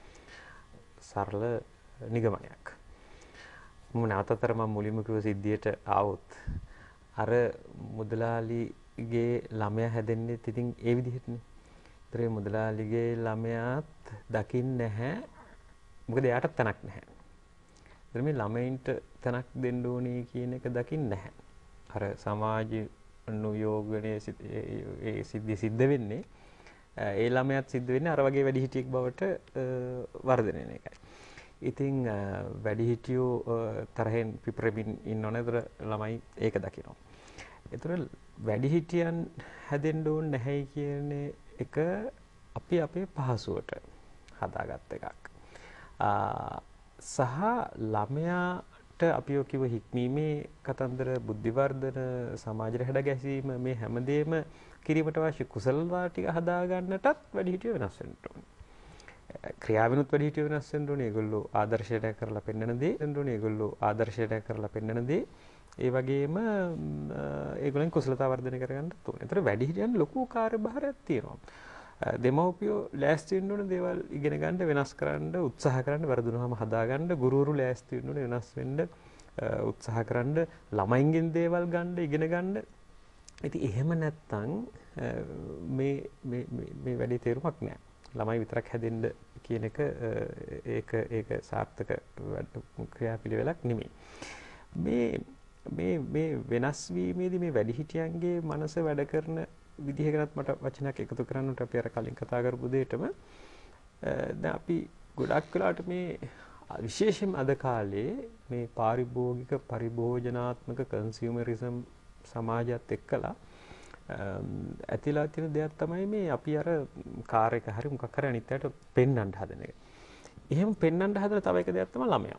මම නැවතතර මම මුලින්ම කිව්ව සිද්ධියට ආවොත් අර මුදලාලිගේ ළමයා හැදෙන්නේ ඉතින් ඒ විදිහටනේ. ඒතරේ මුදලාලිගේ ළමයාත් දකින්නේ නැහැ. මොකද එයාට තැනක් නැහැ. ඒතර මේ ළමයින්ට තැනක් දෙන්න ඕනේ කියන එක දකින්නේ නැහැ. අර සමාජ අනුයෝගණයේ ඒ සිද්ධ වෙන්නේ ඒ ළමයාත් සිද්ධ වෙන්නේ අර වගේ වැඩිහිටියෙක් බවට වර්ධනය වෙන එකයි. ඉතින් වැඩිහිටියෝ තරහෙන් පිපරමින් ඉන්නවනේ. ඒතර ළමයි ඒක දකිනවා. ඒතර වැඩිහිටියන් හැදෙන්න ඕනේ නැහැ කියන එක අපි අපේ පහසුවට හදාගත්ත එකක්. සහ ළමයාට අපි ඔය කිව්ව හික්මීමේ කතන්දර බුද්ධිවර්ධන සමාජ හැඩ ගැසීම මේ හැමදේම කිරීමට අවශ්‍ය කුසලතා ටික හදාගන්නටත් වැඩිහිටියෝ වෙනස් වෙන්න ඕනේ. ක්‍රියාවෙනුත් වැඩිහිටියෝ වෙනස් වෙන්න ඕනේ. ඒගොල්ලෝ ආදර්ශයට කරලා පෙන්වන දේ වෙන්න ඕනේ. ඒගොල්ලෝ ආදර්ශයට කරලා පෙන්වන දේ ඒ වගේම ඒගොල්ලන් කුසලතා වර්ධනය කරගන්නත් ඕනේ. ඒතර වැඩිහිටියන් ලොකු කාර්යභාරයක් තියෙනවා. දෙමව්පියෝ ලෑස්ති වෙන්න ඕනේ දේවල් ඉගෙන ගන්න, වෙනස් කරන්න, උත්සාහ කරන්න, වරදුනහම හදා ගන්න. ගුරුවරු ලෑස්ති වෙන්න ඕනේ වෙනස් වෙන්න, උත්සාහ කරන්න, ළමයින්ගෙන් දේවල් ගන්න, ඉගෙන ගන්න. ඉතින් එහෙම නැත්තම් මේ වැඩේ තේරුමක් නැහැ. ළමයි විතරක් හැදෙන්න කියන එක ඒක සාර්ථක ක්‍රියාපිළිවෙලක් නෙමෙයි. මේ වෙනස් වීමේදී මේ වැඩිහිටියන්ගේ මනස වැඩ කරන විදිහ ගැනත් මට වචනයක් එකතු කරන්නට අපි අර කලින් කතා කරපු දෙයටම දැන් අපි ගොඩක් වෙලාවට මේ විශේෂයෙන්ම අද කාලේ මේ පාරිභෝගික පරිභෝජනාත්මක කන්සියුමරිසම් සමාජයත් එක්කලා ඇතිලා තියෙන දෙයක් තමයි මේ අපි අර කාර් එක හරි මොකක් හරි අනිත් අයට පෙන්වන්න හදන එක. එහෙම පෙන්වන්න හදන තව එක දෙයක් තමයි ළමයා.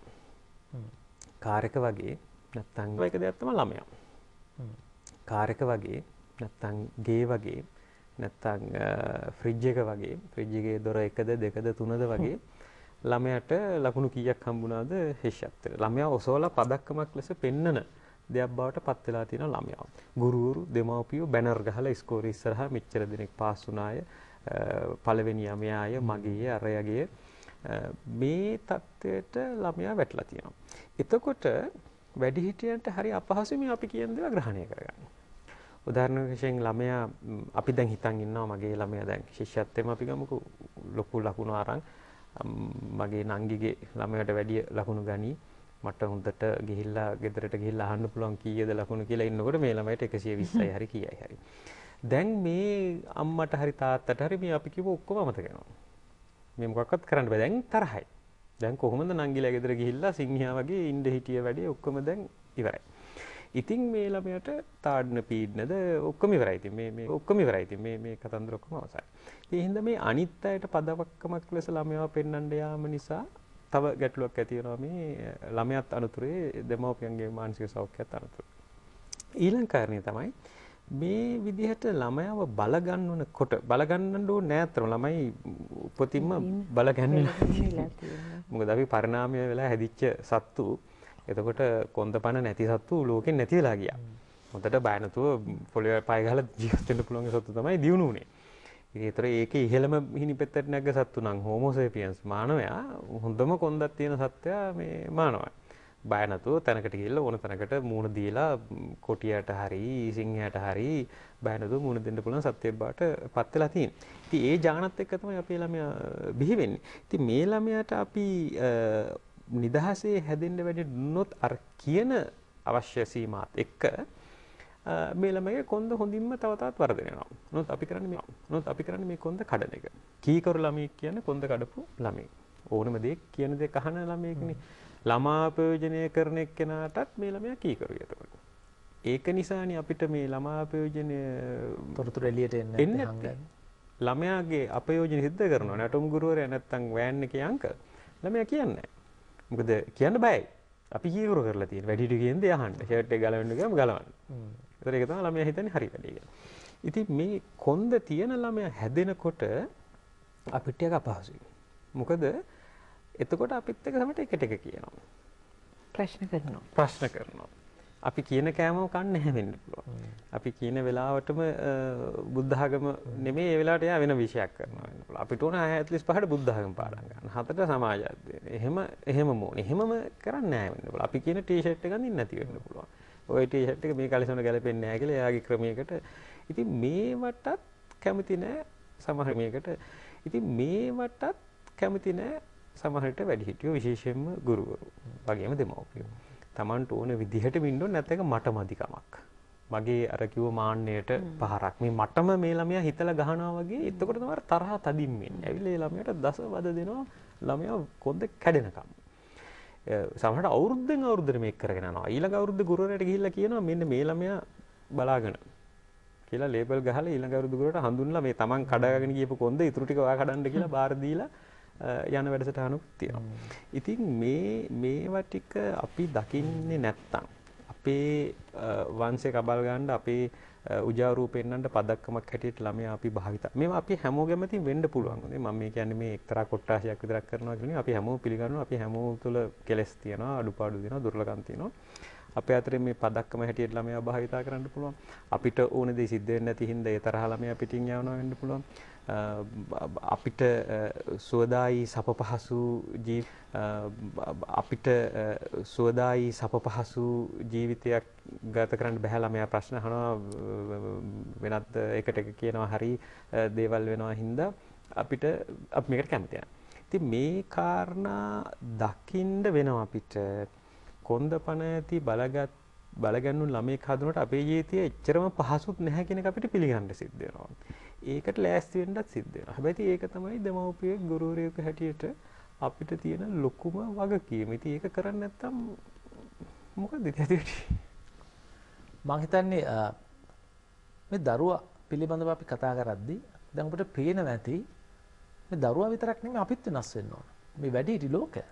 කාර් එක වගේ නැත්තම් එක දෙයක් තමයි ළමයා. කාර් එක වගේ නැත්තම් ගේ වගේ නැත්තම් ෆ්‍රිජ් එක වගේ ෆ්‍රිජ් එකේ දොර 1ද 2ද 3ද වගේ ළමයාට ලකුණු කීයක් හම්බුණාද හෙෂ්‍යත්වයට. ළමයා ඔසවලා පදක්කමක් ලෙස පෙන්නන දෙයක් බවට පත් වෙලා තියෙන ළමයා. ගුරුවරු දෙමව්පියෝ බැනර් ගහලා ඉස්කෝලේ ඉස්සරහා මෙච්චර දෙනෙක් පාස් වුණාය, පළවෙනි යමයාය, මගේ අරයගේ මේ தත්ත්වයට ළමයා වැටලා තියෙනවා. එතකොට වැඩිහිටියන්ට හරි අපහසුයි මේ අපි කියන දේවල් ග්‍රහණය කරගන්න. උදාහරණයක් වශයෙන් ළමයා අපි දැන් හිතන් ඉන්නවා මගේ ළමයා දැන් ශිෂ්‍යත්වෙම අපි ගමුකෝ ලොකු ලකුණු අරන් මගේ නංගිගේ ළමයාට වැඩි ලකුණු ගනි මට හොඳට ගිහිල්ලා ගෙදරට ගිහිල්ලා අහන්න පුළුවන් කීයද ලකුණු කියලා ඉන්නකොට මේ ළමයට 120යි හරි කීයයි හරි. දැන් මේ අම්මට හරි තාත්තට හරි මේ අපි කිව්ව ඔක්කොම අමතක වෙනවා. මේ මොකක්වත් කරන්න බෑ. දැන් තරහයි. දැන් කොහොමද නංගිලා ගෙදර ගිහිල්ලා සිංහයා වගේ ඉන්න හිටිය වැඩේ ඔක්කොම දැන් ඉවරයි. ඉතින් මේ ළමයට තාඩන පීඩනද ඔක්කොම ඉවරයි. ඉතින් මේ ඔක්කොම ඉවරයි. ඉතින් මේ කතන්දර ඔක්කොම අවසන්. ඒ හින්දා මේ අනිත් අයට පදවක්කමක් ලෙස ළමයාව පෙන්වන්න යාම නිසා තව ගැටලුවක් ඇති වෙනවා මේ ළමයාත් අනුතරේ දෙමව්පියන්ගේ මානසික සෞඛ්‍යයත් අනුතරේ. ඊළඟ කාරණේ තමයි මේ විදිහට ළමයාව බල ගන්නකොට බල ගන්නන්න ඕනේ නෑ අතන ළමයි උපතින්ම බල ගන්නලා. මොකද අපි පරිණාමය වෙලා හැදිච්ච සත්තු එතකොට කොන්දපණ නැති සත්තු ලෝකෙන් නැති වෙලා ගියා. හොඳට බය නැතුව පොළවේ පය ගහලා ජීවත් වෙන්න පුළුවන් සත්තු තමයි දියුණු වුනේ. ඉතින් ඒතර ඒකේ ඉහළම හිණිපෙත්තට නැග්ග සත්තු නම් හෝමෝ සේපියන්ස් මානවයා හොඳම කොන්දක් තියෙන සත්වයා මේ මානවයා. බය නැතුව තැනකට ගිහිල්ලා ඕන තැනකට මූණ දීලා කොටියට හරි සිංහයට හරි බය නැතුව මූණ දෙන්න පුළුවන් සත්වෙක් බවට පත් වෙලා තියෙනවා. ඉතින් ඒ ඥානත් එක්ක තමයි අපේ ළමයා බිහි වෙන්නේ. ඉතින් මේ ළමයාට අපි නිදහසේ හැදෙන්න වැඩි දුන්නොත් අර කියන අවශ්‍ය සීමාත් එක්ක මේ ළමයේ කොන්ද හොඳින්ම තව තවත් වර්ධනය වෙනවා. නමුත් අපි කරන්නේ මේ කොන්ද කඩන එක. කීකරු ළමයෙක් කියන්නේ කොන්ද කඩපු ළමයෙක්. ඕනම දෙයක් කියන දේ අහන ළමයෙක්නේ. ළමා ප්‍රයෝජනය කරන එක්කෙනාටත් මේ ළමයා කීකරුයි එතකොට. ඒක නිසානේ අපිට මේ ළමා ප්‍රයෝජනය තොරතුරු එළියට එන්නේ නැහැ. ළමයාගේ අපයෝජන සිද්ධ කරනවා. නැටුම් ගුරුවරයා නැත්තම් වෑන් එකේ අංකල් ළමයා කියන්නේ නැහැ. මොකද කියන්න බයයි. අපි කීකරු කරලා තියෙන වැඩිහිටියෝ කියන දේ අහන්න. ෂර්ට් එක ගලවන්න ගියාම ගලවන්න. ඒතර ඒක තමයි ළමයා හිතන්නේ හරි වැඩේ කියලා. ඉතින් මේ කොන්ද තියෙන ළමයා හැදෙනකොට අපිට ටික අපහසුයි. මොකද එතකොට අපිත් එක්ක සමට එකට එක කියනවා. ප්‍රශ්න කරනවා. අපි කියන කෑම කන්න නැහැ වෙන්න පුළුවන්. අපි කියන වෙලාවටම බුද්ධ ආගම නෙමෙයි ඒ වෙලාවට යා වෙන විෂයක් කරනවා වෙන්න පුළුවන්. අපිට ඕන 45ට බුද්ධ ආගම පාඩම් ගන්න. 7ට සමාජ අධ්‍යයනය. එහෙම ඕනේ. එහෙමම කරන්නේ නැහැ වෙන්න පුළුවන්. අපි කියන ටී-ෂර්ට් එක අඳින්න නැති වෙන්න පුළුවන්. ওই ටී-ෂර්ට් එක මේ කලිසම ගැලපෙන්නේ නැහැ කියලා එයාගේ ක්‍රමයකට. ඉතින් මේවටත් කැමති නැහැ සමහර මේකට. ඉතින් මේවටත් කැමති නැහැ සමහරට වැඩිහිටියෝ විශේෂයෙන්ම ගුරුවරු වගේම දෙමව්පියෝ. Tamanට ඕන විදිහට වින්න ඕනේ නැත්නම් මට මදිකමක්. මගේ අර කිව්ව මාන්නයට පහරක්. මේ මටම මේ ළමයා හිතලා ගහනවා වගේ. එතකොට තමයි තරහ තදින් වෙන්නේ. ඇවිල්ලා ඒ ළමයාට දසවද දෙනවා ළමයා කොන්ද කැඩෙනකම්. සමහරට අවුරුද්දෙන් අවුරුද්දට මේක කරගෙන යනවා. ඊළඟ අවුරුද්ද ගුරුවරයාට ගිහිල්ලා කියනවා මෙන්න මේ ළමයා බලාගෙන කියලා ලේබල් ගහලා ඊළඟ අවුරුද්ද ගුරුවරයාට හඳුන්ලා මේ Taman කඩාගෙන ගියපු කොන්ද ඉතුරු ටික ඔයා කඩන්න කියලා බාර දීලා යන වැඩසටහනුත් තියෙනවා. ඉතින් මේවා ටික අපි දකින්නේ නැත්තම් අපේ වංශේ කබල් ගන්න අපේ උජාරූ පෙන්නන්න පදක්කමක් හැටියට ළමයා අපි භාවිත. මේවා අපි හැමෝගෙම තින් වෙන්න පුළුවන්. මම මේ කියන්නේ මේ එක්තරා කොට්ටාශයක් විතරක් කරනවා කියන්නේ අපි හැමෝම පිළිගන්නවා අපි හැමෝම තුළ කෙලස් තියෙනවා, අඩුපාඩු තියෙනවා, දුර්ලභකම් තියෙනවා. අපේ අතරේ මේ පදක්කම හැටියට ළමයා භාවිතා කරන්න පුළුවන්. අපිට ඕන දේ සිද්ධ වෙන්නේ නැති හින්දා ඒ තරහ ළමයා පිටින් යවනවා වෙන්න පුළුවන්. අපිට සුවදායි සපපහසු සුවදායි සපපහසු ජීවිතයක් ගත කරන්න බැහැ. ළමයා ප්‍රශ්න අහනවා වෙනත් එකට එක කියනවා හරි දේවල් වෙනවා හින්දා අපි මේකට කැමති නැහැ. ඉතින් මේ කාරණා දකින්න වෙනවා අපිට. කොන්දපණ ඇති බලගන්නු ළමෙක් හදනකොට අපේ ජීවිතය එච්චරම පහසුත් නැහැ කියන එක අපිට පිළිගන්න සිද්ධ වෙනවා. ඒකට ලෑස්ති වෙන්නත් සිද්ධ වෙනවා. හැබැයි ඒක තමයි දෙමව්පියෙක් ගුරුවරයෙක් හැටියට අපිට තියෙන ලොකුම වගකීම. ඉතින් ඒක කරන්නේ නැත්නම් මොකද ඉතින් මම හිතන්නේ මේ දරුවා පිළිබඳව අපි කතා කරද්දී දැන් අපිට පේනවා ඇති මේ දරුවා විතරක් නෙමෙයි අපිත් වෙනස් වෙන්න ඕන. මේ වැඩිහිටි ලෝකය.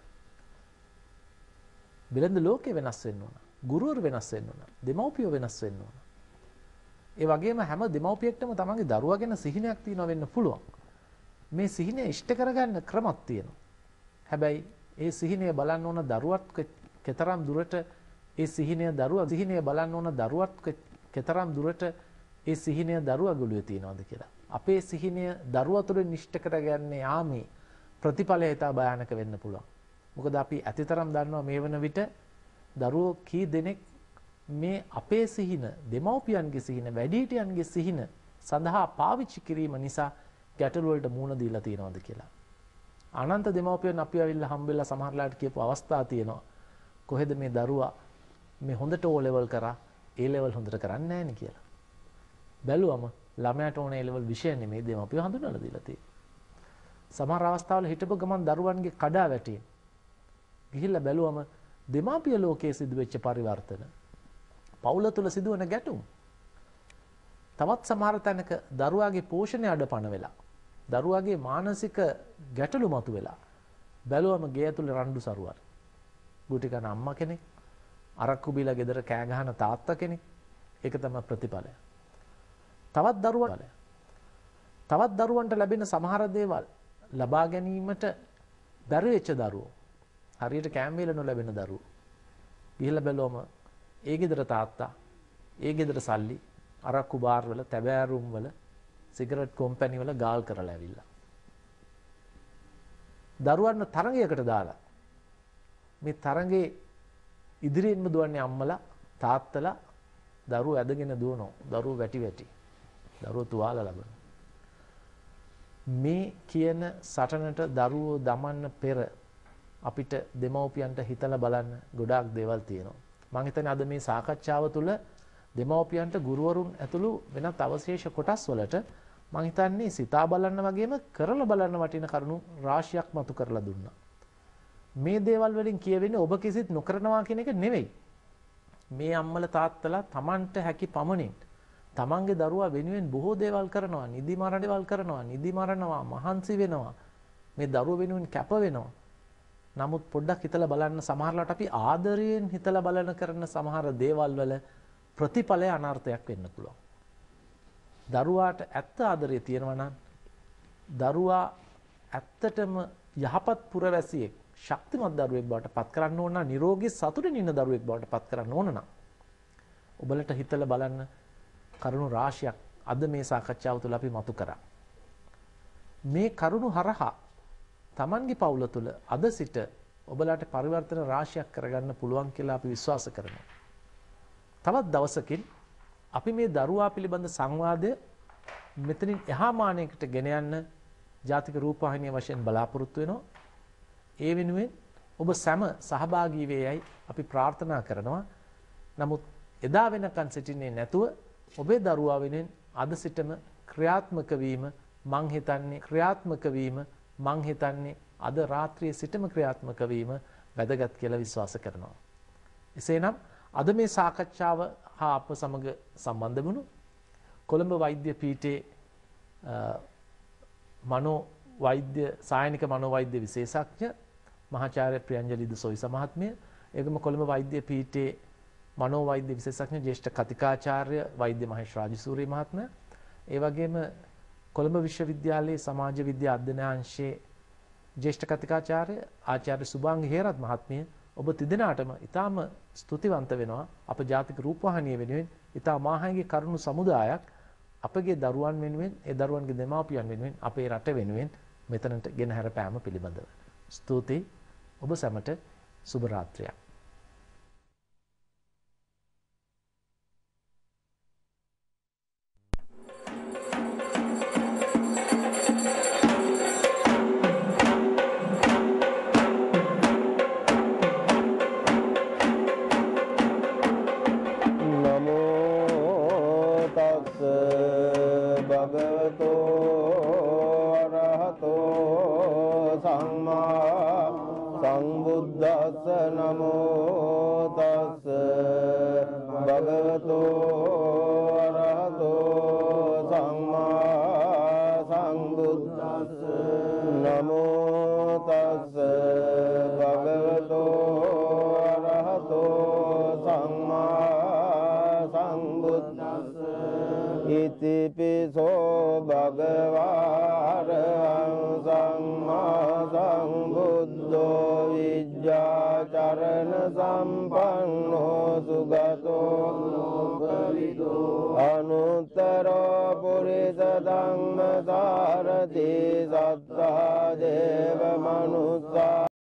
බිලඳ ලෝකේ වෙනස් වෙන්න ඕන. ගුරුවරු වෙනස් වෙන්න ඕන. දෙමව්පියෝ වෙනස් වෙන්න ඕන. ඒ වගේම හැම දෙමව්පියෙක්ටම තමන්ගේ දරුවා ගැන සිහිනයක් තියෙනවා වෙන්න පුළුවන්. මේ සිහිනය ඉෂ්ට කරගන්න ක්‍රමයක් තියෙනවා. හැබැයි ඒ සිහිනය බලන්න ඕන දරුවත් කතරම් දුරට ඒ සිහිනය බලන්න ඕන දරුවත් කතරම් දුරට ඒ සිහිනය දරුවා ගොළුවේ තියනවාද කියලා. අපේ සිහිනය දරුවා තුළින් ඉෂ්ට කරගන්නේ යාමේ ප්‍රතිඵලය ඉතා භයානක වෙන්න පුළුවන්. මොකද අපි ඇතිතරම් දන්නවා මේ වන විට දරුවෝ කී දෙනෙක් මේ අපේ සිහින, දෙමව්පියන්ගේ සිහින, වැඩිහිටියන්ගේ සිහින සඳහා පාවිච්චි කිරීම නිසා ගැටලු වලට මුහුණ දීලා තියෙනවද කියලා. අනන්ත දෙමව්පියන් අපි ආවිල්ලා හම්බෙලා සමහරලාට කියපු අවස්ථා තියෙනවා. කොහෙද මේ දරුවා මේ හොඳට O level කරා, A level හොඳට කරන්නේ නැහැ නේ කියලා. බැලුවම ළමයාට ඕන A level විෂය නෙමෙයි දෙමව්පියෝ හඳුන්වලා දීලා තියෙන්නේ. සමහර අවස්ථාවල හිටපු ගමන් දරුවන්ගේ කඩා වැටීම ගිහිල්ලා බැලුවම දෙමාපිය ලෝකයේ සිදුවෙච්ච පරිවර්තන, පවුල තුල සිදුවන ගැටුම්, තවත් සමහර තැනක දරුවාගේ පෝෂණය අඩපණ වෙලා, දරුවාගේ මානසික ගැටලු මතුවෙලා බැලුවම ගේ ඇතුලේ රණ්ඩු සරුවල්, ගුටි කන අම්මා කෙනෙක්, අරක්කු බීලා ගෙදර කෑ ගහන තාත්තා කෙනෙක්, ඒක තමයි ප්‍රතිඵලය. තවත් දරුවන්ට ලැබෙන සමහර දේවල් ලබා ගැනීමට බැරි වෙච්ච දරුවෝ, හරියට කෑම වේල නොලැබෙන දරුවෝ ගිහිල්ලා බැලුවම ඒ ගෙදර තාත්තා, ඒ ගෙදර සල්ලි අරක්කු බාර් වල, තැබෑරුම් වල, සිගරට් කම්පැනි වල ගාල් කරලා ඇවිල්ලා දරුවන්ව තරඟයකට දාලා මේ තරඟේ ඉදිරියෙන්ම දුවන්නේ අම්මලා තාත්තලා, දරුවෝ ඇදගෙන දුවනවා, දරුවෝ වැටි දරුවෝ තුවාල ලබනවා. මේ කියන සටනට දරුවෝ දමන්න පෙර අපිට දෙමව්පියන්ට හිතලා බලන්න ගොඩාක් දේවල් තියෙනවා. මම හිතන්නේ අද මේ සාකච්ඡාව තුළ දෙමව්පියන්ට ගුරුවරුන් ඇතුළු වෙනත් අවශේෂ කොටස් වලට මම හිතන්නේ සිතා බලන්න වගේම කරලා බලන්න වටින කරුණු රාශියක් මතු කරලා දුන්නා. මේ දේවල් වලින් කියවෙන්නේ ඔබ කිසිත් නොකරනවා කියන එක නෙවෙයි. මේ අම්මලා තාත්තලා Tamanට හැකි පමණින් තමන්ගේ දරුවා වෙනුවෙන් බොහෝ දේවල් කරනවා, නිදි මරනවා, මහන්සි වෙනවා, මේ දරුවා වෙනුවෙන් කැප වෙනවා. නමුත් පොඩ්ඩක් හිතලා බලන්න, සමහරවිට අපි ආදරයෙන් හිතලා බලන කරන සමහර දේවල් වල ප්‍රතිඵලය අනර්ථයක් වෙන්න පුළුවන්. දරුවාට ඇත්ත ආදරය තියෙනවා නම්, දරුවා ඇත්තටම යහපත් පුරවැසියෙක්, ශක්තිමත් දරුවෙක් බවට පත් කරන්න ඕන නම්, නිරෝගී සතුටින් ඉන්න දරුවෙක් බවට පත් කරන්න ඕන නම්, ඔබලට හිතලා බලන්න කරුණු රාශියක් අද මේ සාකච්ඡාව තුළ අපි මතු කරා. මේ කරුණු හරහා Tamanගේ පවුල තුළ අද සිට ඔබලාට පරිවර්තන රාශියක් කරගන්න පුළුවන් කියලා අපි විශ්වාස කරනවා. තවත් දවසකින් අපි මේ දරුවා පිළිබඳ සංවාදය මෙතනින් එහා මානයකට ගෙන යන්න ජාතික රූපවාහිනිය වශයෙන් බලාපොරොත්තු වෙනවා. ඒ වෙනුවෙන් ඔබ සැම සහභාගී වේයයි අපි ප්‍රාර්ථනා කරනවා. නමුත් එදා වෙනකන් සිටින්නේ නැතුව ඔබේ දරුවා වෙනුවෙන් අද සිටම ක්‍රියාත්මක වීම මං හිතන්නේ අද රාත්‍රියේ සිටම ක්‍රියාත්මක වීම වැදගත් කියලා විශ්වාස කරනවා. එසේනම් අද මේ සාකච්ඡාව හා අප සමග සම්බන්ධ වුණු කොළඹ වෛද්‍ය පීඨයේ මනෝ වෛද්‍ය සායනික මනෝවෛද්‍ය විශේෂඥ මහාචාර්ය ප්‍රියංජලි දසොයිස මහත්මිය, ඒකම කොළඹ වෛද්‍ය පීඨයේ මනෝවෛද්‍ය විශේෂඥ ජ්‍යෙෂ්ඨ කතිකාචාර්ය වෛද්‍ය මහේෂ් රාජසූරිය මහත්මයා, ඒ වගේම කොළඹ විශ්වවිද්‍යාලයේ සමාජ විද්‍යා අධ්‍යනාංශයේ ජ්‍යෙෂ්ඨ කතිකාචාර්ය ආචාර්ය සුභාංග හේරත් මහත්මිය, ඔබ තිදෙනාටම ඉතාම ස්තුතිවන්ත වෙනවා. අප ජාතික රූපවාහිනිය වෙනුවෙන් ඉතා මාහගේ කරුණු සමුදායක් අපගේ දරුවන් වෙනුවෙන්, ඒ දරුවන්ගේ දෙමාපියන් වෙනුවෙන්, අපේ රට වෙනුවෙන් මෙතනට ගෙනහැර පෑම පිළිබඳව. ස්තුතියි. ඔබ සැමට සුබ රාත්‍රියක්. ඉතිපිසෝ භගවාරහං සම්මා සම්බුද්ධෝ විජ්ජාචරණ සම්පන්නෝ සුගතෝ ලෝකවිදෝ අනුත්තරෝ පුරිස ධම්මසාරති සත්තා දේව මනුස්සා